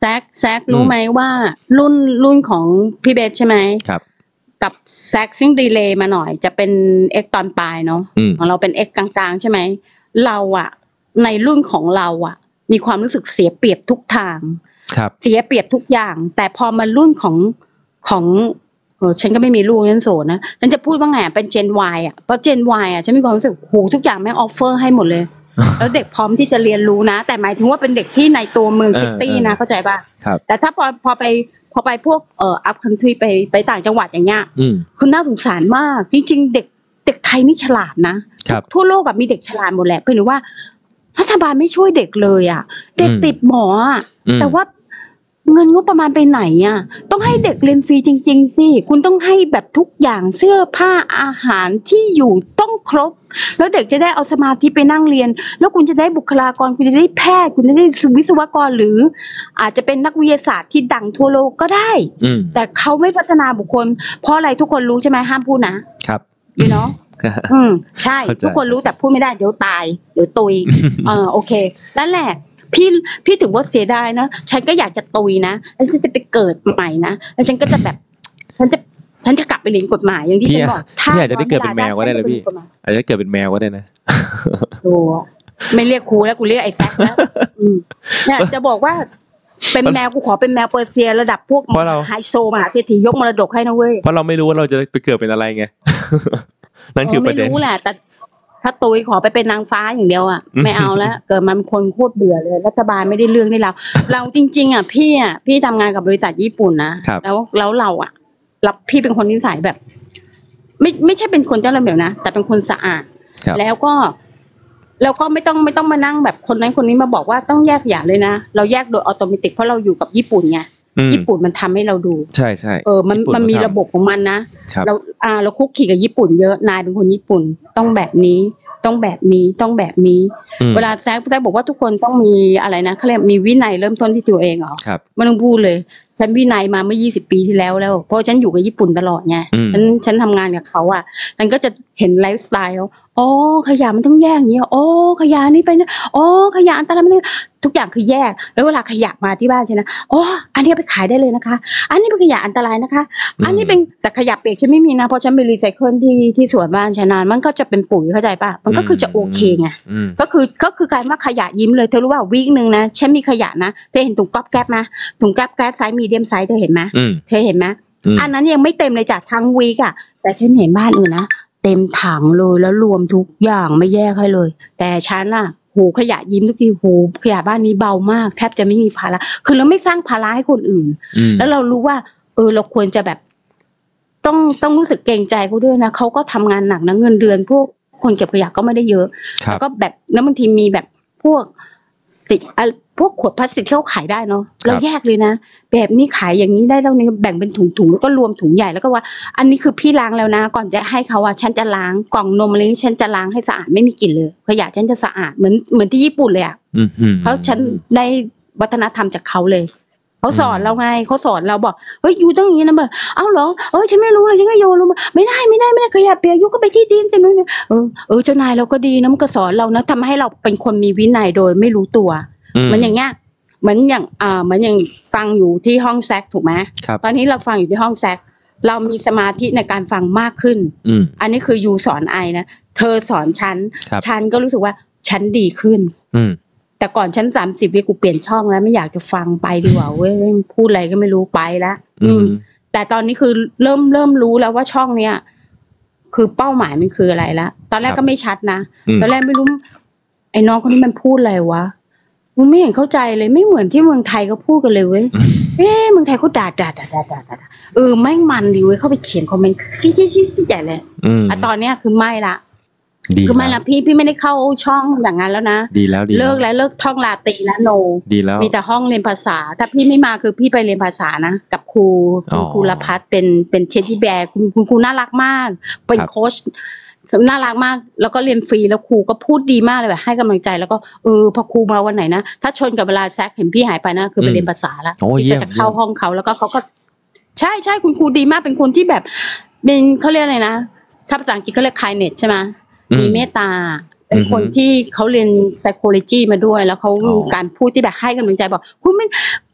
แซกรู้ไหมว่ารุ่นของพี่เบสใช่ไหมครับกับแซกซึ่งดีเลย์มาหน่อยจะเป็น X ตอนปลายเนาะของเราเป็น X กลางๆใช่ไหมเราอะในรุ่นของเราอะมีความรู้สึกเสียเปรียบทุกทางเสียเปรียบทุกอย่างแต่พอมารุ่นของฉันก็ไม่มีลูกฉันโสดนะฉันจะพูดว่าไงเป็น Gen Y อ่ะเพราะ Gen Y อ่ะฉันมีความรู้สึกโหทุกอย่างแม่งออฟเฟอร์ให้หมดเลย แล้วเด็กพร้อมที่จะเรียนรู้นะแต่หมายถึงว่าเป็นเด็กที่ในตัวเมืองซิตี้นะเข้าใจป่ะแต่ถ้าพอไปพวกอัพคันทรีไปต่างจังหวัดอย่างเงี้ยคือน่าสงสารมากจริงๆเด็กไทยนี่ฉลาดนะทั่วโลกมีเด็กฉลาดหมดแหละเพียงแต่ว่ารัฐบาลไม่ช่วยเด็กเลยอ่ะเด็กติดหมออ่ะแต่ว่าเงินงบประมาณไปไหนอ่ะต้องให้เด็กเรียนฟรีจริงๆสิคุณต้องให้แบบทุกอย่างเสื้อผ้าอาหารที่อยู่ต้องครบแล้วเด็กจะได้เอาสมาธิไปนั่งเรียนแล้วคุณจะได้บุคลากรคุณจะได้แพทย์คุณจะได้วิศวกรหรืออาจจะเป็นนักวิทยาศาสตร์ที่ดังทั่วโลกก็ได้แต่เขาไม่พัฒนาบุคคลเพราะอะไรทุกคนรู้ใช่ไหมห้ามพูดนะครับเนาะใช่ทุกคนรู้แต่พูดไม่ได้เดี๋ยวตายเดี๋ยวตุยโอเคนั่นแหละพี่ถือว่าเสียดายนะฉันก็อยากจะตุยนะแล้วฉันจะไปเกิดใหม่นะแล้วฉันก็จะแบบฉันจะกลับไปเรียนกฎหมายอย่างที่ฉันบอกถ้าอาจจะได้เกิดเป็นแมวก็ได้เลยพี่อาจจะเกิดเป็นแมวก็ได้นะโอ้ไม่เรียกครูแล้วกูเรียกไอ้แซคแล้วเนี่ยจะบอกว่าเป็นแมวกูขอเป็นแมวเปอร์เซียระดับพวกไฮโซมหาเศรษฐียกมรดกให้นะเว้ยเพราะเราไม่รู้ว่าเราจะไปเกิดเป็นอะไรไงนั่นคือประเด็นไม่รู้แหละแต่ถ้าตุยขอไปเป็นนางฟ้าอย่างเดียวอ่ะไม่เอาแล้วเกิดมาเป็นคนโคตรเบื่อเลยรัฐบาลไม่ได้เรื่องให้เราจริงๆอ่ะพี่ทำงานกับบริษัทญี่ปุ่นนะแล้วเราอ่ะพี่เป็นคนนิสัยแบบไม่ใช่เป็นคนเจ้าระเบียบนะแต่เป็นคนสะอาดแล้วก็ไม่ต้องมานั่งแบบคนนั้นคนนี้มาบอกว่าต้องแยกอย่างเลยนะเราแยกโดยอัตโนมัติเพราะเราอยู่กับญี่ปุ่นไงญี่ปุ่นมันทำให้เราดูใช่ใช่มันมีระบบของมันนะเราคุกคีกับญี่ปุ่นเยอะนายเป็นคนญี่ปุ่นต้องแบบนี้ต้องแบบนี้ต้องแบบนี้เวลาแซกบอกว่าทุกคนต้องมีอะไรนะเขาเรียกมีวินัยเริ่มต้นที่ตัวเองเหรอไม่ต้องพูดเลยฉันวินัยมาเมื่อ20 ปีที่แล้วเพราะฉันอยู่กับญี่ปุ่นตลอดไงฉันทำงานกับเขาอ่ะฉันก็จะเห็นไลฟ์สไตล์อ๋อขยะมันต้องแยกอย่างนี้อ๋อขยะนี่ไปนะอ๋อขยะอันตรายมันทุกอย่างคือแยกแล้วเวลาขยะมาที่บ้านฉันนะอ๋ออันนี้ไปขายได้เลยนะคะอันนี้เป็นขยะอันตรายนะคะอันนี้เป็นแต่ขยะเปียกฉันไม่มีนะเพราะฉันไปรีไซเคิลที่สวนบ้านฉันนานมันก็จะเป็นปุ๋ยเข้าใจป่ะมันก็คือจะโอเคไงก็คือการว่าขยะยิ้มเลยเธอรู้ว่าวีคนึงนะฉันมีขยะนะเธอเห็นถุงก๊อบแก๊บมั้ยถุงก๊อบแก๊บไซส์มีเดียมไซส์เธอเห็นมั้ยเธอเห็นมั้ยอันนั้นยังไม่เต็มเลยจากทั้งวีคอ่ะแต่ฉันเห็นบ้านอื่นนะเต็มถังเลยแล้วรวมทุกอย่างไม่แยกให้เลยแต่ฉันน่ะโหขยะยิ้มทุกทีโหขยะบ้านนี้เบามากแทบจะไม่มีภาระคือเราไม่สร้างภาระให้คนอื่นแล้วเรารู้ว่าเราควรจะแบบต้องรู้สึกเกรงใจเขาด้วยนะเขาก็ทำงานหนักนะเงินเดือนพวกคนเก็บขยะก็ไม่ได้เยอะแล้วก็แบบแล้วบางทีมีแบบพวกพวกขวดพลาสติกที่เขาขายได้เนาะเราแยกเลยนะแบบนี้ขายอย่างนี้ได้แล้วนี่แบ่งเป็นถุงๆแล้วก็รวมถุงใหญ่แล้วก็ว่าอันนี้คือพี่ล้างแล้วนะก่อนจะให้เขาฉันจะล้างกล่องนมอะไรนี้ฉันจะล้างให้สะอาดไม่มีกลิ่นเลยขยะฉันจะสะอาดเหมือนที่ญี่ปุ่นเลยอ่ะฉันได้วัฒนธรรมจากเขาเลยเขาสอนเราไงเขาสอนเราบอกเฮ้ยอยู่ต้องอย่างนี้นะแบบเอ้าเหรอฉันไม่รู้เลยฉันก็โยนลงมาไม่ได้ขยะเปียกยุก็ไปที่ดินสินู้นเจ้านายเราก็ดีนะมันก็สอนเรานะทำให้เราเป็นคนมีวินัยโดยไม่รู้ตัวมันอย่างเงี้ยเหมือนอย่างฟังอยู่ที่ห้องแซกถูกไหมตอนนี้เราฟังอยู่ที่ห้องแซกเรามีสมาธิในการฟังมากขึ้นอันนี้คือยูสอนไอนะเธอสอนฉันก็รู้สึกว่าฉันดีขึ้นแต่ก่อนฉัน30 วิกูเปลี่ยนช่องแล้วไม่อยากจะฟังไปดีกว่าเว้ยพูดอะไรก็ไม่รู้ไปแล้วแต่ตอนนี้คือเริ่มรู้แล้วว่าช่องเนี้ยคือเป้าหมายมันคืออะไรละตอนแรกก็ไม่ชัดนะตอนแรกไม่รู้ไอ้น้องคนนี้มันพูดอะไรวะมึงไม่เห็นเข้าใจเลยไม่เหมือนที่เมืองไทยเขาพูดกันเลยเว้ยเมืองไทยเขาด่าแม่งมันดีเว้ยเข้าไปเขียนคอมเมนต์ใหญ่เลยตอนเนี้ยคือไม่ละคือไม่ละพี่ไม่ได้เข้าช่องอย่างนั้นแล้วนะดีแล้วเลิกท่องลาตีแล้วโนดีแล้วมีแต่ห้องเรียนภาษาถ้าพี่ไม่มาคือพี่ไปเรียนภาษานะกับครูรพัฒน์เป็นเทดดี้แบร์คุณครูน่ารักมากเป็นโค้ชน่ารักมากแล้วก็เรียนฟรีแล้วครูก็พูดดีมากเลยแบบให้กำลังใจแล้วก็พอครูมาวันไหนนะถ้าชนกับเวลาแซกเห็นพี่หายไปนะคือไปเรียนภาษาแล้วพี่ก็จะเข้าห้องเขาแล้วก็เขาก็ใช่คุณครูดีมากเป็นคนที่แบบเป็นเขาเรียกอะไรนะถ้าภาษาอังกฤษเขาเรียก kindness ใช่ไหมมีเมตตาเป็นคนที่เขาเรียน psychology มาด้วยแล้วเขามีการพูดที่แบบให้กำลังใจบอกคุณไม่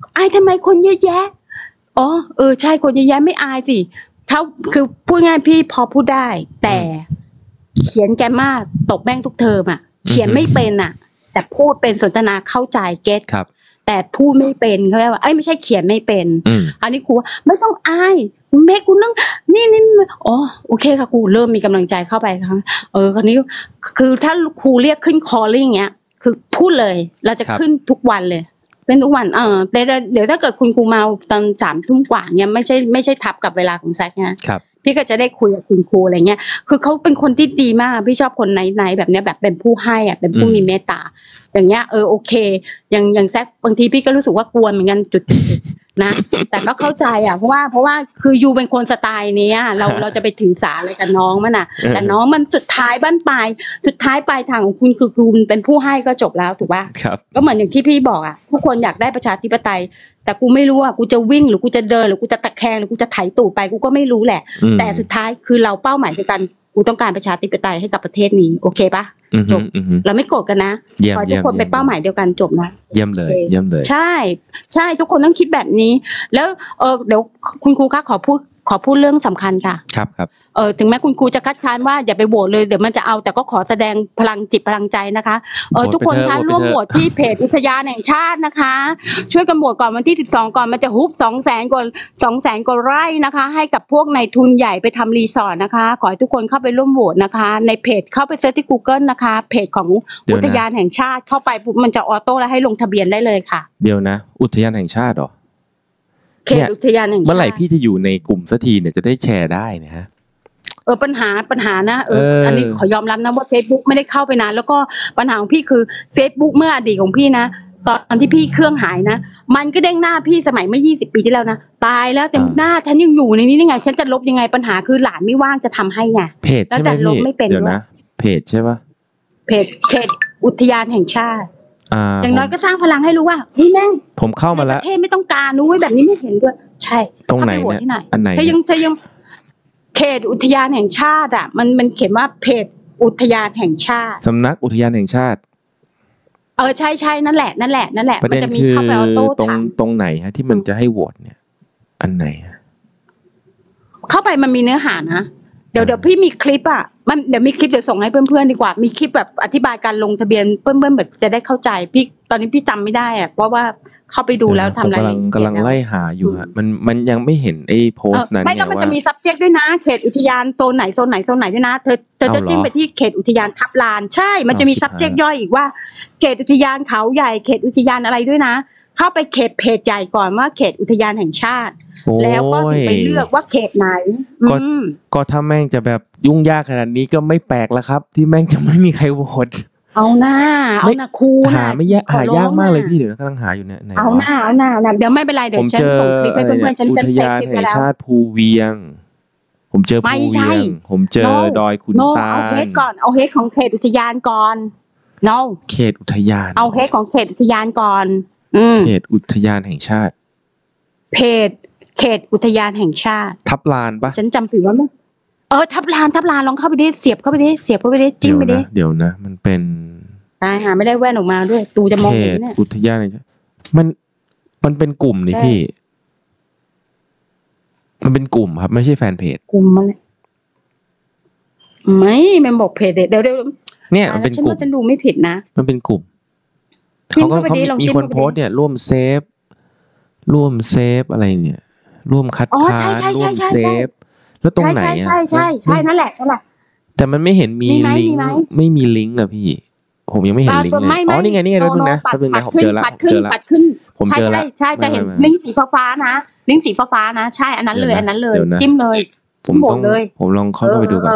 อายทำไมคนเยอะแยะอ๋อใช่คนเยอะแยะไม่อายสิถ้าคือพูดง่ายพี่พอพูดได้แต่เขียนแกมากตกแม่งทุกเทอมอ่ะเขียนไม่เป็นอ่ะแต่พูดเป็นสนทนาเข้าใจเก็ตครับแต่พูดไม่เป็นเขาเรียกว่าไม่ใช่เขียนไม่เป็นอันนี้ครูว่าไม่ต้องอายเมฆกูนั่งนี่อ๋อโอเคค่ะครูเริ่มมีกำลังใจเข้าไปค่ะคราวนี้คือถ้าครูเรียกขึ้นคอลลิ่งอย่างเงี้ยคือพูดเลยเราจะขึ้นทุกวันเลยขึ้นทุกวันเดี๋ยวถ้าเกิดคุณครูมาตอน3 ทุ่มกว่าเนี่ยไม่ใช่ทับกับเวลาของแซคนะครับพี่ก็จะได้คุยกับคุณครูอะไรเงี้ยคือเขาเป็นคนที่ดีมากพี่ชอบคนไหนแบบเนี้ยแบบเป็นผู้ให้อ่ะเป็นผู้มีเมตตาอย่างเงี้ยโอเคอย่างแซคบางทีพี่ก็รู้สึกว่ากวนเหมือนกันจุดนะแต่ก็เข้าใจอ่ะเพราะว่าคือยูเป็นคนสไตล์นี้เราจะไปถือสาอะไรกับน้องมันน่ะแต่น้องมันสุดท้ายบ้านปลายสุดท้ายปลายทางของคุณคือคุณเป็นผู้ให้ก็จบแล้วถูกป่ะก็เหมือนอย่างที่พี่บอกอ่ะทุกคนอยากได้ประชาธิปไตยแต่กูไม่รู้อ่ะกูจะวิ่งหรือกูจะเดินหรือกูจะตะแคงหรือกูจะไถตูดไปกูก็ไม่รู้แหละแต่สุดท้ายคือเราเป้าหมายเดียวกันกูต้องการประชาธิปไตยให้กับประเทศนี้โอเคป่ะจบเราไม่โกรธกันนะขอทุกคนไปเป้าหมายเดียวกันจบนะเยี่ยมเลยใช่ทุกคนต้องคิดแบบนี้แล้วเดี๋ยวคุณครูคะขอพูดเรื่องสำคัญค่ะครับถึงแม้คุณครูจะคัดค้านว่าอย่าไปโหวตเลยเดี๋ยวมันจะเอาแต่ก็ขอแสดงพลังจิตพลังใจนะคะทุกคนคะร่วมโหวตที่เพจอุทยานแห่งชาตินะคะช่วยกันโหวตก่อนวันที่12ก่อนมันจะฮุบ200,000 กว่าไร่นะคะให้กับพวกนายทุนใหญ่ไปทำรีสอร์ทนะคะขอให้ทุกคนเข้าไปร่วมโหวตนะคะในเพจเข้าไปเซิร์ชที่ Google นะคะเพจของอุทยานแห่งชาติเข้าไปปุ๊บมันจะออโต้แล้วให้ลงทะเบียนได้เลยค่ะเดี๋ยวนะอุทยานแห่งชาติหรอเขตอุทยานแห่งชาติเมื่อไหร่พี่จะอยู่ในกลุ่มสักทีเนี่ยจะได้แชร์ได้นะฮะปัญหานะอันนี้ขอยอมรับนะว่า Facebook ไม่ได้เข้าไปนานแล้วก็ปัญหาของพี่คือ Facebook เมื่ออดีตของพี่นะตอนที่พี่เครื่องหายนะมันก็เด้งหน้าพี่สมัยเมื่อ20 ปีที่แล้วนะตายแล้วแต่หน้าฉันยังอยู่ในนี้ได้ไงฉันจะลบยังไงปัญหาคือหลานไม่ว่างจะทำให้ไงเพจใช่ไหมพี่เดี๋ยวนะเพจใช่ปะเพจอุทยานแห่งชาติอย่างน้อยก็สร้างพลังให้รู้ว่าเฮ้ยแม่งผมเข้ามาแล้วประเทศไม่ต้องการนู้นแบบนี้ไม่เห็นด้วยใช่ตรงไหนเนี่ยอันไหนเธอยังเขตอุทยานแห่งชาติมันเขียนว่าเพจอุทยานแห่งชาติสำนักอุทยานแห่งชาติใช่นั่นแหละมันจะมีเข้าไปออโต้ตรงไหนฮะที่มันจะให้โหวตเนี่ยอันไหนเข้าไปมันมีเนื้อหานะเดี๋ยวพี่มีคลิปเดี๋ยวมีคลิปเดี๋ยวส่งให้เพื่อนๆดีกว่ามีคลิปแบบอธิบายการลงทะเบียนเพื่อนๆแบบจะได้เข้าใจพี่ตอนนี้พี่จำไม่ได้เพราะว่าเข้าไปดูแล้วทำอะไรกำลังไล่หาอยู่ฮะมันยังไม่เห็นไอ้โพสต์นั้นไม่แล้วมันจะมี subject ด้วยนะเขตอุทยานโซนไหนด้วยนะเธอจะจิ้มไปที่เขตอุทยานทับลานใช่มันจะมี subject ย่อยอีกว่าเขตอุทยานเขาใหญ่เขตอุทยานอะไรด้วยนะเข้าไปเขตเพจใหญ่ก่อนว่าเขตอุทยานแห่งชาติแล้วก็ถึงไปเลือกว่าเขตไหนก็ถ้าแม่งจะแบบยุ่งยากขนาดนี้ก็ไม่แปลกแล้วครับที่แม่งจะไม่มีใครโหวตเอาหน้าครูหาไม่ยากหายากมากเลยพี่เดี๋ยวกำลังหาอยู่เนี่ยเอาหน้าเดี๋ยวไม่เป็นไรเดี๋ยวฉันส่งคลิปให้เพื่อนๆฉันเซฟคลิปไปแล้วอุทยานแห่งชาติภูเวียงผมเจอภูเวียงผมเจอดอยขุนตาลเอาเฮดก่อนเอาเฮดของเขตอุทยานก่อนเขตอุทยานเอาเฮดของเขตอุทยานก่อนเขตอุทยานแห่งชาติเพจเขตอุทยานแห่งชาติทับลานปะฉันจำผิดว่าไม่ทับลานลองเข้าไปดิเสียบเข้าไปดิจิ้มไปดิเดี๋ยวนะมันเป็นตายหาไม่ได้แว่นออกมาด้วยตูจะมองเห็นเนี่ยอุทยานมันเป็นกลุ่มนี่พี่มันเป็นกลุ่มครับไม่ใช่แฟนเพจกลุ่มมันไม่มันบอกเพจเดี๋ยวเนี่ยมันเป็นกลุ่มฉันดูไม่ผิดนะมันเป็นกลุ่มเขามีคนโพสเนี่ยร่วมเซฟอะไรเนี่ยร่วมคัดค้านร่วมเซฟแล้วตรงไหนใช่นั่นแหละแต่มันไม่เห็นมีลิงก์ไม่มีลิงก์อะพี่ผมยังไม่เห็นลิงก์เลยนี่ไงแป๊บนึงนะผมเจอแล้วปัดขึ้นใช่จะเห็นลิงก์สีฟ้านะลิงก์สีฟ้านะใช่อันนั้นเลยจิ้มเลยโหวตเลยผมลองเข้าไปดูก่อน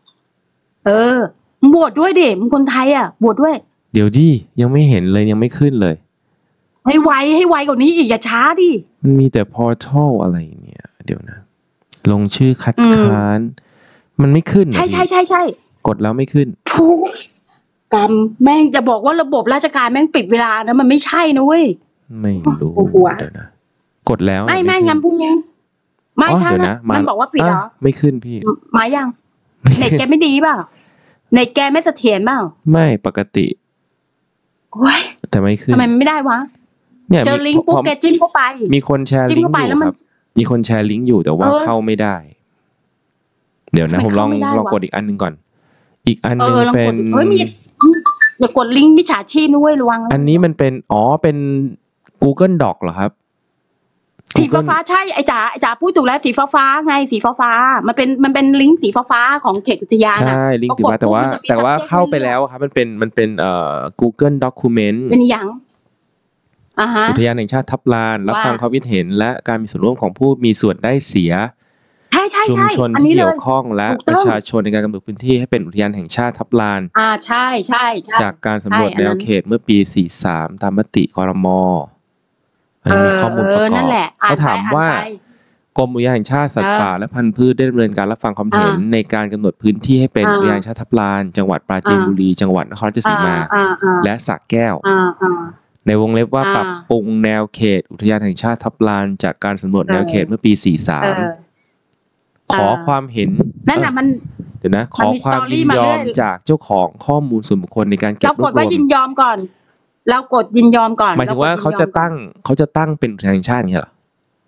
โหวตด้วยดิมึงคนไทยโหวตด้วยเดี๋ยวดิยังไม่เห็นเลยยังไม่ขึ้นเลยให้ไวกว่านี้อีกอย่าช้าดิมันมีแต่ portal อะไรเนี่ยเดี๋ยวนะลงชื่อคัดค้านมันไม่ขึ้นใช่กดแล้วไม่ขึ้นกรรมแม่งจะบอกว่าระบบราชการแม่งปิดเวลานะมันไม่ใช่นะเว้ยไม่รู้เดี๋ยวนะกดแล้วไม่งั้นพรุ่งนี้ไม่ถ้ามันบอกว่าปิดเหรอไม่ขึ้นพี่มายังเน็ตแกไม่ดีเปล่าเน็ตแกไม่เสถียรเปล่าไม่ปกติโอ้ยแต่ไม่ขึ้นทำไมไม่ได้วะเนี่ยเจอลิงก์ปุ๊บแกจิ้มเข้าไปมีคนแชร์ลิงก์อยู่ครับมีคนแชร์ลิงก์อยู่แต่ว่าเข้าไม่ได้เดี๋ยวนะผมลองกดอีกอันนึงก่อนอีกอันนึงเป็นเฮ้ยมีอย่ากดลิงก์มิจฉาชีพนะเว้ยระวังอันนี้มันเป็นเป็น Google Doc เหรอครับสีฟ้าใช่ไอ้จ๋าพูดถูกแล้วสีฟ้าไงสีฟ้ามันเป็นลิงก์สีฟ้าของเขตอุทยานใช่ลิงก์สีฟ้าแต่ว่าเข้าไปแล้วครับมันเป็นGoogle Document เป็นอย่างอุทยานแห่งชาติทับลานรับฟังความคิดเห็นและการมีส่วนร่วมของผู้มีส่วนได้เสียใช่ชุมชนที่เกี่ยวข้องและประชาชนในการกำหนดพื้นที่ให้เป็นอุทยานแห่งชาติทับลานใช่จากการสำรวจแนวเขตเมื่อปี43ตามมติครม.มีข้อมูลประกอบเขาถามว่ากรมอุทยานแห่งชาติสัตว์ป่าและพันธุ์พืชได้ดำเนินการรับฟังความเห็นในการกำหนดพื้นที่ให้เป็นอุทยานแห่งชาติทับลานจังหวัดปราจีนบุรีจังหวัดนครราชสีมาและสระแก้วในวงเล็บว่าปรับปรุงแนวเขตอุทยานแห่งชาติทับลานจากการสำรวจแนวเขตเมื่อปี43ขอความเห็นนั่นน่ะมันเดี๋ยวนะขอความยินยอมจากเจ้าของข้อมูลส่วนบุคคลในการเก็บรวบรวมเรากดว่ายินยอมก่อนเรากดยินยอมก่อนหมายถึงว่าเขาจะตั้งเป็นอุทยานแห่งชาติอย่างเงี้ยเหรอ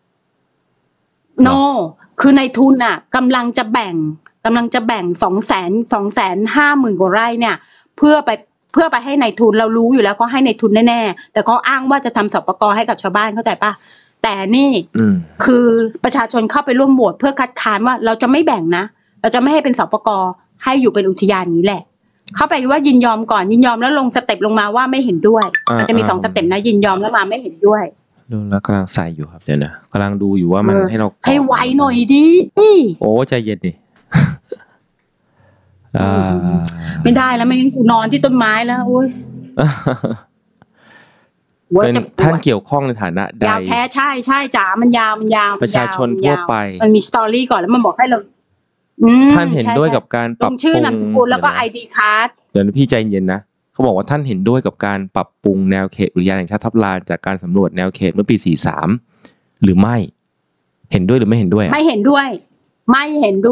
no คือในทุนน่ะกำลังจะแบ่ง250,000 กว่าไร่เนี่ยเพื่อไปให้ในทุนเรารู้อยู่แล้วก็ให้ในทุนแน่ๆแต่เขาอ้างว่าจะทำสปก.ให้กับชาวบ้านเข้าใจป่ะแต่นี่คือประชาชนเข้าไปร่วมโหวตเพื่อคัดค้านว่าเราจะไม่แบ่งนะเราจะไม่ให้เป็นสปก.ให้อยู่เป็นอุทยานนี้แหละเข้าไปว่ายินยอมก่อนยินยอมแล้วลงสเต็ปลงมาว่าไม่เห็นด้วยมันจะมี2สเต็ปนะยินยอมแล้วมาไม่เห็นด้วยดูแล้วกำลังใส่อยู่ครับเดี๋ยวนะกำลังดูอยู่ว่ามันให้เราให้ไวหน่อยดิโอ้ใจเย็นดิไม่ได้แล้วไม่งั้นกูนอนที่ต้นไม้แล้วโอ้ยเป็นท่านเกี่ยวข้องในฐานะใดยาวแท้ใช่จ๋ามันยาวประชาชนทั่วไปมันมีสตอรี่ก่อนแล้วมันบอกให้เราท่านเห็นด้วยกับการปรับปรุงชื่อนามสกุลแล้วก็ ID card เดี๋ยวพี่ใจเย็นนะเขาบอกว่าท่านเห็นด้วยกับการปรับปรุงแนวเขตอุทยานแห่งชาติทับลานจากการสำรวจแนวเขตเมื่อปี43หรือไม่เห็นด้วยหรือไม่เห็นด้วยไม่เห็นด้วยไม่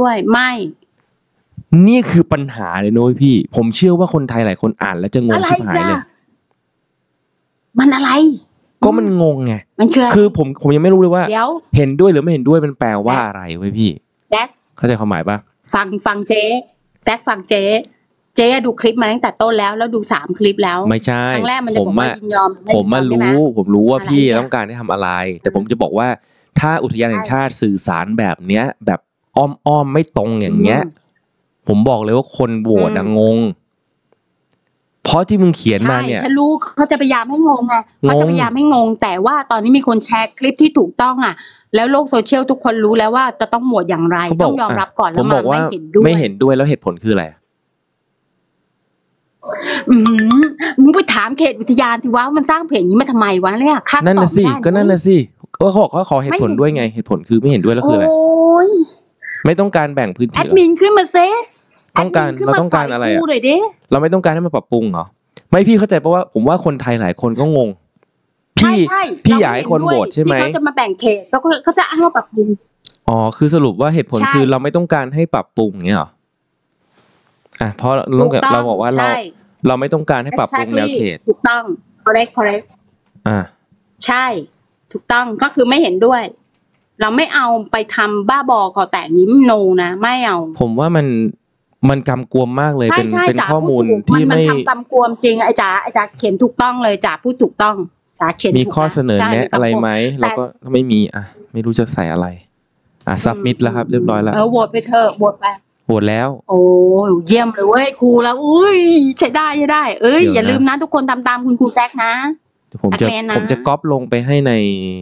นี่คือปัญหาเลยนุ้ยพี่ผมเชื่อว่าคนไทยหลายคนอ่านแล้วจะงงชิบหายเลยมันอะไรก็มันงงไงมันคือผมยังไม่รู้เลยว่าเห็นด้วยหรือไม่เห็นด้วยมันแปลว่าอะไรเว้ยพี่แจ็คเข้าใจความหมายป่ะฟังเจ๊แจ็คฟังเจ๊ดูคลิปมาตั้งแต่ต้นแล้วดู3คลิปแล้วไม่ใช่ครั้งแรกมันจะบอกว่ายินยอมผมรู้ว่าพี่ต้องการให้ทำอะไรแต่ผมจะบอกว่าถ้าอุทยานแห่งชาติสื่อสารแบบเนี้ยแบบอ้อมไม่ตรงอย่างเงี้ยผมบอกเลยว่าคนโหวตงงเพราะที่มึงเขียนมาเนี่ยฉันรู้เขาจะพยายามให้งงไงเขาจะพยายามให้งงแต่ว่าตอนนี้มีคนแชร์คลิปที่ถูกต้องแล้วโลกโซเชียลทุกคนรู้แล้วว่าจะต้องโหวตอย่างไรต้องยอมรับก่อนแล้วมาไม่เห็นด้วยแล้วเหตุผลคืออะไรมึงไปถามเขตอุทยานสิว่ามันสร้างเพจนี้มาทำไมวะเนี่ยค่านั่นน่ะสิก็นั่นน่ะสิก็เขาบอกเขาขอเหตุผลด้วยไงเหตุผลคือไม่เห็นด้วยแล้วคืออะไรไม่ต้องการแบ่งพื้นที่แอดมินขึ้นมาเซเราต้องการอะไรเราไม่ต้องการให้มันปรับปรุงเหรอไม่พี่เข้าใจเพราะว่าผมว่าคนไทยหลายคนก็งงพี่อยากให้คนโหวตใช่ไหมที่เขาจะมาแบ่งเขตเขาจะอ้างว่าปรับปรุงคือสรุปว่าเหตุผลคือเราไม่ต้องการให้ปรับปรุงเงี้ยหรอเพราะเราบอกว่าเราไม่ต้องการให้ปรับปรุงแนวเขตถูกต้อง correct ใช่ถูกต้องก็คือไม่เห็นด้วยเราไม่เอาไปทำบ้าบอกอแต่งยิ้มโนนะไม่เอาผมว่ามันกำกวมมากเลยเป็นข้อมูลที่ไม่ทำกำกวมจริงไอ้จ๋าเขียนถูกต้องเลยจ๋าพูดถูกต้องจ๋าเขียนมีข้อเสนอแนะอะไรไหมแล้วก็ไม่มีไม่รู้จะใส่อะไรซับมิดแล้วครับเรียบร้อยแล้วโหวตไปเถอะโหวตไปโหวตแล้วโอ้เยี่ยมเลยเว้ยครูแล้วอุ้ยใช้ได้อย่าลืมนะทุกคนทำตามคุณครูแซกนะผมจะก๊อปลงไปให้ใน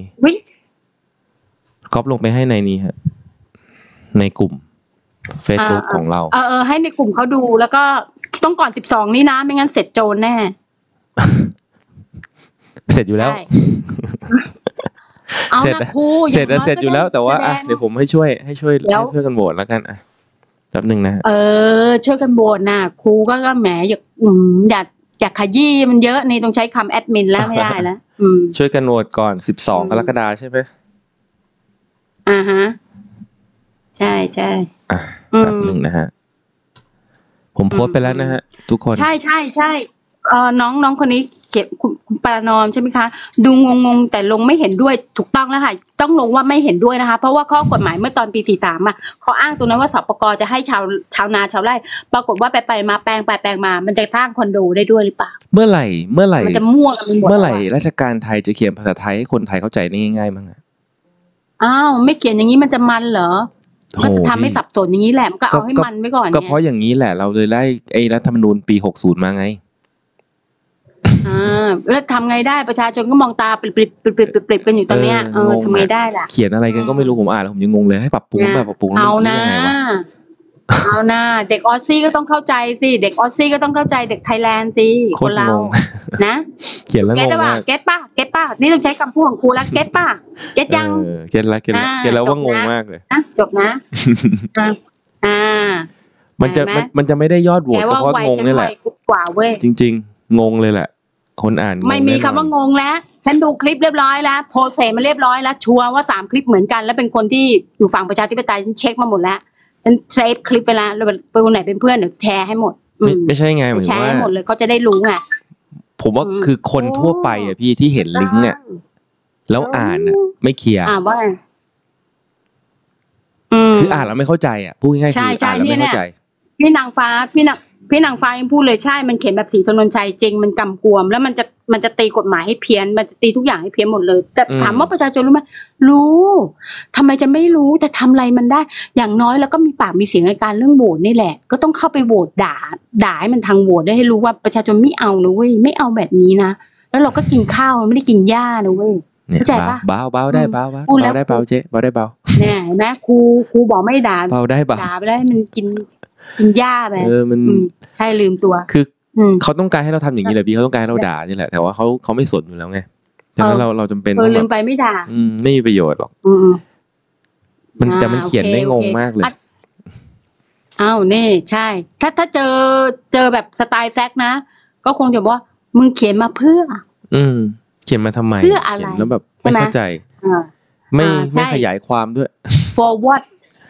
ก๊อปลงไปให้ในนี้ฮะในกลุ่ม Facebook ของเราให้ในกลุ่มเขาดูแล้วก็ต้องก่อน12นี่นะไม่งั้นเสร็จโจรแน่เสร็จอยู่แล้วเสร็จอยู่แล้วแต่ว่าเดี๋ยวผมให้ช่วยกันโหวตแล้วกันแป๊บนึงนะช่วยกันโหวตนะครูก็แหมอยากขยี้มันเยอะนี่ต้องใช้คำแอดมินแล้วไม่ได้แล้วช่วยกันโหวตก่อน12 กรกฎาคมใช่ไหมฮะใช่แป๊บนึงนะฮะผมโพสต์ไปแล้วนะฮะทุกคนใช่น้องคนนี้เขียนคุณปรานอมใช่ไหมคะดูงงแต่ลงไม่เห็นด้วยถูกต้องแล้วค่ะต้องลงว่าไม่เห็นด้วยนะคะเพราะว่าข้อกฎหมายเมื่อตอนปี43อ่ะเขาอ้างตรงนั้นว่าสปก.จะให้ชาวนาชาวไร่ปรากฏว่าไปมาแปลงไปแปลงมามันจะสร้างคอนโดได้ด้วยหรือเปล่าเมื่อไหร่มันจะมั่วกันไปหมดเมื่อไหร่ราชการไทยจะเขียนภาษาไทยให้คนไทยเข้าใจได้ง่ายๆมั้งอ่ะอ้าวไม่เขียนอย่างนี้มันจะมันเหรอก็จะทำให้สับสนอย่างนี้แหละมันก็เอาให้มันไว้ก่อนก็เพราะอย่างนี้แหละเราเลยได้ไอ้รัฐธรรมนูญปี60มาไงแล้วทำไงได้ประชาชนก็มองตาปริบๆกันอยู่ตอนเนี้ยทำไงได้ล่ะเขียนอะไรกันก็ไม่รู้ผมอ่านแล้วผมยังงงเลยให้ปรับปรุงเอานะเด็กออสซี่ก็ต้องเข้าใจสิเด็กออสซี่ก็ต้องเข้าใจเด็กไทยแลนด์สิคนเรานะเขียนแล้วงงมากเก็ตป่ะนี่ต้องใช้คำพูดของครูแล้วเก็ตป่ะเก็ตยังเก็ตแล้วว่างงมากเลยจบนะมันจะไม่ได้ยอดโหวตเพราะงงนี่แหละจริงๆงงเลยแหละคนอ่านไม่มีคำว่างงแล้วฉันดูคลิปเรียบร้อยแล้วโพสเซมาเรียบร้อยแล้วชัวร์ว่า3คลิปเหมือนกันแล้วเป็นคนที่อยู่ฝั่งประชาธิปไตยฉันเช็คมาหมดแล้วฉันเซฟคลิปไปแล้วคนไหนเป็นเพื่อนเดี๋ยวแชร์ให้หมดไม่ใช่ไงเหมือนว่าแชร์ให้หมดเลยเขาจะได้รู้ไงผมว่าคือคนทั่วไปอ่ะพี่ที่เห็นลิงก์อ่ะแล้วอ่านอ่ะไม่เคลียร์ว่าคืออ่านแล้วไม่เข้าใจอ่ะพูดง่ายๆคืออ่านแล้วไม่เข้าใจพี่นางฟ้ายังพูดเลยใช่มันเขียนแบบศรีถนนชัยจริงมันกำกวมแล้วมันจะตีกฎหมายให้เพี้ยนมันจะตีทุกอย่างให้เพี้ยนหมดเลยแต่ถามว่าประชาชนรู้ไหมรู้ทำไมจะไม่รู้แต่ทำอะไรมันได้อย่างน้อยแล้วก็มีปากมีเสียงในการเรื่องโหวตนี่แหละก็ต้องเข้าไปโหวตด่าให้มันทางโหวตได้ให้รู้ว่าประชาชนไม่เอานะเว้ยไม่เอาแบบนี้นะแล้วเราก็กินข้าวไม่ได้กินหญ้านะเว้ยเข้าใจปะเบาได้เบาได้เบาเจ๊เบาได้เบาเนี่ยเห็นไหมครูบอกไม่ด่าเบาได้เบาด่าไปแล้วให้มันกินหญ้าไปมันใช่ลืมตัวคือเขาต้องการให้เราทำอย่างนี้แหละพี่เขาต้องการให้เราด่านี่แหละแต่ว่าเขาไม่สนอยู่แล้วไงฉะนั้นเราจำเป็นลืมไปไม่ด่าไม่มีประโยชน์หรอกแต่มันเขียนได้งงมากเลยนี่ใช่ถ้าเจอแบบสไตล์แซกนะก็คงจะบอกว่ามึงเขียนมาเพื่อเขียนมาทำไมเพื่ออะไรแล้วแบบไม่เข้าใจไม่ขยายความด้วย for what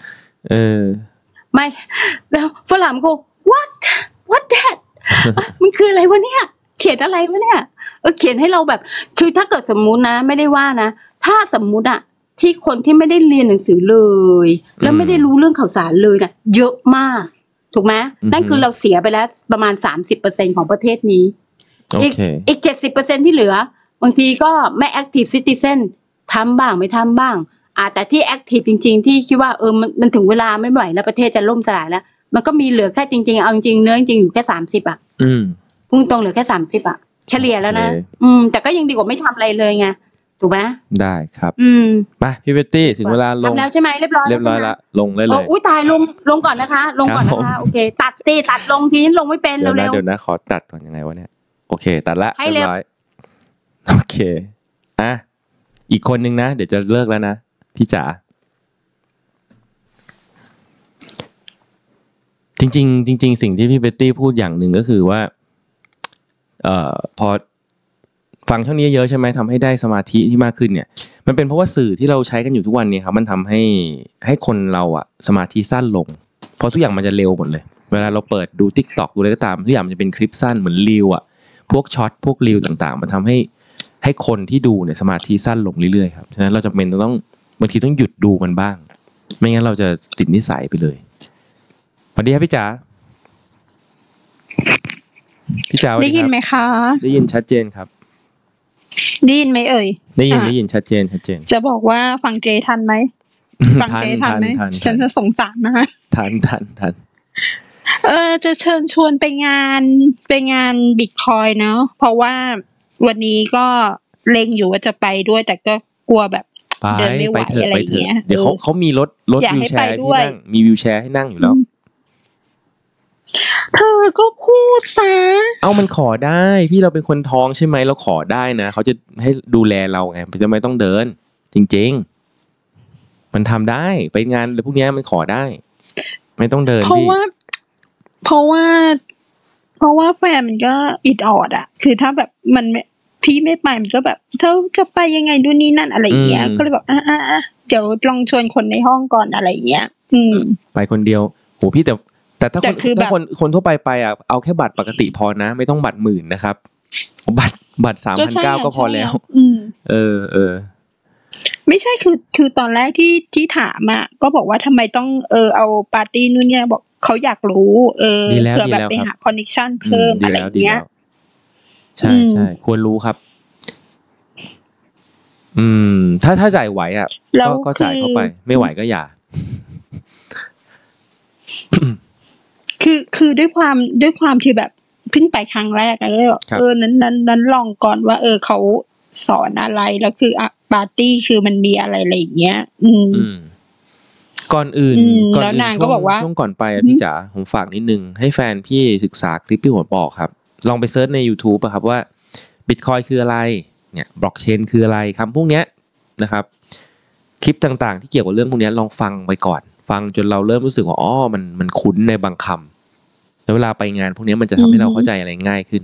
ไม่แล้วฝรั่งก็ what that มันคืออะไรวะเนี่ยเขียนอะไรวะเนี่ยเขียนให้เราแบบคือถ้าเกิดสมมุตินะไม่ได้ว่านะถ้าสมมุติอะที่คนที่ไม่ได้เรียนหนังสือเลยแล้วไม่ได้รู้เรื่องข่าวสารเลยน่ะเยอะมากถูกไหมนั่นคือเราเสียไปแล้วประมาณ 30% ของประเทศนี้อีก 70% ที่เหลือบางทีก็ไม่ active citizen ทำบ้างไม่ทำบ้างแต่ที่ active จริงๆที่คิดว่ามันถึงเวลาไม่ไหวแล้วประเทศจะล่มสลายแล้วมันก็มีเหลือแค่จริงๆเอาจริงๆเนื้อจริงอยู่แค่30อ่ะพุ่งตรงเหลือแค่30อ่ะเฉลี่ยแล้วนะแต่ก็ยังดีกว่าไม่ทำอะไรเลยไงถูกไหมได้ครับมาพี่เบตตี้ถึงเวลาลงแล้วใช่ไหมเรียบร้อยละลงเลยอุ้ยตายลงก่อนนะคะลงก่อนนะคะโอเคตัดลงทีนี้ลงไม่เป็นเร็วเดี๋ยวนะขอตัดก่อนยังไงวะเนี่ยโอเคตัดละเรียบร้อยโอเคอีกคนนึงนะเดี๋ยวจะเลิกแล้วนะพี่จ๋าจริงสิ่งที่พี่เบตตี้พูดอย่างหนึ่งก็คือว่าพอฟังช่วงนี้เยอะใช่ไหมทำให้ได้สมาธิที่มากขึ้นเนี่ยมันเป็นเพราะว่าสื่อที่เราใช้กันอยู่ทุกวันนี้ครับมันทำให้คนเราอะสมาธิสั้นลงเพราะทุกอย่างมันจะเร็วหมดเลยเวลาเราเปิดดู TikTok ดูอะไรก็ตามทุกอย่างมันจะเป็นคลิปสั้นเหมือนรีวอะพวกช็อตพวกรีวต่างๆมันทำให้คนที่ดูเนี่ยสมาธิสั้นลงเรื่อยๆครับฉะนั้นเราจำเป็นต้องบางทีต้องหยุดดูมันบ้างไม่งั้นเราจะติดนิสัยไปเลยสวัสดีครับพี่จ๋าได้ยินไหมคะได้ยินชัดเจนครับได้ยินไหมเอ่ยได้ยินชัดเจนจะบอกว่าฟังเจทันไหมฟังเจทันไหมฉันจะสงสารนะคะทันจะเชิญชวนไปงานบิตคอยเนาะเพราะว่าวันนี้ก็เล็งอยู่ว่าจะไปด้วยแต่ก็กลัวแบบเดินไม่ไหวอะไรอย่างเงี้ยเดี๋ยวเขามีรถวิวแชร์ที่นั่งมีวิวแชร์ให้นั่งอยู่แล้วเธอก็พูดซะมันขอได้พี่เราเป็นคนท้องใช่ไหมเราขอได้นะเขาจะให้ดูแลเราไงทำไมต้องเดินจริงๆมันทำได้ไปงานพวกนี้มันขอได้ไม่ต้องเดินเพราะว่าแฟนมันก็อิดออดอ่ะคือถ้าแบบมันพี่ไม่ไปมันก็แบบเธอจะไปยังไงดูนี่นั่นอะไรอย่างเงี้ยก็เลยบอกเดี๋ยวลองชวนคนในห้องก่อนอะไรอย่างเงี้ยไปคนเดียวโหพี่แต่แต่ถ้าคนทั่วไปอ่ะเอาแค่บัตรปกติพอนะไม่ต้องบัตร10,000นะครับบัตร 3,900 ก็พอแล้วไม่ใช่คือตอนแรกที่ถามอ่ะก็บอกว่าทำไมต้องเอาปาร์ตี้นู่นเนี่ยบอกเขาอยากรู้เผื่อแบบไปหาคอนเนคชั่นเพิ่มอะไรอย่างเงี้ยใช่ควรรู้ครับถ้าจ่ายไหวอ่ะก็จ่ายเข้าไปไม่ไหวก็อย่าคือด้วยความที่แบบเพิ่งไปครั้งแรกเลยแบบนั้นลองก่อนว่าเขาสอนอะไรแล้วคือปาร์ตี้คือมันมีอะไรอย่างเงี้ยก่อนอื่นแล้วนางก็บอกว่าช่วงก่อนไปพี่จ๋าผมฝากนิดนึงให้แฟนพี่ศึกษาคลิปที่ผมบอกครับลองไปเซิร์ชใน YouTube อะครับว่า Bitcoin คืออะไรเนี่ยบล็อกเชนคืออะไรคำพวกเนี้ยนะครับคลิปต่างๆที่เกี่ยวกับเรื่องพวกนี้ลองฟังไปก่อนฟังจนเราเริ่มรู้สึกว่าอ๋อมันคุ้นในบางคำแล้วเวลาไปงานพวกนี้มันจะทำให้เราเข้าใจอะไรง่ายขึ้น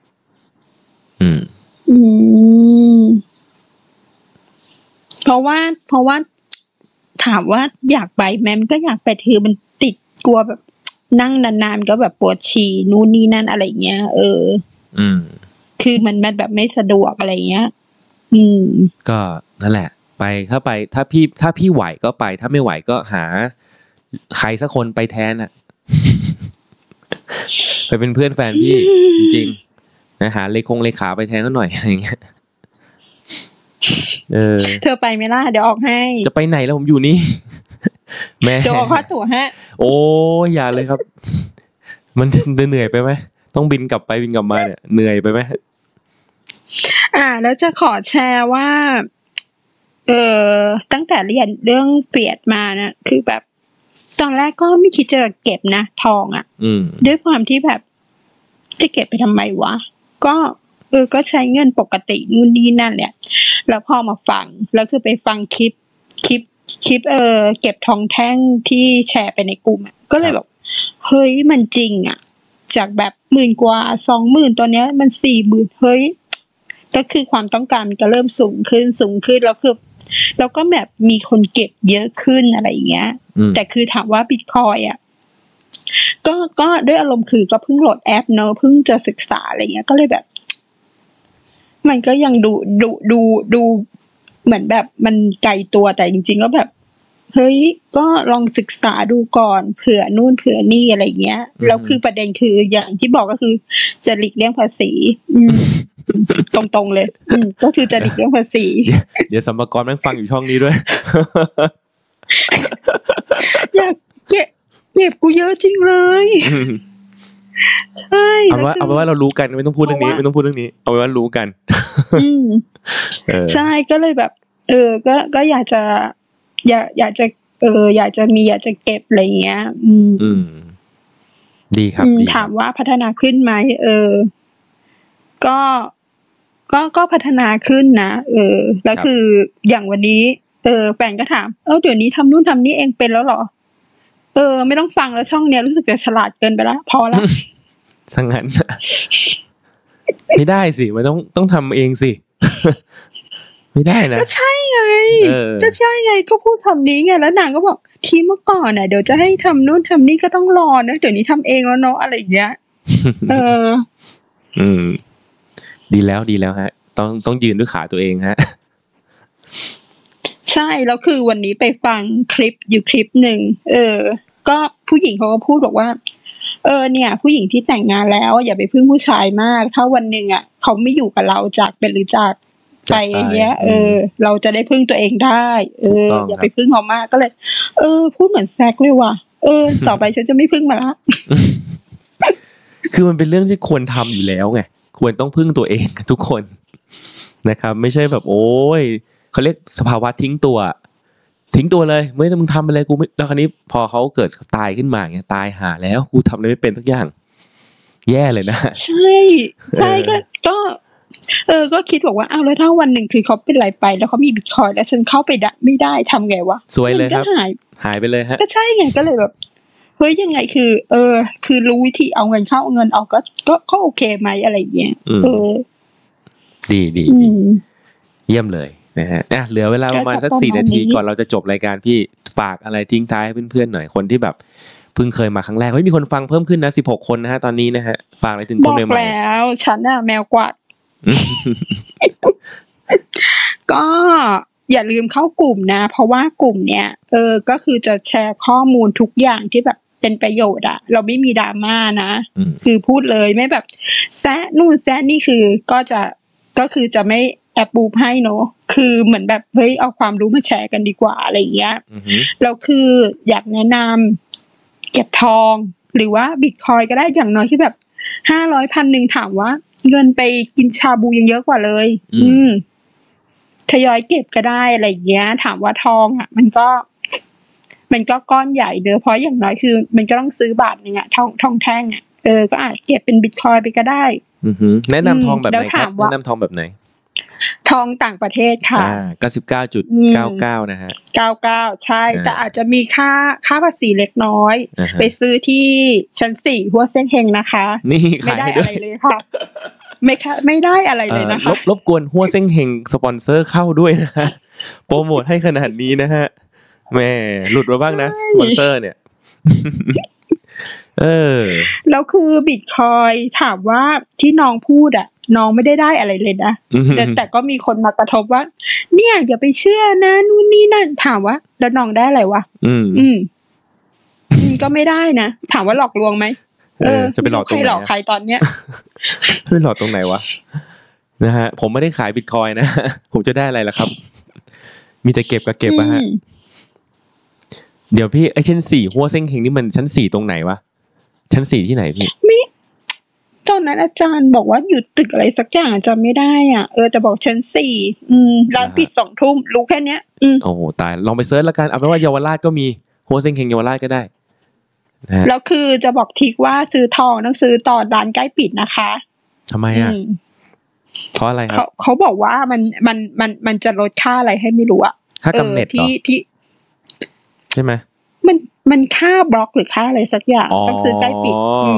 เพราะว่าถามว่าอยากไปแม้มันก็อยากไปคือมันติดกลัวแบบนั่งนานๆก็แบบปวดฉี่นู่นนี่นั่นอะไรเงี้ยคือมันแบบไม่สะดวกอะไรเงี้ยก็นั่นแหละไปถ้าพี่ไหวก็ไปถ้าไม่ไหวก็หาใครสักคนไปแทนอ่ะ ไปเป็นเพื่อนแฟนพี่จริงๆนะหาเลขาไปแทนก็หน่อยอะไรเงี้ยเธอไปไหมล่ะเดี๋ยวออกให้จะไปไหนแล้วผมอยู่นี่แม่เดี๋ยวออกค่าตั๋วฮะโอ้อย่าเลยครับมันเหนื่อยไปไหมต้องบินกลับไปบินกลับมาเนี่ยเหนื่อยไปไหมแล้วจะขอแชร์ว่าตั้งแต่เรียนเรื่องเฟียดมานะคือแบบตอนแรกก็ไม่คิดจะเก็บนะทองอ่ะด้วยความที่แบบจะเก็บไปทำไมวะก็ใช้เงินปกตินู่นนี่นั่นแหละแล้วพอมาฟังแล้วคือไปฟังคลิปเก็บทองแท่งที่แชร์ไปในกลุ่มก็เลยแบบเฮ้ยมันจริงอ่ะจากแบบ10,000 กว่า 20,000ตอนนี้มัน 40,000เฮ้ยก็คือความต้องการมันก็เริ่มสูงขึ้นแล้วก็แบบมีคนเก็บเยอะขึ้นอะไรอย่างเงี้ยแต่คือถามว่า Bitcoin อ่ะก็ด้วยอารมณ์คือก็เพิ่งโหลดแอปเนอะเพิ่งจะศึกษาอะไรเงี้ยก็เลยแบบมันก็ยังดูเหมือนแบบมันไกลตัวแต่จริงๆก็แบบเฮ้ยก็ลองศึกษาดูก่อนเผื่อนู่นเผื่อนี่อะไรเงี้ยแล้วคือประเด็นคืออย่างที่บอกก็คือจะหลีกเลี่ยงภาษีตรงๆเลยก็คือจะหลีกเลี่ยงภาษีเดี๋ยวสรรพากรแม่งฟังอยู่ช่องนี้ด้วยอยากเก็บกูเยอะจริงเลยใช่เอาว่าเรารู้กันไม่ต้องพูดเรื่องนี้เอาไว้ว่ารู้กันใช่ก็เลยแบบก็อยากจะอยากจะอยากจะเก็บอะไรเงี้ยดีครับถามว่าพัฒนาขึ้นไหมก็พัฒนาขึ้นนะแล้วคืออย่างวันนี้แฟนก็ถามเดี๋ยวนี้ทำนู่นทำนี่เองเป็นแล้วเหรอไม่ต้องฟังแล้วช่องเนี้ยรู้สึกจะฉลาดเกินไปแล้วพอแล้วสังงั้นไม่ได้สิมันต้องทำเองสิไม่ได้นะก็ใช่ไงก็พูดคำนี้ไงแล้วนางก็บอกทีเมื่อก่อนน่ะเดี๋ยวจะให้ทำนู่นทำนี่ก็ต้องรอนะเดี๋ยวนี้ทำเองแล้วเนาะอะไรอย่างเงี้ยดีแล้วฮะต้องยืนด้วยขาตัวเองฮะใช่แล้วคือวันนี้ไปฟังคลิปอยู่คลิปหนึ่งก็ผู้หญิงเขาก็พูดบอกว่าเนี่ยผู้หญิงที่แต่งงานแล้วอย่าไปพึ่งผู้ชายมากถ้าวันหนึ่งอ่ะเขาไม่อยู่กับเราจากเป็นหรือจากไปอย่างเงี้ยเราจะได้พึ่งตัวเองได้อย่าไปพึ่งเขามากก็เลยพูดเหมือนแซกเลยว่ะต่อไปฉันจะไม่พึ่งมาละคือมันเป็นเรื่องที่ควรทำอยู่แล้วไงควรต้องพึ่งตัวเองกันทุกคนนะครับไม่ใช่แบบโอ้ยเขาเรียกสภาวะทิ้งตัวเลยไม่ต้องมึงทำอะไรกูไม่แล้วคราวนี้พอเขาเกิดตายขึ้นมาเงี้ยตายหาแล้วกูทำอะไรไม่เป็นสักอย่างแย่เลยนะใช่ก็คิดบอกว่าอ้าวแล้วถ้าวันหนึ่งคือเขาเป็นไรไปแล้วเขามีบิตคอยน์แล้วฉันเข้าไปไม่ได้ทำไงวะสวยเลยครับหายไปเลยฮะก็ใช่ไงก็เลยแบบเฮ้ยยังไงคือคือรู้วิธีเอาเงินเข้าเอาเงินออกก็โอเคไหมอะไรอย่างเงี้ยดีเยี่ยมเลยนะฮะเหลือเวลาประมาณสัก4 นาทีก่อนเราจะจบรายการพี่ฝากอะไรทิ้งท้ายให้เพื่อนๆหน่อยคนที่แบบพิ่งเคยมาครั้งแรกเฮ้ยมีคนฟังเพิ่มขึ้นนะ16คนนะฮะตอนนี้นะฮะฟังอะไรถึงบคนอกใหม่แล้วฉันน่ะแมวกวาด ก็อย่าลืมเข้ากลุ่มนะเพราะว่ากลุ่มเนี้ยก็คือจะแชร์ข้อมูลทุกอย่างที่แบบเป็นประโยชน์อะเราไม่มีดราม่านะคือพูดเลยไม่แบบแซะนู่นแซะนี่คือก็คือจะไม่แอบบูบให้เนาะคือเหมือนแบบเฮ้ยเอาความรู้มาแชร์กันดีกว่าอะไรอย่างเงี้ยแล้วคืออยากแนะนำเก็บทองหรือว่าบิตคอยก็ได้อย่างน้อยที่แบบ500-1,000ถามว่าเงินไปกินชาบูยังเยอะกว่าเลยทยอยเก็บก็ได้อะไรอย่างเงี้ยถามว่าทองอ่ะมันก็ก้อนใหญ่เด้อเพราะอย่างน้อยคือมันก็ต้องซื้อบาทนึงอ่ะทองแท่งอ่ะก็อาจเก็บเป็นบิตคอยไปก็ได้แนะนำทองแบบไหนครับแนะนำทองแบบไหนทองต่างประเทศค่ะ 99.99นะฮะ 99ใช่แต่อาจจะมีค่าภาษีเล็กน้อยไปซื้อที่ชั้น4หัวเส้งเฮงนะคะนี่ไม่ได้อะไรเลยค่ะไม่ได้อะไรเลยนะคะรบกวนหัวเส้งเฮงสปอนเซอร์เข้าด้วยนะฮะโปรโมทให้ขนาดนี้นะฮะแม่หลุดมาบ้างนะสปอนเซอร์เนี่ยแล้วคือบิตคอยถามว่าที่น้องพูดอ่ะน้องไม่ได้อะไรเลยนะแต่ก็มีคนมากระทบว่าเนี่ยอย่าไปเชื่อนะนู่นนี่นั่นถามว่าแล้วน้องได้อะไรวะก็ไม่ได้นะถามว่าหลอกลวงไหมจะไปหลอกตรงไหนหลอกใครตอนเนี้ยไม่หลอกตรงไหนวะนะฮะผมไม่ได้ขายบิตคอยนะผมจะได้อะไรล่ะครับมีแต่เก็บกับเก็บอะฮะเดี๋ยวพี่ไอ้ชั้น4หัวเส้งเฮงนี่มันชั้น4ตรงไหนวะชั้น4ที่ไหนพี่ตอนนั้นอาจารย์บอกว่าอยู่ตึกอะไรสักอย่างจำไม่ได้อ่ะจะบอกชั้น4ร้านปิด20:00 นรู้แค่เนี้ยโอ้โหตายลองไปเสิร์ชแล้วกันเอาเป็นว่าเยาวราชก็มีหัวเส้งเฮงเยาวราชก็ได้แล้วคือจะบอกทิกว่าซื้อทองต้องซื้อตอนร้านใกล้ปิดนะคะทำไมอ่ะเพราะอะไรครับเขาบอกว่ามันจะลดค่าอะไรให้ไม่รู้อ่ะค่ากำเนิดที่ใช่ไหมมันค่าบล็อกหรือค่าอะไรสักอย่างต้องซื้อใกล้ปิด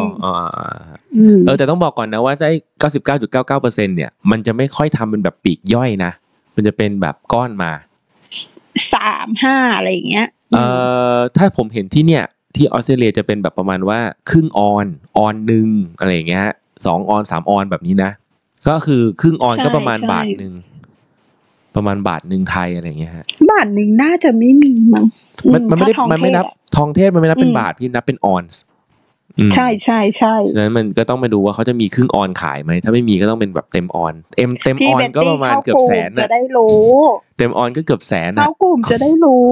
แต่ต้องบอกก่อนนะว่าได้ 99.99% เนี่ยมันจะไม่ค่อยทำเป็นแบบปีกย่อยนะมันจะเป็นแบบก้อนมา 3-5 อะไรอย่างเงี้ยถ้าผมเห็นที่เนี่ยที่ออสเตรเลียจะเป็นแบบประมาณว่าครึ่งออนนึงอะไรอย่างเงี้ย2 ออน 3 ออนแบบนี้นะก็คือครึ่งออนก็ประมาณบาทนึงประมาณบาทนึงไทยอะไรอย่างเงี้ยฮะบาทนึงน่าจะไม่มีมั้งมันไม่นับทองเทศมันไม่นับเป็นบาทพี่นับเป็นออนใช่ๆๆฉะนั้นมันก็ต้องมาดูว่าเขาจะมีครึ่งออนขายไหมถ้าไม่มีก็ต้องเป็นแบบเต็มออนเต็มออนก็ประมาณเกือบแสนจะได้รู้เต็มออนก็เกือบแสนเข้ากลุ่มจะได้รู้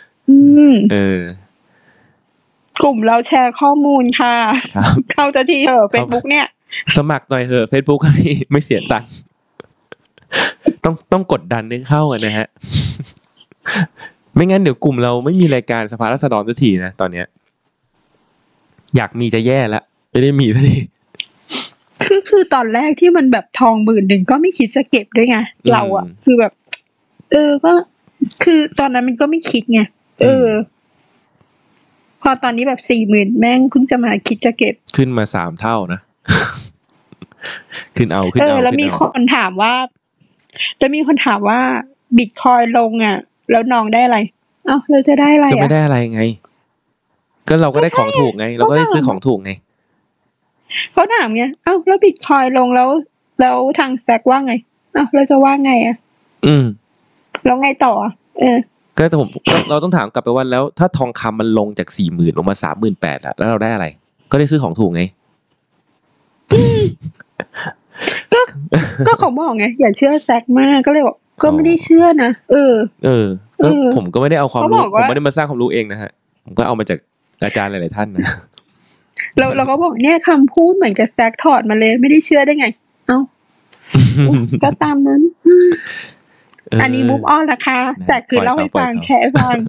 กลุ่มเราแชร์ข้อมูลค่ะเข้าจะที่Facebook เนี่ยสมัครหน่อยเถอะ Facebook ไม่เสียตังค์ต้องกดดันให้เข้าอ่ะนะฮะไม่งั้นเดี๋ยวกลุ่มเราไม่มีรายการสภาราษฎรสักทีนะตอนเนี้ยอยากมีจะแย่แล้วไม่ได้มีสักทีคือตอนแรกที่มันแบบทอง10,000ก็ไม่คิดจะเก็บด้วยไงเราอ่ะคือแบบก็คือตอนนั้นมันก็ไม่คิดไงพอตอนนี้แบบ40,000แม่งเพิ่งจะมาคิดจะเก็บขึ้นมา3 เท่านะขึ้นเอาแล้วมีคนถามว่าบิตคอยลงอ่ะแล้วน้องได้อะไรเราจะได้อะไรก็ไม่ได้อะไรไงก็เราก็ได้ของถูกไงเราก็ได้ซื้อของถูกไงเขาถามไงแล้วบิตคอยลงแล้วทางแซกว่าไงเราจะว่าไงอ่ะแล้วไงต่อก็แต่ผมเราต้องถามกลับไปว่าแล้วถ้าทองคำมันลงจาก 40,000 ลงมา 38,000 อ่ะแล้วเราได้อะไรก็ได้ซื้อของถูกไงก็เขาบอกไงอย่าเชื่อแซกมากก็เลยบอกก็ไม่ได้เชื่อนะก็ผมก็ไม่ได้เอาความรู้ผมไม่ได้มาสร้างความรู้เองนะฮะผมก็เอามาจากอาจารย์หลายๆท่านนะเราก็บอกเนี่ยคำพูดเหมือนกับแซกถอดมาเลยไม่ได้เชื่อได้ไงก็ตามนั้นอันนี้มุกอ้อนะคะแต่คือเล่าให้ฟังแชร์ให้ฟัง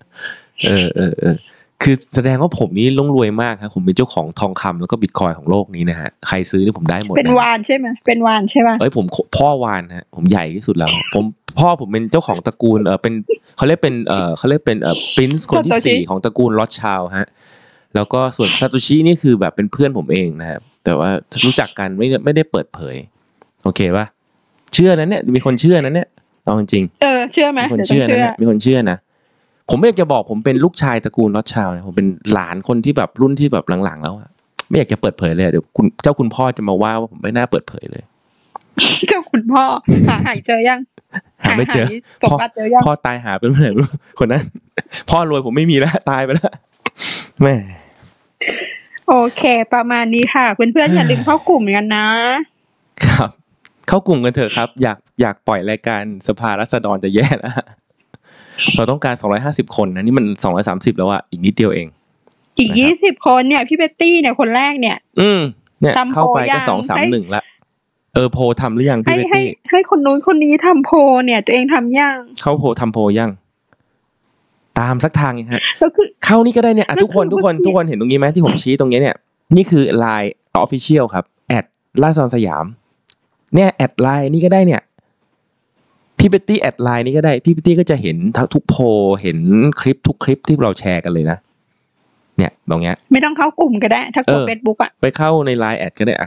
คือแสดงว่าผมนี่รวยมากครับผมเป็นเจ้าของทองคำแล้วก็บิตคอยของโลกนี้นะฮะใครซื้อนี่ผมได้หมดเป็นวานใช่ไหมเป็นวานใช่ป่ะผมพ่อวานฮะผมใหญ่ที่สุดแล้วพ่อผมเป็นเจ้าของตระกูลเป็นเขาเรียกเป็นปรินซ์คนที่4ของตระกูลลอตชาร์ลฮะแล้วก็ส่วนซาโตชินี่คือแบบเป็นเพื่อนผมเองนะครับแต่ว่ารู้จักกันไม่ได้เปิดเผยโอเคป่ะเชื่อนั้นเนี่ยมีคนเชื่อนั้นเนี่ยเอาจริงเชื่อไหมมีคนเชื่อนะมีคนเชื่อนะผมไม่อยากจะบอกผมเป็นลูกชายตระกูลรอดชาร์ลนะผมเป็นหลานคนที่แบบรุ่นที่แบบหลังๆแล้วอะไม่อยากจะเปิดเผยเลยเดี๋ยวคุณพ่อจะมาว่าผมไม่น่าเปิดเผยเลยเจ้าคุณพ่อหายเจอยังหาไม่เจอสมบัติเจอยังพ่อตายหาเป็นเมื่อไหร่คนนั้นพ่อรวยผมไม่มีแล้วตายไปแล้วแม่โอเคประมาณนี้ค่ะเพื่อนๆอย่าลืมเข้ากลุ่มกันนะครับเข้ากลุ่มกันเถอะครับอยากปล่อยรายการสภาราษฎรจะแย่แล้วเราต้องการ250คนนะนี่มัน230แล้วอะอีกนิดเดียวเองอีก20คนเนี่ยพี่เบตตี้เนี่ยคนแรกเนี่ยเนี่ยเข้าไปก็231ละโพลทำหรือยังพี่เบตตี้ให้คนนู้นคนนี้ทำโพลเนี่ยตัวเองทำยังเข้าโพลทำโพลยังตามสักทางฮะเข้านี่ก็ได้เนี่ยทุกคนเห็นตรงนี้ไหมที่ผมชี้ตรงนี้เนี่ยนี่คือ LINE Official ครับราษฎรสยามเนี่ยLINEนี่ก็ได้เนี่ยพี่เบตตี้LINEนี่ก็ได้พี่เบตตี้ก็จะเห็นทุกโพลเห็นคลิปทุกคลิปที่เราแชร์กันเลยนะเนี่ยตรงเนี้ยไม่ต้องเข้ากลุ่มก็ได้ถ้ากด Facebook อ่ะไปเข้าใน LINE ก็ได้อ่ะ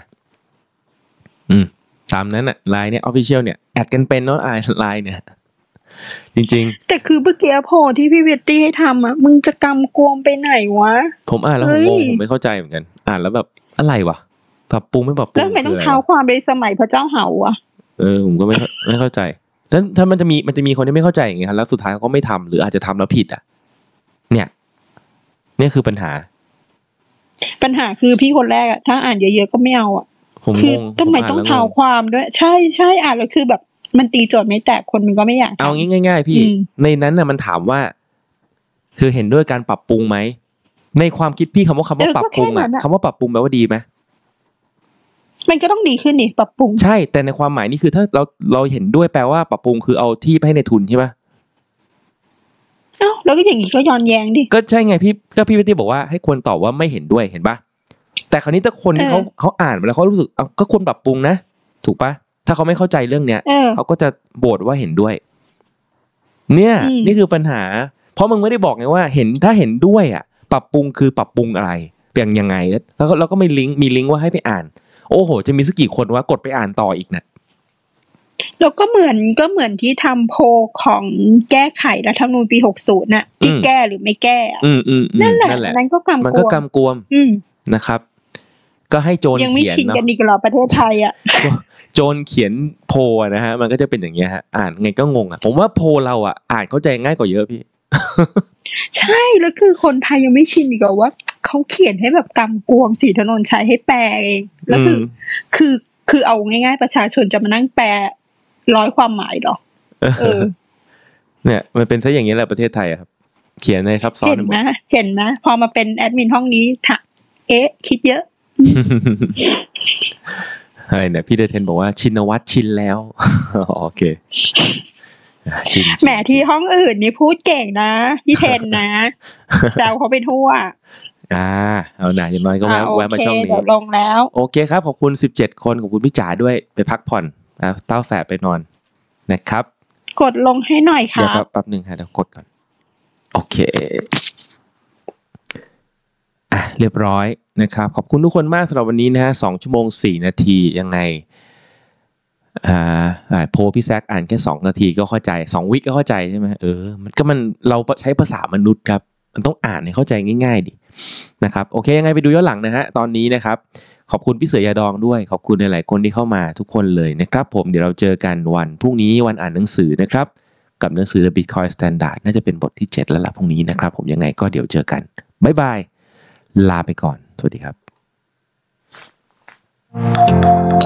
ตามนั้นอ่ะ LINE เนี่ย Official เนี่ยกันเป็นเนาะLINE เนี่ยจริงๆแต่คือเมื่อกี้โพลที่พี่เบตตี้ให้ทำอ่ะมึงจะกำกวมไปไหนวะผมอ่านแล้วผมงงผมไม่เข้าใจเหมือนกันอ่านแล้วแบบอะไรวะปรับปรุงไม่ปรับปรุงแล้วทำไมต้องเท้าความไปสมัยพระเจ้าเห่าอ่ะผมก็ไม่เข้าใจแล้วถ้ามันจะมีคนที่ไม่เข้าใจอย่างเงี้ยแล้วสุดท้ายเขาก็ไม่ทำหรืออาจจะทำแล้วผิดอ่ะเนี่ยคือปัญหาคือพี่คนแรกอ่ะถ้าอ่านเยอะๆก็ไม่เอาอ่ะคือทำไมต้องเท้าความด้วยใช่อ่านแล้วคือแบบมันตีโจทย์ไม่แตกคนมันก็ไม่อยากเอางี้ง่ายๆพี่ในนั้นน่ะมันถามว่าคือเห็นด้วยการปรับปรุงไหมในความคิดพี่คำว่าปรับปรุงอ่ะคำว่าปรับปรุงแปลว่าดีไหมมันก็ต้องดีขึ้นนี่ปรับปรุงใช่แต่ในความหมายนี่คือถ้าเราเห็นด้วยแปลว่าปรับปรุงคือเอาที่ไปให้ในทุนใช่ไหมแล้วก็อย่างนี้ก็ย้อนแย้งดิก็ใช่ไงพี่เบตตี้บอกว่าให้ควรตอบว่าไม่เห็นด้วยเห็นปะแต่คราวนี้ถ้าคนที่เขาอ่านมาแล้วเขารู้สึกก็ควรปรับปรุงนะถูกปะถ้าเขาไม่เข้าใจเรื่องเนี้ยเขาก็จะโบสว่าเห็นด้วยเนี่ยนี่คือปัญหาเพราะมึงไม่ได้บอกไงว่าถ้าเห็นด้วยอ่ะปรับปรุงคือปรับปรุงอะไรเปลี่ยนยังไงแล้วก็มีลิงก์ว่าให้ไปอ่านโอ้โหจะมีสักกี่คนว่ากดไปอ่านต่ออีกนะแล้วก็เหมือนที่ทำโพลของแก้ไขรัฐธรรมนูญปี60น่ะที่แก้หรือไม่แก้นั่นแหละนั้นก็กำกวมมันก็กำกวมนะครับก็ให้โจรเขียนยังไม่ชินกันอีกหรอประเทศไทยอ่ะโจรเขียนโพลนะฮะมันก็จะเป็นอย่างเงี้ยฮะอ่านไงก็งงอ่ะผมว่าโพลเราอ่ะอ่านเข้าใจง่ายกว่าเยอะพี่ใช่แล้วคือคนไทยยังไม่ชินอีกว่าเขาเขียนให้แบบกำกวมศรีถนนชัยให้แปลเองแล้วคือเอาง่ายๆประชาชนจะมานั่งแปล100ความหมายหรอเนี่ยมันเป็นซะอย่างนี้แหละประเทศไทยครับเขียนในซับซ้อนเห็นไหมพอมาเป็นแอดมินห้องนี้คิดเยอะอะไรเนี่ยพี่เดเทนบอกว่าชินวัตรชินแล้วโอเคชินแหมที่ห้องอื่นนี่พูดเก่งนะพี่เทนนะแซวเขาไปทั่วเอาหน่าอย่างน้อยก็แวะมาช่องนี้ลงแล้วโอเคครับขอบคุณ17คนขอบคุณพี่จ๋าด้วยไปพักผ่อนเต้าแฝดไปนอนนะครับกดลงให้หน่อยค่ะเดี๋ยวแป๊บนึงค่ะเดี๋ยวกดก่อนโอเคเรียบร้อยนะครับขอบคุณทุกคนมากสำหรับวันนี้นะฮะ2 ชั่วโมง 4 นาทียังไงโพลพี่แซคอ่านแค่2 นาทีก็เข้าใจ2 วิก็เข้าใจใช่ไหมมันเราใช้ภาษามนุษย์ครับมันต้องอ่านให้เข้าใจง่ายๆดินะครับโอเคยังไงไปดูย้อนหลังนะฮะตอนนี้นะครับขอบคุณพี่เสือยาดองด้วยขอบคุณหลายๆคนที่เข้ามาทุกคนเลยนะครับผมเดี๋ยวเราเจอกันวันพรุ่งนี้วันอ่านหนังสือนะครับกับหนังสือ The Bitcoin Standard น่าจะเป็นบทที่7แล้วล่ะพรุ่งนี้นะครับผมยังไงก็เดี๋ยวเจอกันบ๊ายบายลาไปก่อนสวัสดีครับ